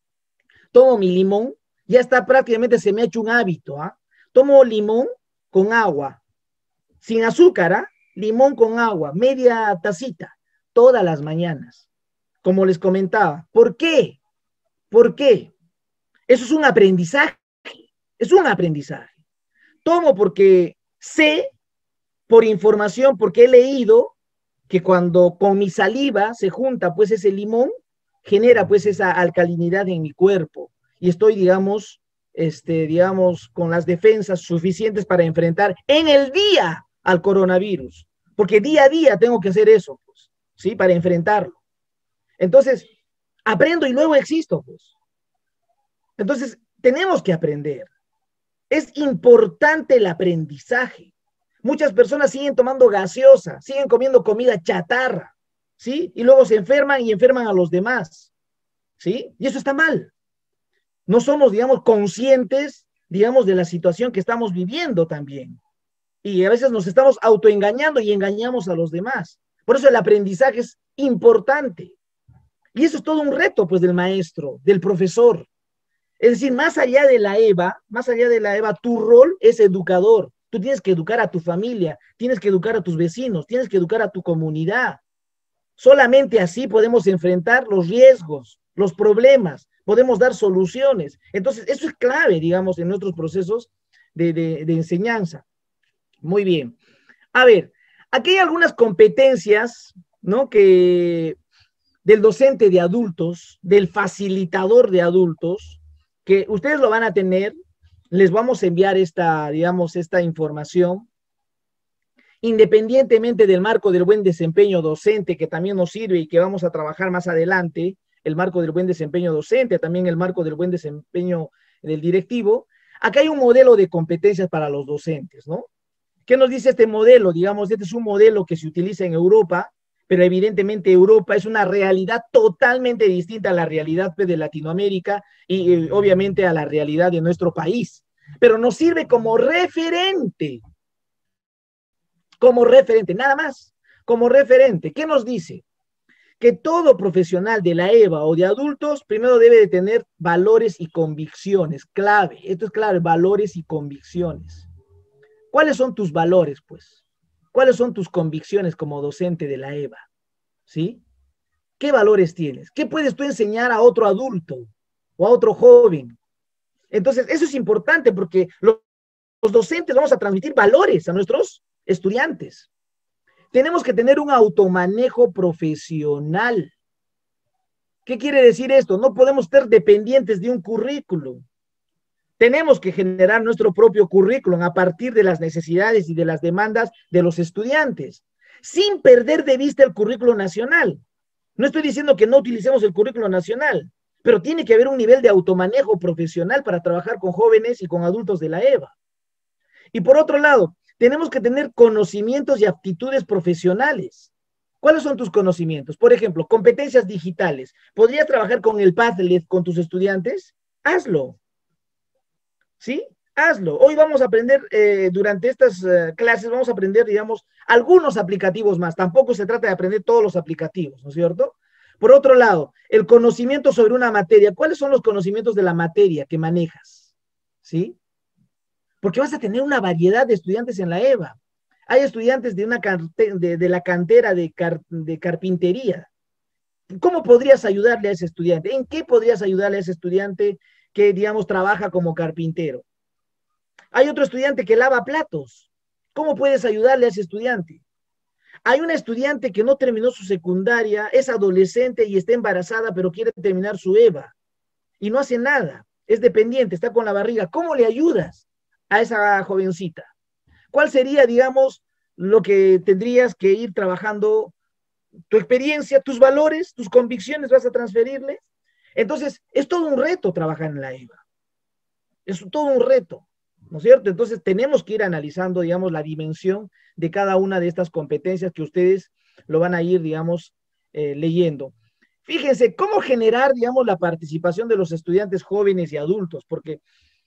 tomo mi limón, ya está prácticamente, se me ha hecho un hábito, ¿ah? ¿eh? Tomo limón con agua, sin azúcar, ¿ah? ¿eh? Limón con agua, media tacita, todas las mañanas, como les comentaba. ¿Por qué? ¿Por qué? Eso es un aprendizaje, es un aprendizaje. Tomo porque sé, por información, porque he leído que cuando con mi saliva se junta pues ese limón, genera pues esa alcalinidad en mi cuerpo y estoy, digamos, este, digamos, con las defensas suficientes para enfrentar en el día al coronavirus, porque día a día tengo que hacer eso, pues, ¿sí? Para enfrentarlo. Entonces, aprendo y luego existo, pues. Entonces, tenemos que aprender. Es importante el aprendizaje. Muchas personas siguen tomando gaseosa, siguen comiendo comida chatarra, ¿sí? Y luego se enferman y enferman a los demás, ¿sí? Y eso está mal. No somos, digamos, conscientes, digamos, de la situación que estamos viviendo también. Y a veces nos estamos autoengañando y engañamos a los demás. Por eso el aprendizaje es importante. Y eso es todo un reto, pues, del maestro, del profesor. Es decir, más allá de la E V A, más allá de la E V A, tu rol es educador. Tú tienes que educar a tu familia, tienes que educar a tus vecinos, tienes que educar a tu comunidad. Solamente así podemos enfrentar los riesgos, los problemas, podemos dar soluciones. Entonces, eso es clave, digamos, en nuestros procesos de, de, de enseñanza. Muy bien. A ver, aquí hay algunas competencias, ¿no? Que del docente de adultos, del facilitador de adultos, que ustedes lo van a tener, les vamos a enviar esta, digamos, esta información, independientemente del marco del buen desempeño docente, que también nos sirve y que vamos a trabajar más adelante, el marco del buen desempeño docente, también el marco del buen desempeño del directivo. Acá hay un modelo de competencias para los docentes, ¿no? ¿Qué nos dice este modelo? Digamos, este es un modelo que se utiliza en Europa, pero evidentemente Europa es una realidad totalmente distinta a la realidad pues, de Latinoamérica y eh, obviamente a la realidad de nuestro país. Pero nos sirve como referente. Como referente, nada más. Como referente. ¿Qué nos dice? Que todo profesional de la E V A o de adultos primero debe de tener valores y convicciones. Clave. Esto es clave, valores y convicciones. ¿Cuáles son tus valores, pues? ¿Cuáles son tus convicciones como docente de la E V A? ¿Sí? ¿Qué valores tienes? ¿Qué puedes tú enseñar a otro adulto o a otro joven? Entonces, eso es importante porque los, los docentes vamos a transmitir valores a nuestros estudiantes. Tenemos que tener un automanejo profesional. ¿Qué quiere decir esto? No podemos ser dependientes de un currículum. Tenemos que generar nuestro propio currículum a partir de las necesidades y de las demandas de los estudiantes, sin perder de vista el currículum nacional. No estoy diciendo que no utilicemos el currículum nacional, pero tiene que haber un nivel de automanejo profesional para trabajar con jóvenes y con adultos de la E V A. Y por otro lado, tenemos que tener conocimientos y aptitudes profesionales. ¿Cuáles son tus conocimientos? Por ejemplo, competencias digitales. ¿Podrías trabajar con el Padlet con tus estudiantes? Hazlo. ¿Sí? Hazlo. Hoy vamos a aprender, eh, durante estas uh, clases, vamos a aprender, digamos, algunos aplicativos más. Tampoco se trata de aprender todos los aplicativos, ¿no es cierto? Por otro lado, el conocimiento sobre una materia. ¿Cuáles son los conocimientos de la materia que manejas? ¿Sí? Porque vas a tener una variedad de estudiantes en la E V A. Hay estudiantes de, una de, de la cantera de, car de carpintería. ¿Cómo podrías ayudarle a ese estudiante? ¿En qué podrías ayudarle a ese estudiante que, digamos, trabaja como carpintero? Hay otro estudiante que lava platos. ¿Cómo puedes ayudarle a ese estudiante? Hay una estudiante que no terminó su secundaria, es adolescente y está embarazada, pero quiere terminar su E V A. Y no hace nada. Es dependiente, está con la barriga. ¿Cómo le ayudas a esa jovencita? ¿Cuál sería, digamos, lo que tendrías que ir trabajando? Tu experiencia, tus valores, tus convicciones vas a transferirle. Entonces, es todo un reto trabajar en la E V A. Es todo un reto, ¿no es cierto? Entonces, tenemos que ir analizando, digamos, la dimensión de cada una de estas competencias que ustedes lo van a ir, digamos, eh, leyendo. Fíjense, cómo generar, digamos, la participación de los estudiantes jóvenes y adultos, porque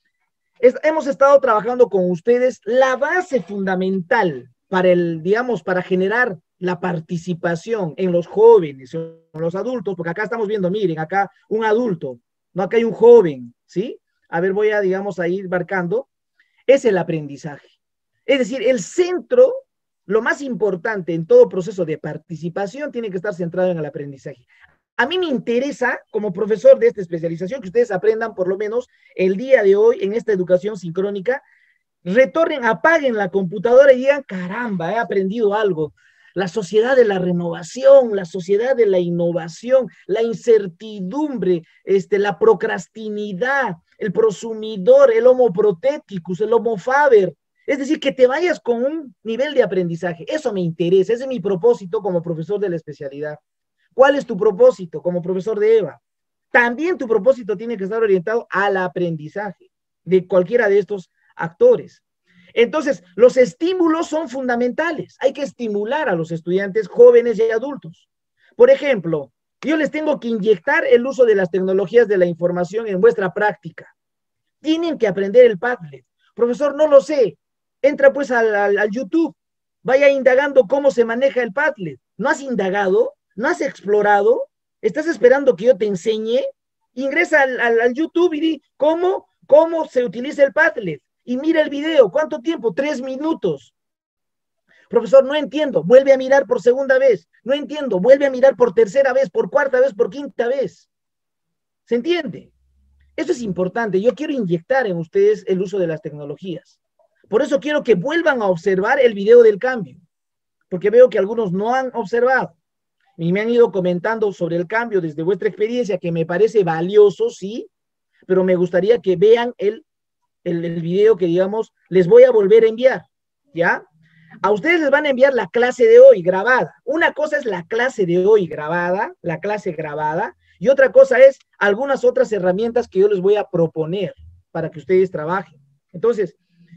es, hemos estado trabajando con ustedes la base fundamental para el, digamos, para generar la participación en los jóvenes, en los adultos, porque acá estamos viendo, miren, acá un adulto, no, acá hay un joven, ¿sí? A ver, voy a, digamos, a ir marcando, es el aprendizaje. Es decir, el centro, lo más importante en todo proceso de participación tiene que estar centrado en el aprendizaje. A mí me interesa, como profesor de esta especialización, que ustedes aprendan por lo menos el día de hoy en esta educación sincrónica, retornen, apaguen la computadora y digan, caramba, he aprendido algo. La sociedad de la renovación, la sociedad de la innovación, la incertidumbre, este, la procrastinidad, el prosumidor, el homo proteticus, el homo faber. Es decir, que te vayas con un nivel de aprendizaje. Eso me interesa, ese es mi propósito como profesor de la especialidad. ¿Cuál es tu propósito como profesor de E V A? También tu propósito tiene que estar orientado al aprendizaje de cualquiera de estos actores. Entonces, los estímulos son fundamentales. Hay que estimular a los estudiantes jóvenes y adultos. Por ejemplo, yo les tengo que inyectar el uso de las tecnologías de la información en vuestra práctica. Tienen que aprender el Padlet. Profesor, no lo sé. Entra pues al, al, al YouTube. Vaya indagando cómo se maneja el Padlet. ¿No has indagado? ¿No has explorado? ¿Estás esperando que yo te enseñe? Ingresa al, al, al YouTube y di cómo, cómo se utiliza el Padlet. Y mira el video. ¿Cuánto tiempo? Tres minutos. Profesor, no entiendo. Vuelve a mirar por segunda vez. No entiendo. Vuelve a mirar por tercera vez, por cuarta vez, por quinta vez. ¿Se entiende? Eso es importante. Yo quiero inyectar en ustedes el uso de las tecnologías. Por eso quiero que vuelvan a observar el video del cambio. Porque veo que algunos no han observado. Y me han ido comentando sobre el cambio desde vuestra experiencia, que me parece valioso, sí, pero me gustaría que vean el, el, el video que, digamos, les voy a volver a enviar, ¿ya? A ustedes les van a enviar la clase de hoy grabada. Una cosa es la clase de hoy grabada, la clase grabada, y otra cosa es algunas otras herramientas que yo les voy a proponer para que ustedes trabajen. Entonces,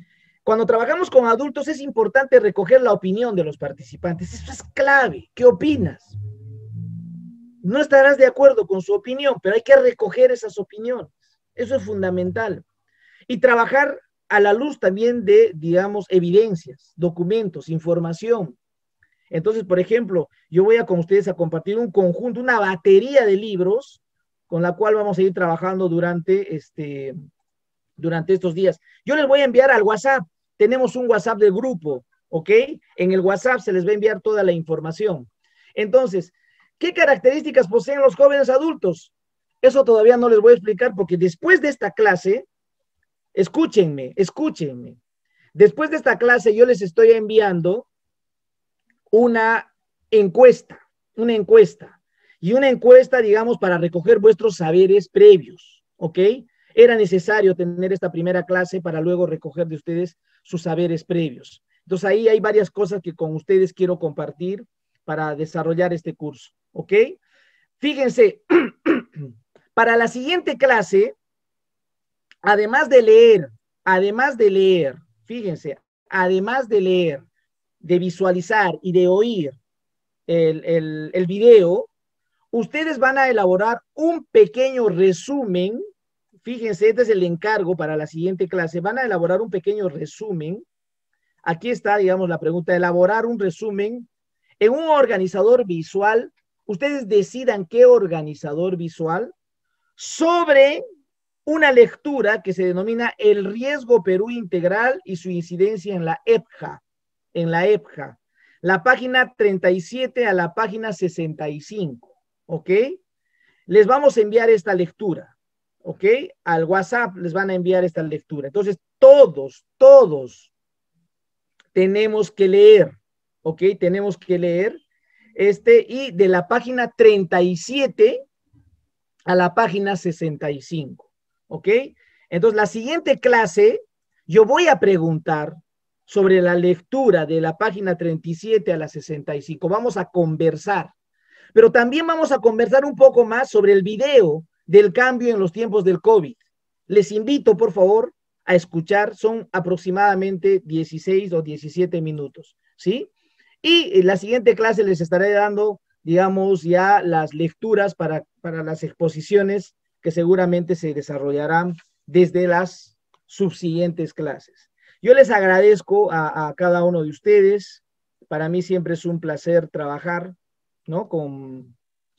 Cuando trabajamos con adultos es importante recoger la opinión de los participantes. Eso es clave. ¿Qué opinas? No estarás de acuerdo con su opinión, pero hay que recoger esas opiniones. Eso es fundamental. Y trabajar a la luz también de, digamos, evidencias, documentos, información. Entonces, por ejemplo, yo voy a con ustedes a compartir un conjunto, una batería de libros con la cual vamos a ir trabajando durante, este, durante estos días. Yo les voy a enviar al WhatsApp. Tenemos un WhatsApp del grupo, ¿ok? En el WhatsApp se les va a enviar toda la información. Entonces, ¿qué características poseen los jóvenes adultos? Eso todavía no les voy a explicar porque después de esta clase, escúchenme, escúchenme. Después de esta clase yo les estoy enviando una encuesta, una encuesta. Y una encuesta, digamos, para recoger vuestros saberes previos, ¿ok? Era necesario tener esta primera clase para luego recoger de ustedes sus saberes previos. Entonces ahí hay varias cosas que con ustedes quiero compartir para desarrollar este curso, ¿ok? Fíjense, para la siguiente clase, además de leer, además de leer, fíjense, además de leer, de visualizar y de oír el, el, el video, ustedes van a elaborar un pequeño resumen. Fíjense, este es el encargo para la siguiente clase. Van a elaborar un pequeño resumen. Aquí está, digamos, la pregunta, elaborar un resumen en un organizador visual. Ustedes decidan qué organizador visual sobre una lectura que se denomina El riesgo Perú integral y su incidencia en la E P J A. En la E P J A. La página treinta y siete a la página sesenta y cinco. ¿Ok? Les vamos a enviar esta lectura. ¿Ok? Al WhatsApp les van a enviar esta lectura. Entonces, todos, todos tenemos que leer. ¿Ok? Tenemos que leer. Este, y de la página treinta y siete a la página sesenta y cinco. ¿Ok? Entonces, la siguiente clase, yo voy a preguntar sobre la lectura de la página treinta y siete a la sesenta y cinco. Vamos a conversar. Pero también vamos a conversar un poco más sobre el video del cambio en los tiempos del COVID. Les invito, por favor, a escuchar. Son aproximadamente dieciséis o diecisiete minutos, ¿sí? Y en la siguiente clase les estaré dando, digamos, ya las lecturas para, para las exposiciones que seguramente se desarrollarán desde las subsiguientes clases. Yo les agradezco a, a cada uno de ustedes. Para mí siempre es un placer trabajar, ¿no? Con,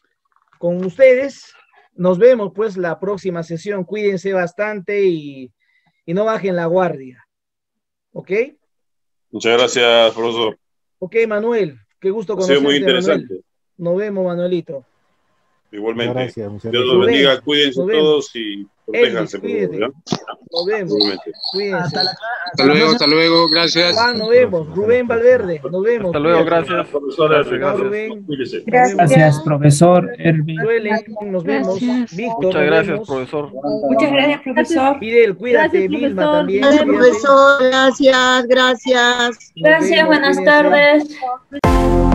con ustedes. Nos vemos pues la próxima sesión. Cuídense bastante y, y no bajen la guardia. ¿Ok? Muchas gracias, profesor. Ok, Manuel. Qué gusto conocerte, ha sido muy interesante. Manuel. Nos vemos, Manuelito. Igualmente. Gracias, muchas Dios gracias. los bendiga. Cuídense Nos vemos. todos y protéjanse. por favor, ¿ya? Nos vemos. Igualmente. Cuídense. Hasta, la, hasta luego, hasta luego, gracias. Juan, nos vemos. Rubén Valverde, nos vemos. Hasta luego, Cuídense. gracias. Profesor, Gracias, Chao, gracias. Rubén. Cuídese. Gracias, profesor Erwin. Suelen, nos vemos. Gracias. Víctor, Muchas nos gracias, vemos. profesor. Muchas gracias, profesor. Fidel, cuídate. Gracias, Vilma profesor. también. Gracias, cuídate. profesor. Gracias, gracias. Nos Gracias, vemos, buenas cuídense. tardes.